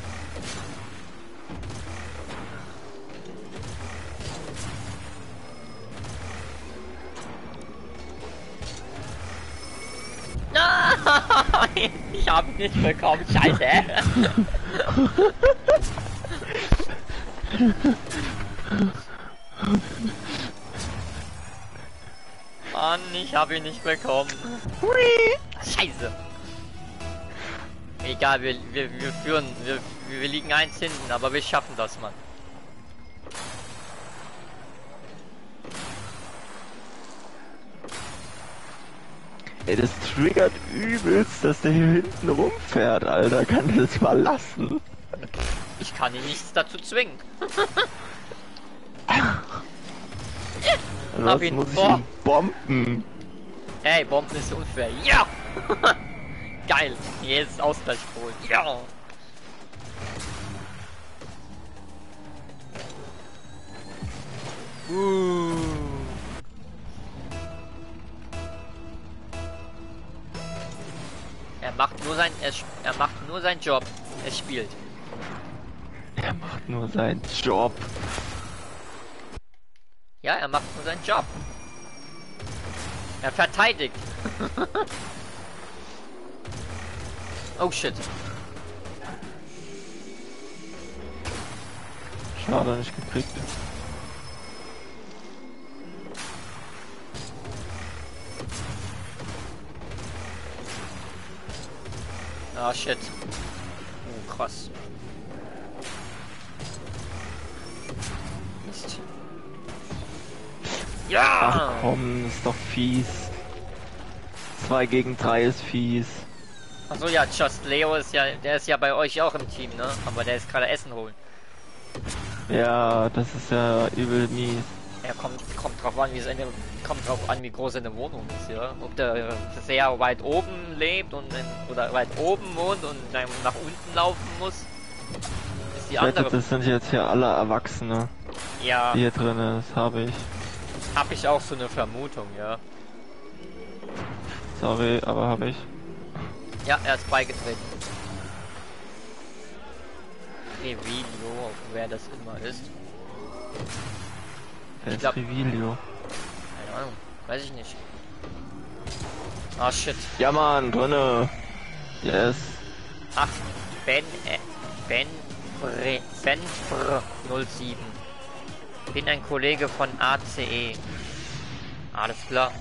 Nein! Ich hab ihn nicht bekommen, scheiße! Mann, ich hab ihn nicht bekommen. Scheiße! Egal, wir, wir, wir führen, wir, wir liegen eins hinten, aber wir schaffen das, Mann. Ey, das triggert übelst, dass der hier hinten rumfährt, Alter. Kann der das mal lassen? Ich kann ihn nichts dazu zwingen. Was ihn. muss ich Boah. ihn bomben? Ey, Bomben ist unfair. Ja! Geil. Jetzt Ausgleich holen. Ja! Uh. Er macht nur sein, er, er macht nur seinen Job. Er spielt. Er macht nur seinen Job. Ja, er macht nur seinen Job. Er verteidigt. Oh shit. Schade, nicht gekriegt. Ah shit. Oh krass. Mist. Ja! Ach komm, ist doch fies. zwei gegen drei ist fies. Achso, ja, Just Leo ist ja, der ist ja bei euch auch im Team, ne? Aber der ist gerade Essen holen. Ja, das ist ja übel mies. Er kommt, kommt drauf an, wie seine, kommt drauf an, wie groß seine Wohnung ist, ja. Ob der sehr weit oben lebt und in, oder weit oben wohnt und dann nach unten laufen muss, ist die Ich wette, andere. das sind jetzt hier alle Erwachsene, Ja, die hier drin ist, habe ich. habe ich auch so eine Vermutung, ja. Sorry, aber habe ich. Ja, er ist beigetreten. Revilio, wer das immer ist. Wer ist glaub- Revilio? Keine Ahnung, weiß ich nicht. Ah shit. Ja Mann, drinne. Yes. Ach, Ben, äh, Ben, Bre, Ben, Br, null sieben. Bin ein Kollege von A C E. Alles klar.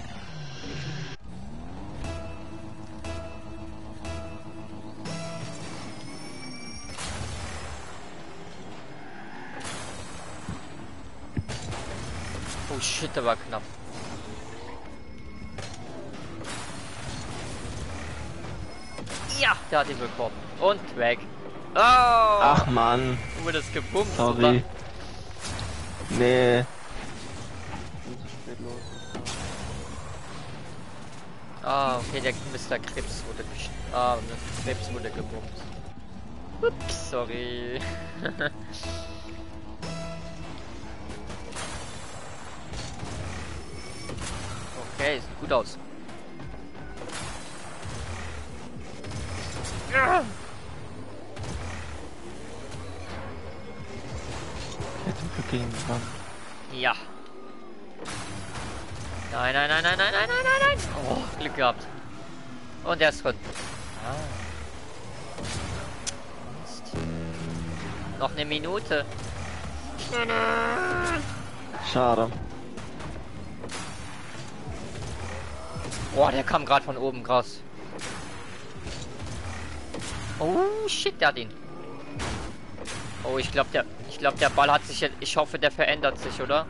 Oh shit, der war knapp. Ja, der hat ihn bekommen. Und weg. Oh! Ach Mann, Du wurdest gebumst, sorry. oder? Nee. Ah, okay, der Mister Krebs wurde gesch... Ah, Mister Krebs wurde gebumst. Ups, sorry. Okay, sieht gut aus. Ja. Jetzt zum Glück gegen die Wand. Ja. Nein, nein, nein, nein, nein, nein, nein, nein, nein. Oh, Glück gehabt. Und er ist drin. Ah. Mist. Noch eine Minute. Schade. Boah, der kam gerade von oben, krass. Oh shit, der hat ihn. Oh, ich glaube der, ich glaube der Ball hat sich jetzt, ich hoffe der verändert sich, oder?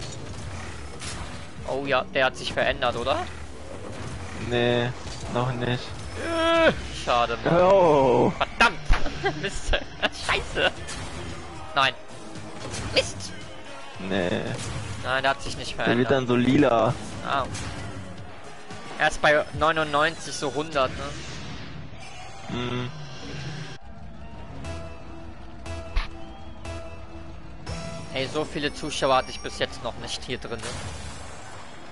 Oh ja, der hat sich verändert, oder? Nee, noch nicht. Äh, Schade, Mann. Oh. Verdammt! Mist. Scheiße. Nein. Mist. Nee. Nein, der hat sich nicht Der wird verändert. dann so lila. Ah. Er ist bei neunundneunzig, so hundert, ne? Hm. Ey, so viele Zuschauer hatte ich bis jetzt noch nicht hier drin. Ne?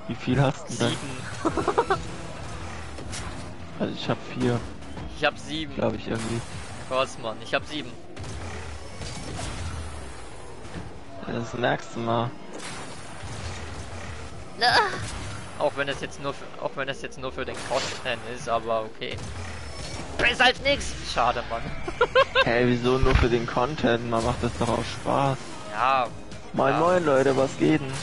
Wie viel hast du denn? Sieben. Also ich hab vier, Ich hab sieben. glaube ich irgendwie. Krass, Mann. Ich hab sieben. Das merkst du mal. Auch wenn es jetzt nur für, auch wenn es jetzt nur für den Content ist, aber okay. Besser als nix. Schade, Mann. Hey, wieso nur für den Content? Man macht das doch auch Spaß. Ja. Moin ja. moin Leute, was geht denn?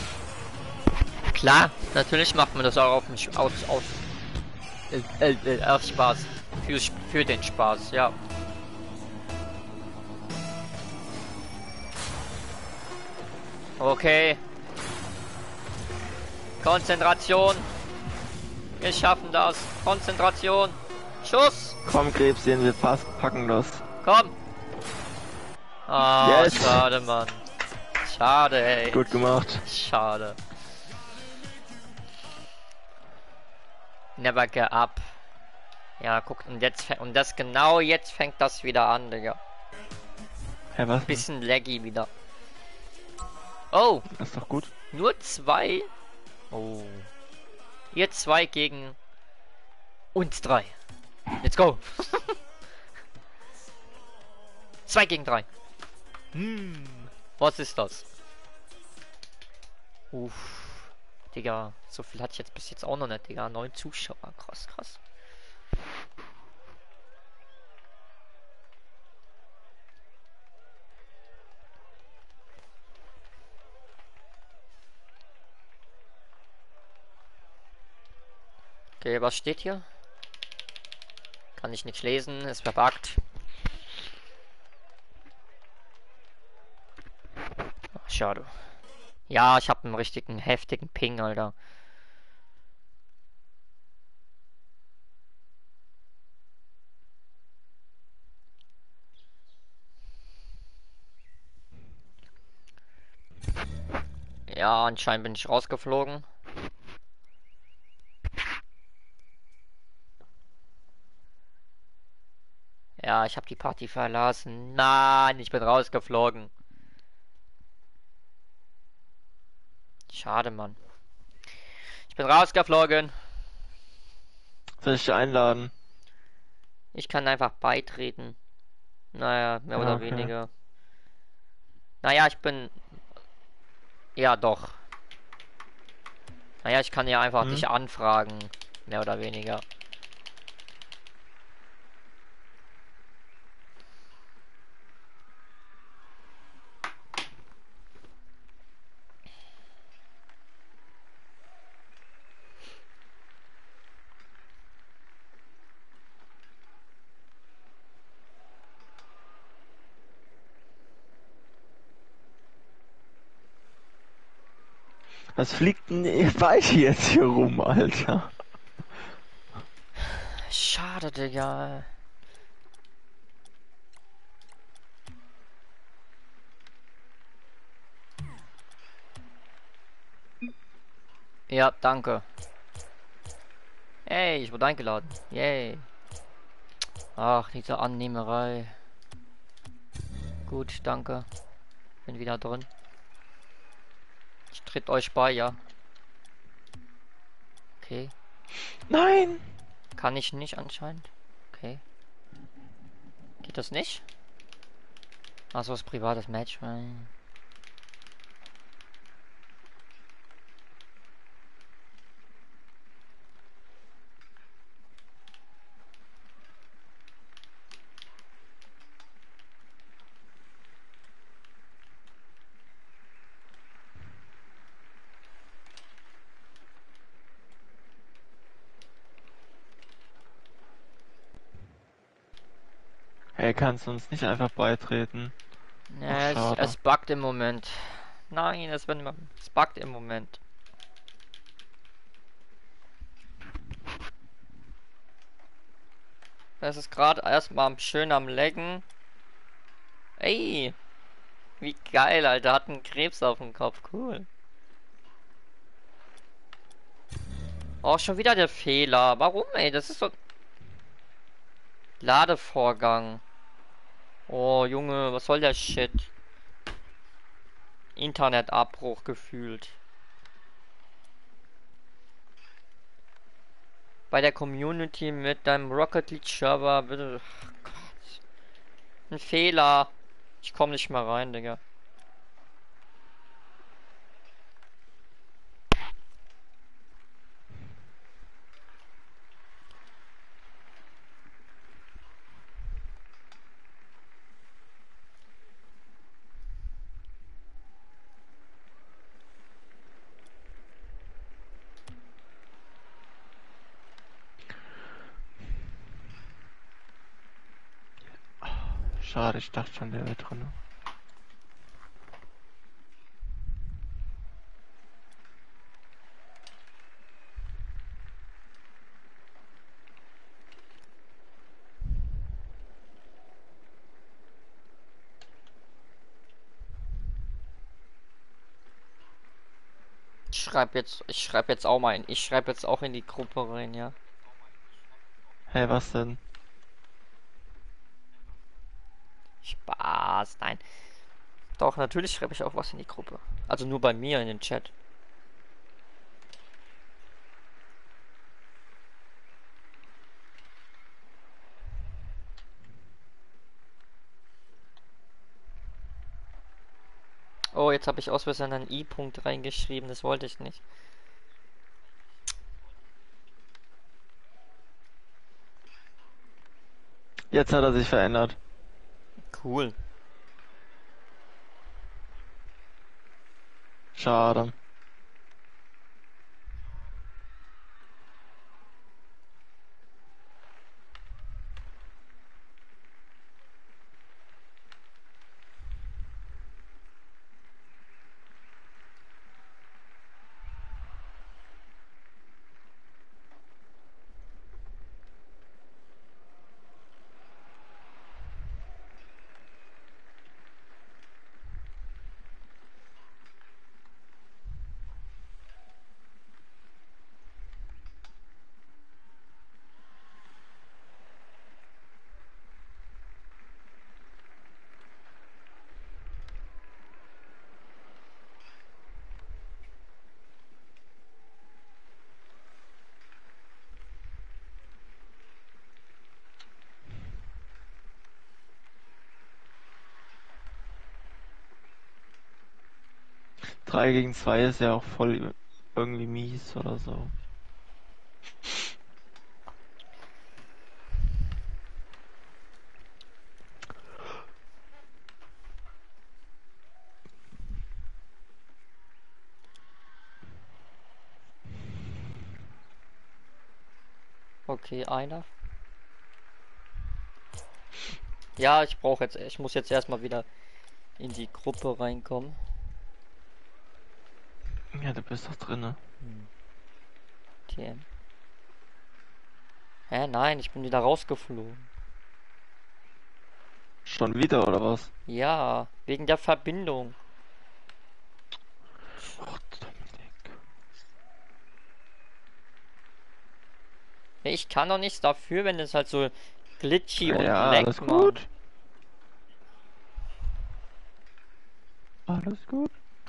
Klar, natürlich macht man das auch auf den Sch aus, aus, äh, äh, äh, aus Spaß. Für, für den Spaß, ja. Okay. Konzentration. Wir schaffen das. Konzentration. Schuss. Komm Krebschen, wir fast packen das. Komm. Ah, Yes. schade, Mann. Schade, ey. Gut gemacht. Schade. Never get up. Ja, guck, und jetzt fä- und das genau jetzt fängt das wieder an, Digga. Hä, was? Bisschen laggy wieder. Oh, Das ist doch gut. nur zwei. Oh. Ihr zwei gegen uns drei. Let's go. Zwei gegen drei. Hm. Was ist das? Uff. Digga, so viel hatte ich jetzt bis jetzt auch noch nicht, Digga. Neun Zuschauer. Krass, krass. Okay, was steht hier? Kann ich nicht lesen, ist verbuggt. Ach, schade. Ja, ich habe einen richtigen heftigen Ping, Alter. Ja, anscheinend bin ich rausgeflogen. Ja, ich habe die Party verlassen. Nein, ich bin rausgeflogen. Schade, Mann. Ich bin rausgeflogen. Soll ich dich einladen? Ich kann einfach beitreten. Naja, mehr Ah, oder okay. weniger. Naja, ich bin... Ja, doch. Naja, ich kann ja einfach Hm? dich anfragen. Mehr oder weniger. Was fliegt denn weit jetzt hier rum, Alter? Schade, Digga. Ja, danke. Hey, ich wurde eingeladen. Yay. Ach, diese Annehmerei. Gut, danke. Bin wieder drin. Ich tritt euch bei, ja. Okay. Nein! Kann ich nicht anscheinend. Okay. Geht das nicht? Achso, ist privates Match. Hey, kannst du uns nicht einfach beitreten? Ja, es, schade. es buggt im Moment. Nein, es, wird immer, es buggt im Moment. Es ist gerade erstmal schön am Lecken. Ey, wie geil, Alter. Hat einen Krebs auf dem Kopf. Cool. Oh, schon wieder der Fehler. Warum, ey? Das ist so... Ladevorgang. Oh, Junge, was soll der Shit? Internetabbruch gefühlt. bei der Community mit deinem Rocket League Server, bitte. Ach Gott. Ein Fehler. Ich komme nicht mal rein, Digga. Schade, ich dachte schon, der wäre drin. Ich schreibe jetzt, ich schreibe jetzt auch mal in, ich schreibe jetzt auch in die Gruppe rein, ja. Hey, was denn? Spaß, nein. Doch, natürlich schreibe ich auch was in die Gruppe. Also nur bei mir in den Chat. Oh, jetzt habe ich aus Versehen einen I-Punkt reingeschrieben, das wollte ich nicht. Jetzt hat er sich verändert. Cool. Schade. drei gegen zwei ist ja auch voll irgendwie mies oder so. Okay, einer. Ja, ich brauche jetzt, ich muss jetzt erstmal wieder in die Gruppe reinkommen. Ja, du bist doch drinne. Hm. T M. Hä, nein, ich bin wieder rausgeflogen. Schon wieder oder was? Ja, wegen der Verbindung. Oh, Dominik. Ich kann doch nichts dafür, wenn es halt so glitchy und Ja, lag alles macht. gut. Alles gut.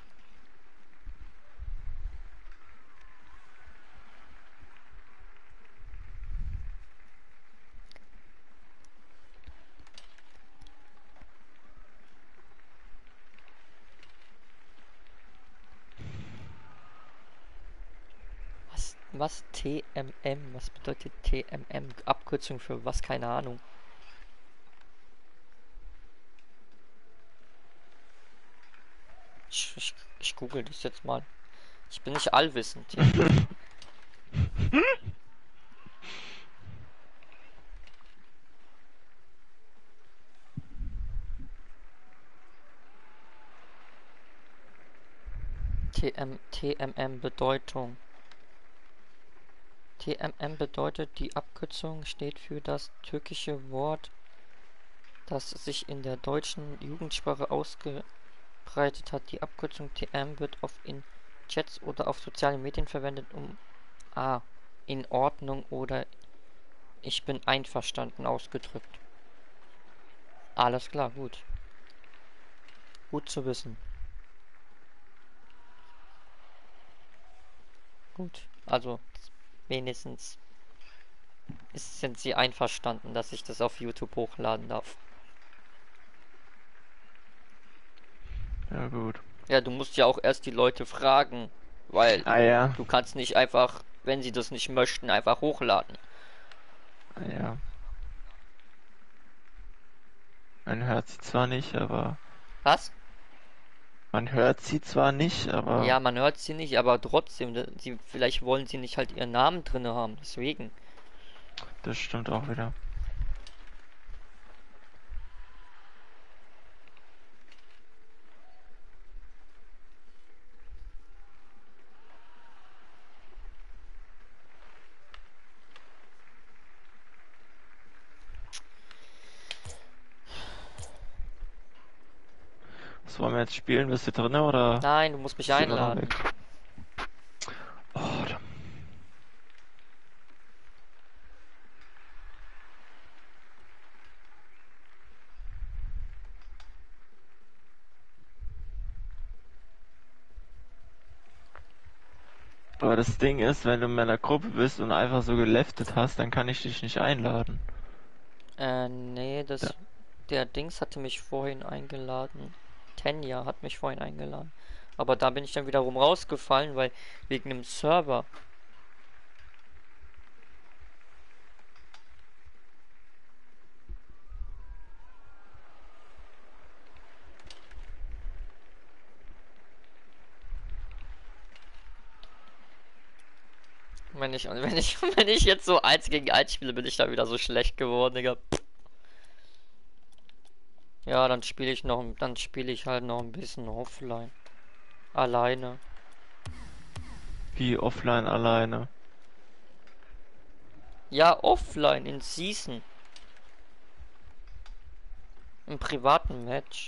Was, was T M M? Was bedeutet T M M? Abkürzung für was? Keine Ahnung. Ich, ich, ich google das jetzt mal. Ich bin nicht allwissend hier. T M, T M M Bedeutung. T M M bedeutet, die Abkürzung steht für das türkische Wort, das sich in der deutschen Jugendsprache ausgebreitet hat. Die Abkürzung T M wird oft in Chats oder auf sozialen Medien verwendet, um A. in Ordnung oder ich bin einverstanden ausgedrückt. Alles klar, gut. Gut zu wissen. Gut, also wenigstens ist, sind Sie einverstanden, dass ich das auf YouTube hochladen darf? Ja, gut. Ja, du musst ja auch erst die Leute fragen, weil Ah ja, du kannst nicht einfach, wenn sie das nicht möchten, einfach hochladen. ah ja. Man hört sie zwar nicht, aber... Was? Man hört sie zwar nicht, aber... Ja, man hört sie nicht, aber trotzdem, da- sie, vielleicht wollen sie nicht halt ihren Namen drinne haben, deswegen. Das stimmt auch wieder. Was wollen wir jetzt spielen? Bist du drin oder Nein, du musst mich bist du immer noch weg? einladen. Oh, da- aber das Ding ist, wenn du in meiner Gruppe bist und einfach so geleftet hast, dann kann ich dich nicht einladen. Äh, nee, Da, das, der Dings hatte mich vorhin eingeladen. Tenja hat mich vorhin eingeladen. Aber da bin ich dann wiederum rausgefallen, weil wegen dem Server. Wenn ich, wenn ich, wenn ich jetzt so eins gegen eins spiele, bin ich da wieder so schlecht geworden, Digga. Ja, dann spiele ich noch, dann spiele ich halt noch ein bisschen offline. Alleine. wie offline alleine. Ja, offline in Season. Im privaten Match.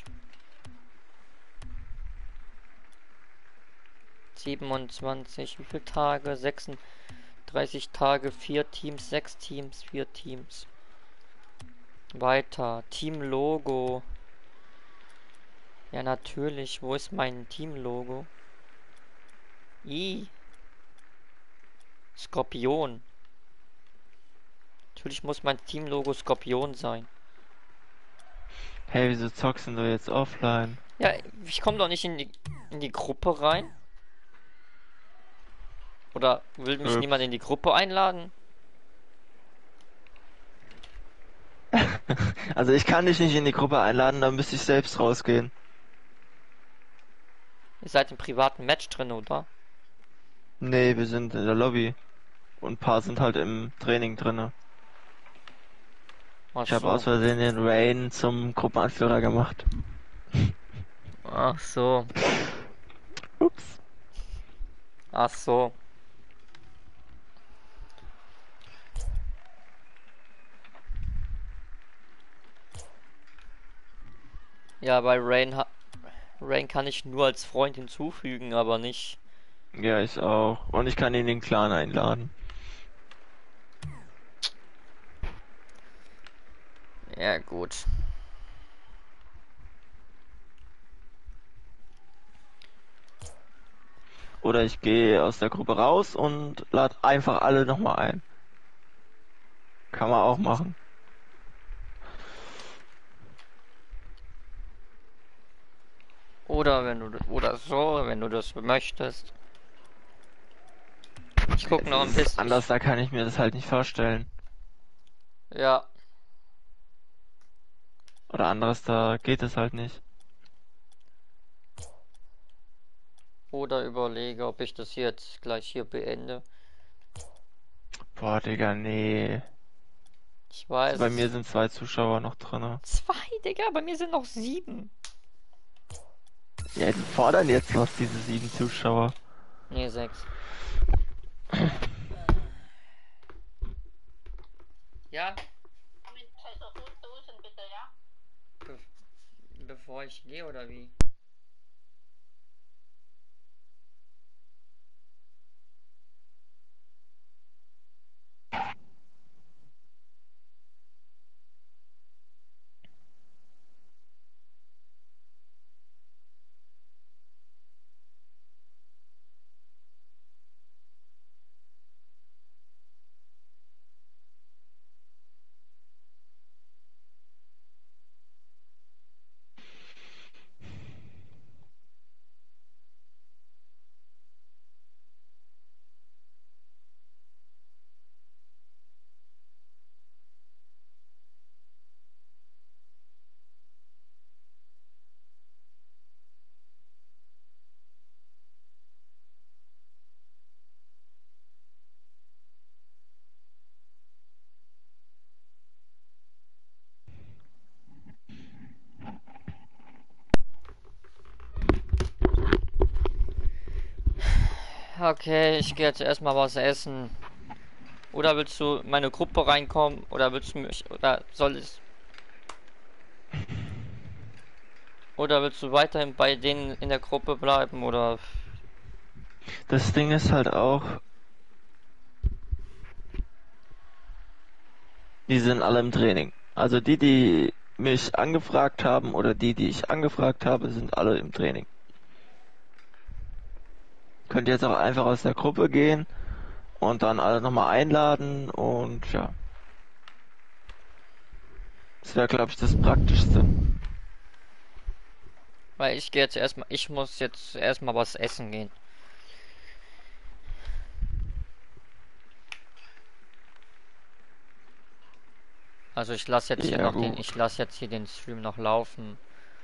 siebenundzwanzig, wie viele Tage? sechsunddreißig Tage, vier Teams, sechs Teams, vier Teams. Weiter. Team-Logo. Ja, natürlich. Wo ist mein Team-Logo? I. Skorpion. Natürlich muss mein Team-Logo Skorpion sein. Hey, wieso zockst denn du jetzt offline? Ja, ich komme doch nicht in die, in die Gruppe rein. Oder will mich niemand Ups. in die Gruppe einladen? Also ich kann dich nicht in die Gruppe einladen, dann müsste ich selbst rausgehen. Ihr seid im privaten Match drin, oder? Nee, wir sind in der Lobby. Und ein paar sind halt im Training drinne. Ach Ich habe aus so. Versehen den Rain zum Gruppenanführer gemacht. Ach so. Ups. Ach so. Ja, bei Rain, ha Rain kann ich nur als Freund hinzufügen, aber nicht. Ja, ich auch. Und ich kann ihn in den Clan einladen. Ja, gut. Oder ich gehe aus der Gruppe raus und lade einfach alle nochmal ein. Kann man auch machen. Oder wenn du oder so, wenn du das möchtest. Ich guck Es noch ein ist bisschen. Ich, anders, da kann ich mir das halt nicht vorstellen. ja. Oder anderes, da geht es halt nicht. Oder überlege, ob ich das jetzt gleich hier beende. Boah, Digga, nee. Ich Also weiß bei mir es. sind zwei Zuschauer noch drinne. Zwei, Digga, bei mir sind noch sieben. Ja, die fordern jetzt was, diese sieben Zuschauer. Nee, sechs. Ja, be bevor ich gehe oder wie? Okay, ich gehe jetzt erstmal was essen. Oder willst du in meine Gruppe reinkommen? Oder willst du mich. Oder soll es. Oder willst du weiterhin bei denen in der Gruppe bleiben? Oder. Das Ding ist halt auch, die sind alle im Training. Also die, die mich angefragt haben oder die, die ich angefragt habe, sind alle im Training. Könnt jetzt auch einfach aus der Gruppe gehen und dann alle nochmal einladen und ja. Das wäre, glaube ich, das Praktischste. Weil ich gehe jetzt erstmal. Ich muss jetzt erstmal was essen gehen. Also ich lasse jetzt hier Ja, noch den. gut. Ich lasse jetzt hier den Stream noch laufen.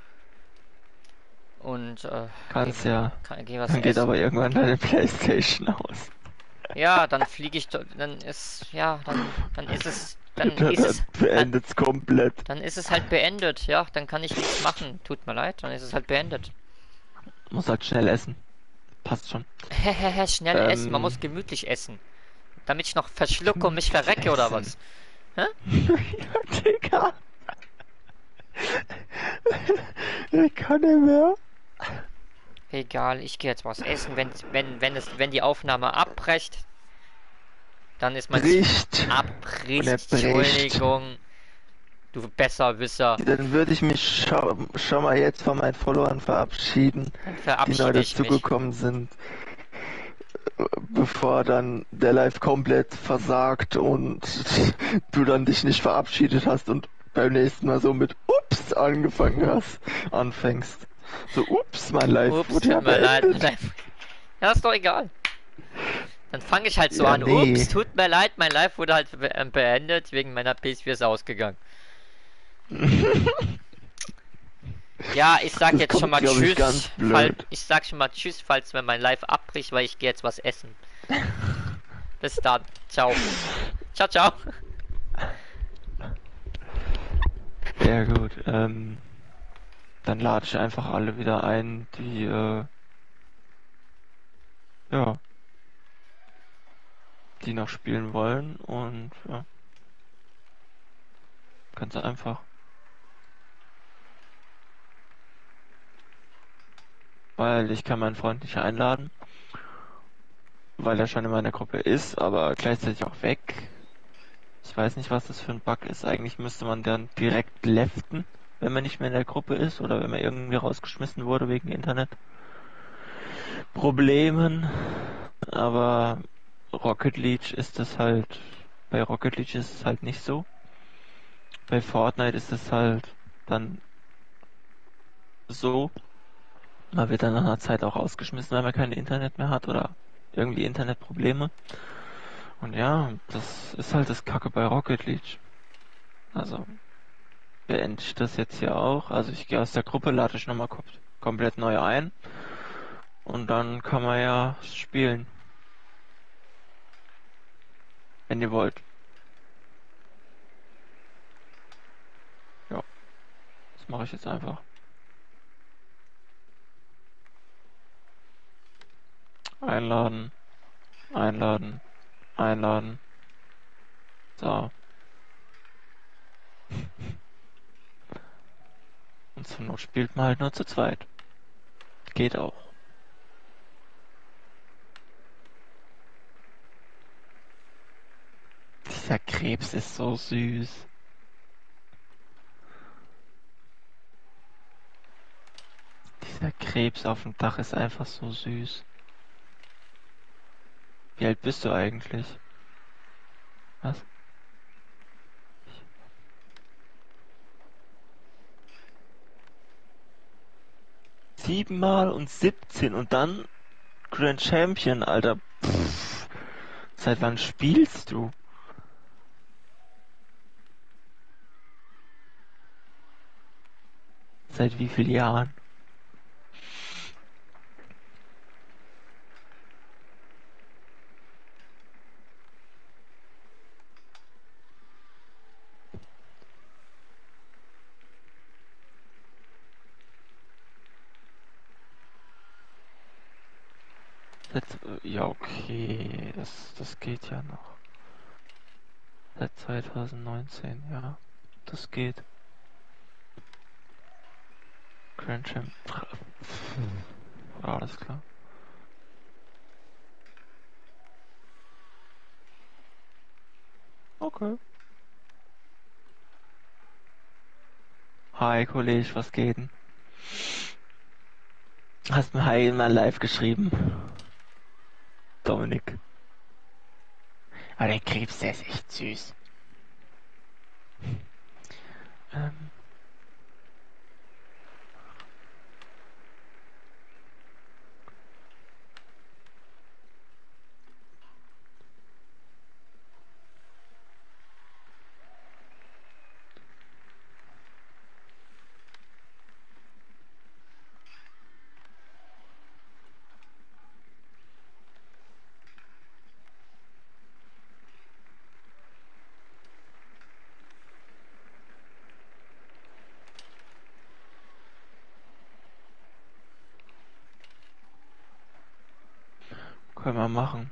Und äh, geh, Kannst ja. kann, geh was Dann geht essen. aber irgendwann deine Playstation aus. Ja, dann fliege ich. do- Dann ist. Ja, dann. Dann ist es. Dann Dann, ist dann es. Dann, beendet's komplett. dann ist es halt beendet. Ja, dann kann ich nichts machen. Tut mir leid. Dann ist es halt beendet. Muss halt schnell essen. Passt schon. Hehehe, schnell essen. Man Ähm, muss gemütlich essen. Damit ich noch verschlucke und mich verrecke oder was? Hä? ja, Digga. Ich kann nicht mehr. Egal, ich gehe jetzt was essen. Wenn, wenn, wenn es, wenn die Aufnahme abbricht, dann ist mein S- Bricht. Und abbricht. er bricht. Entschuldigung. Du Besserwisser. Dann würde ich mich schon, schon mal jetzt von meinen Followern verabschieden, Dann die neu verabschiede ich mich. dazugekommen sind, bevor dann der Live komplett versagt und du dann dich nicht verabschiedet hast und beim nächsten Mal so mit Ups angefangen hast, anfängst. So, ups, mein Live Ups, wurde ja tut mir leid. beendet. Ja, ist doch egal. Dann fange ich halt so Ja, an. nee. Ups, tut mir leid, mein Live wurde halt be äh, beendet. Wegen meiner P S vier ist ausgegangen. Ja, ich sag Das jetzt schon kommt, mal glaub ich, Tschüss. ganz Fall, blöd. ich sag schon mal Tschüss, falls wenn mein Live abbricht, weil ich gehe jetzt was essen. Bis dann. Ciao. Ciao, ciao. Ja gut, ähm, dann lade ich einfach alle wieder ein, die, äh, ja, die noch spielen wollen und ja, ganz einfach. Weil ich kann meinen Freund nicht einladen, weil er schon in meiner Gruppe ist, aber gleichzeitig auch weg. Ich weiß nicht, was das für ein Bug ist. Eigentlich müsste man dann direkt leften, wenn man nicht mehr in der Gruppe ist oder wenn man irgendwie rausgeschmissen wurde wegen Internetproblemen. Aber Rocket League ist das halt, bei Rocket League ist es halt nicht so. Bei Fortnite ist es halt dann so, man wird dann nach einer Zeit auch rausgeschmissen, weil man kein Internet mehr hat oder irgendwie Internetprobleme. Und ja, das ist halt das Kacke bei Rocket League. Also beende ich das jetzt hier auch. Also ich gehe aus der Gruppe, lade ich nochmal kom komplett neu ein. Und dann kann man ja spielen. Wenn ihr wollt. Ja, das mache ich jetzt einfach. Einladen, einladen, einladen. So. Und zur Not spielt man halt nur zu zweit. Geht auch. Dieser Krebs ist so süß. Dieser Krebs auf dem Dach ist einfach so süß. Wie alt bist du eigentlich? Was? Siebenmal und siebzehn und dann Grand Champion, Alter. Pff, seit wann spielst du? Seit wie vielen Jahren? Seit, ja, okay, das, das geht ja noch. Seit zwanzig neunzehn, ja, das geht. Grand Champ. Ja, alles klar. Okay. Hi, Kollege, was geht denn? Hast mir Hi mal live geschrieben. Dominik. Aber der Krebs, der ist echt süß. Ähm, können wir machen.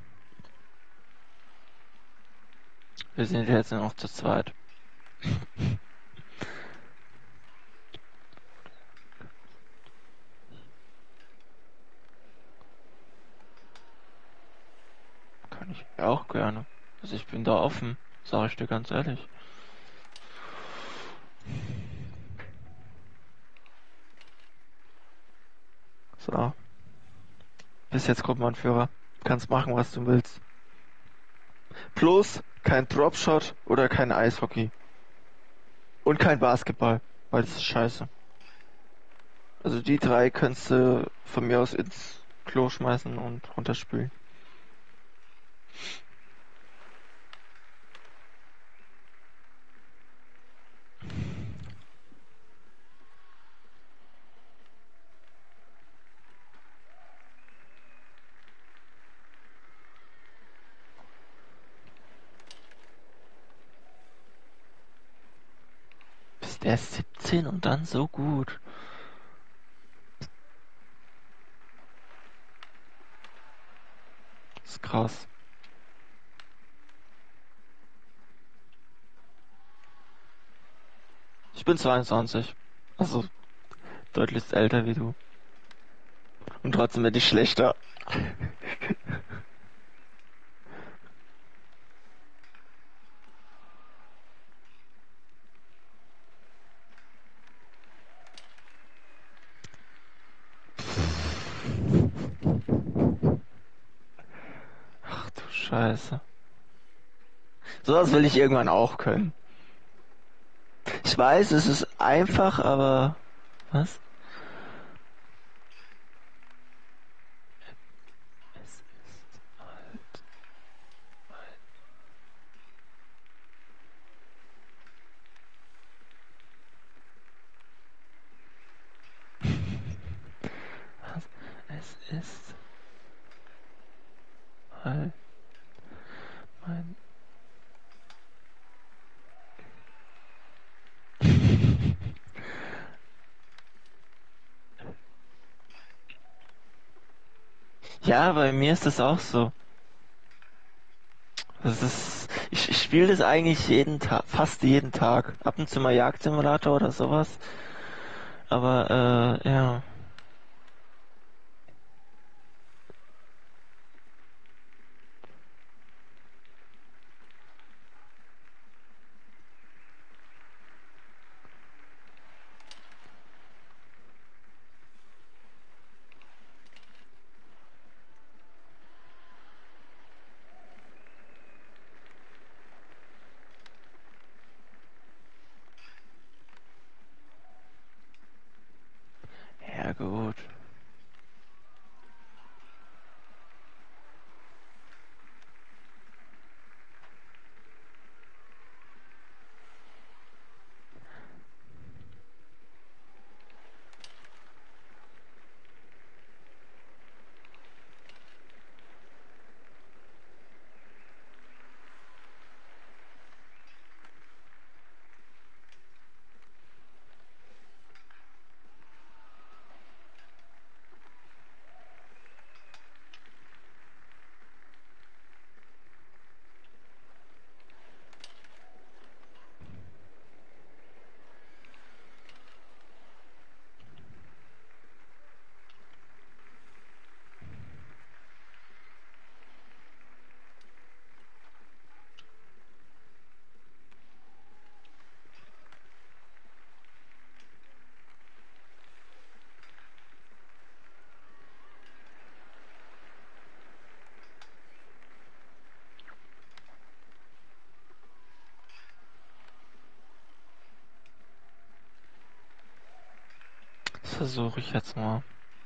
Wir sind jetzt noch zu zweit. Kann ich auch gerne. Also ich bin da offen, sage ich dir ganz ehrlich. So, bist jetzt Gruppenanführer. Kannst machen, was du willst. Plus kein Dropshot oder kein Eishockey. Und kein Basketball, weil das ist scheiße. Also die drei kannst du von mir aus ins Klo schmeißen und runterspülen. Bist erst siebzehn und dann so gut. Das ist krass. Ich bin zweiundzwanzig. Also deutlich älter wie du. Und trotzdem bin ich schlechter. Ach du Scheiße. Sowas will ich irgendwann auch können. Ich weiß, es ist einfach, aber... Was? Es ist halt... Was? Es ist halt mein... Ja, bei mir ist das auch so. Das ist, ich, ich spiele das eigentlich jeden Tag, fast jeden Tag. Ab und zu mal Jagdsimulator oder sowas. Aber, äh, ja. Ja, gut. versuche ich jetzt mal.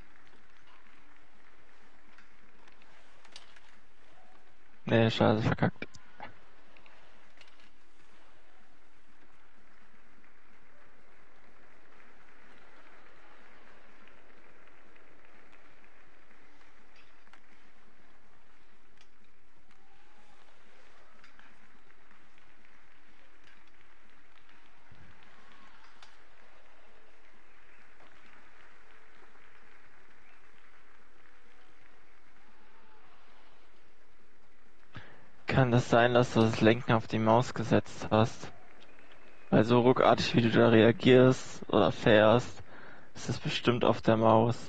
Nee, scheiße, verkackt. Kann das sein, dass du das Lenken auf die Maus gesetzt hast? Weil so ruckartig, wie du da reagierst oder fährst, ist es bestimmt auf der Maus.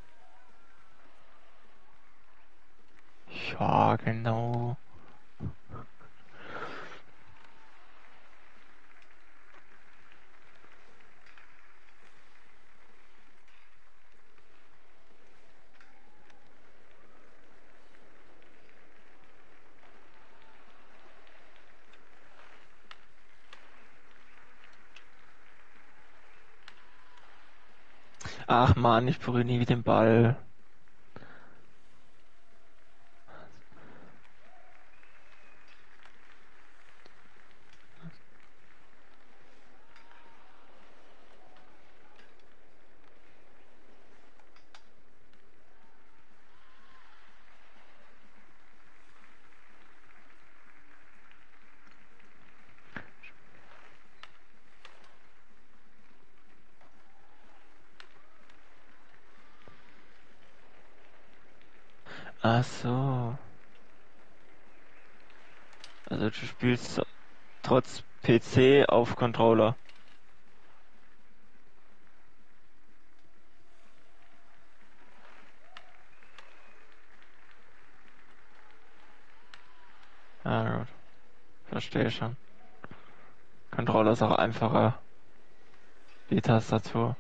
Ja, genau. Ach man, ich berühre nie den Ball. Ach so. Also du spielst trotz P C auf Controller. Ah gut, verstehe schon. Controller ist auch einfacher. Die Tastatur.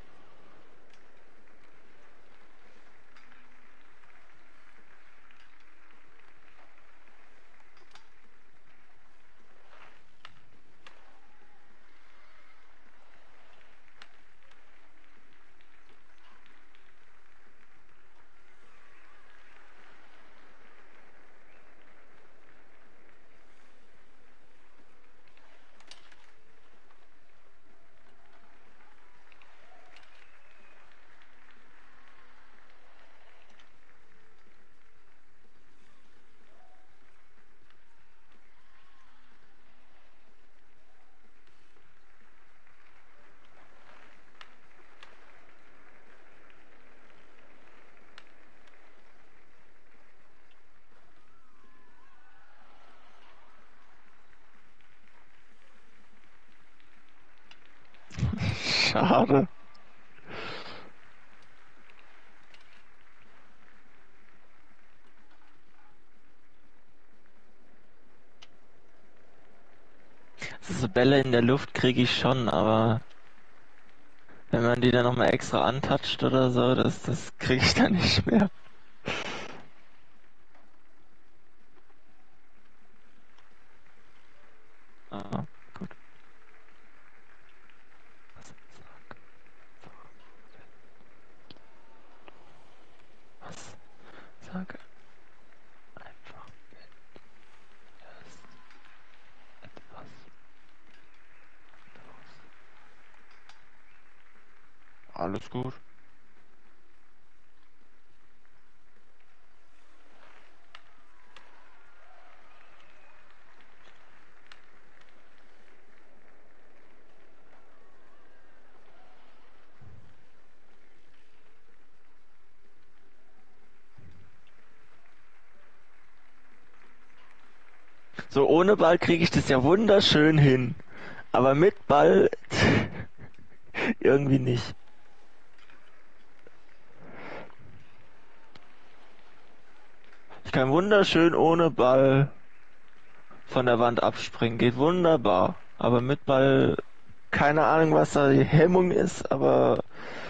Schade. Also so Bälle in der Luft kriege ich schon, aber wenn man die dann nochmal extra antatscht oder so, das, das kriege ich dann nicht mehr. Ah, gut. Was was sage einfach erst etwas. Alles gut. So ohne Ball kriege ich das ja wunderschön hin. Aber mit Ball irgendwie nicht. Ich kann wunderschön ohne Ball von der Wand abspringen. Geht wunderbar. Aber mit Ball, keine Ahnung, was da die Hemmung ist, aber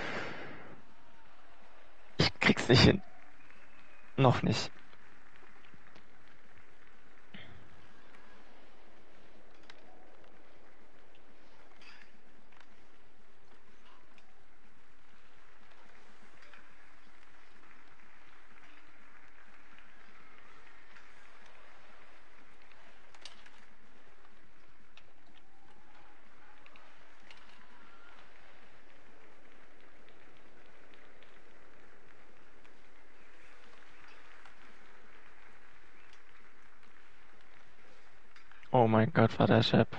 ich krieg's nicht hin. Noch nicht. Oh mein Gott, war der Chef.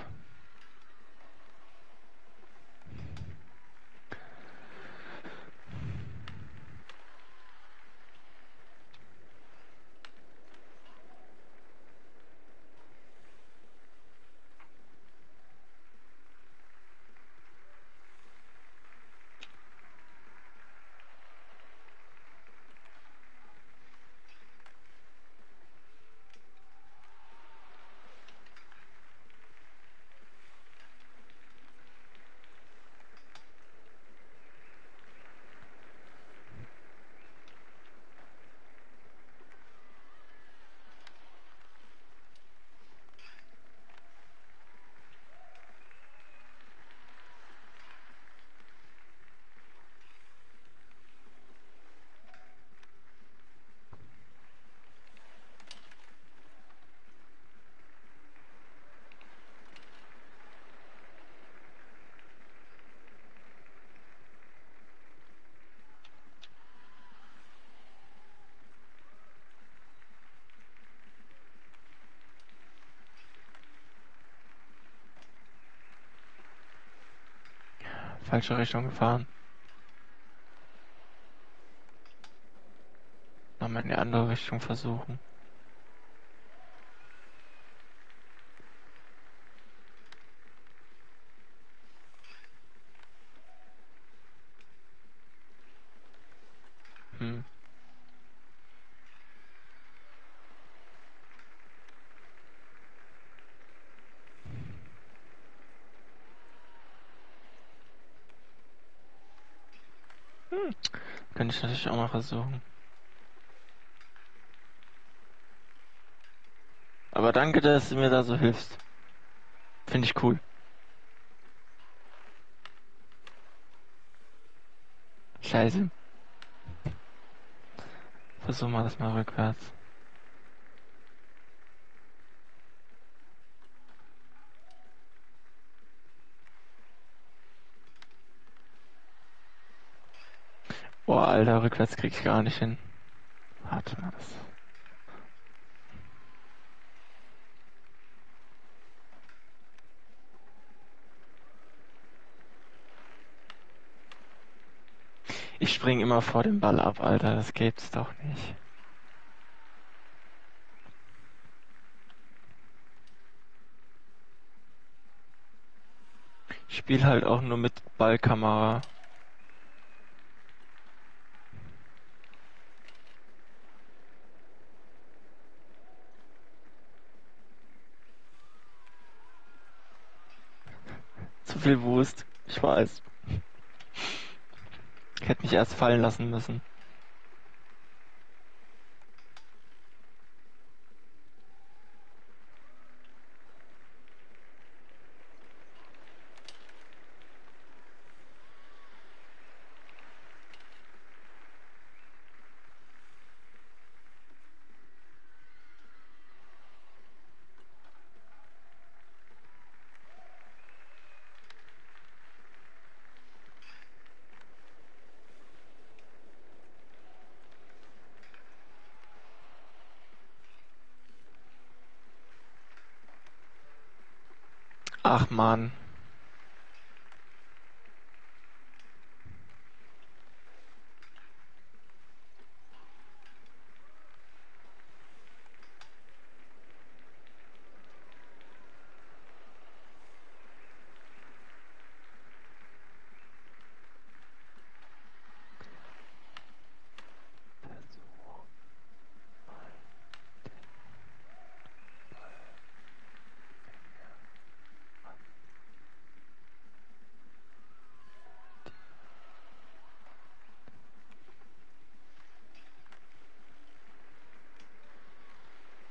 Falsche Richtung gefahren. Nochmal in die andere Richtung versuchen. Hm. Hm. Könnte ich natürlich auch mal versuchen. Aber danke, dass du mir da so hilfst. Finde ich cool. Scheiße. Versuchen wir das mal rückwärts. Boah, Alter, rückwärts krieg ich gar nicht hin. Warte mal, das. Ich spring immer vor dem Ball ab, Alter, das gibt's doch nicht. Ich spiele halt auch nur mit Ballkamera. Zu viel Wust, ich weiß. Ich hätte mich erst fallen lassen müssen. Ach man.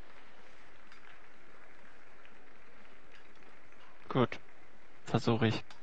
Gut, versuche ich.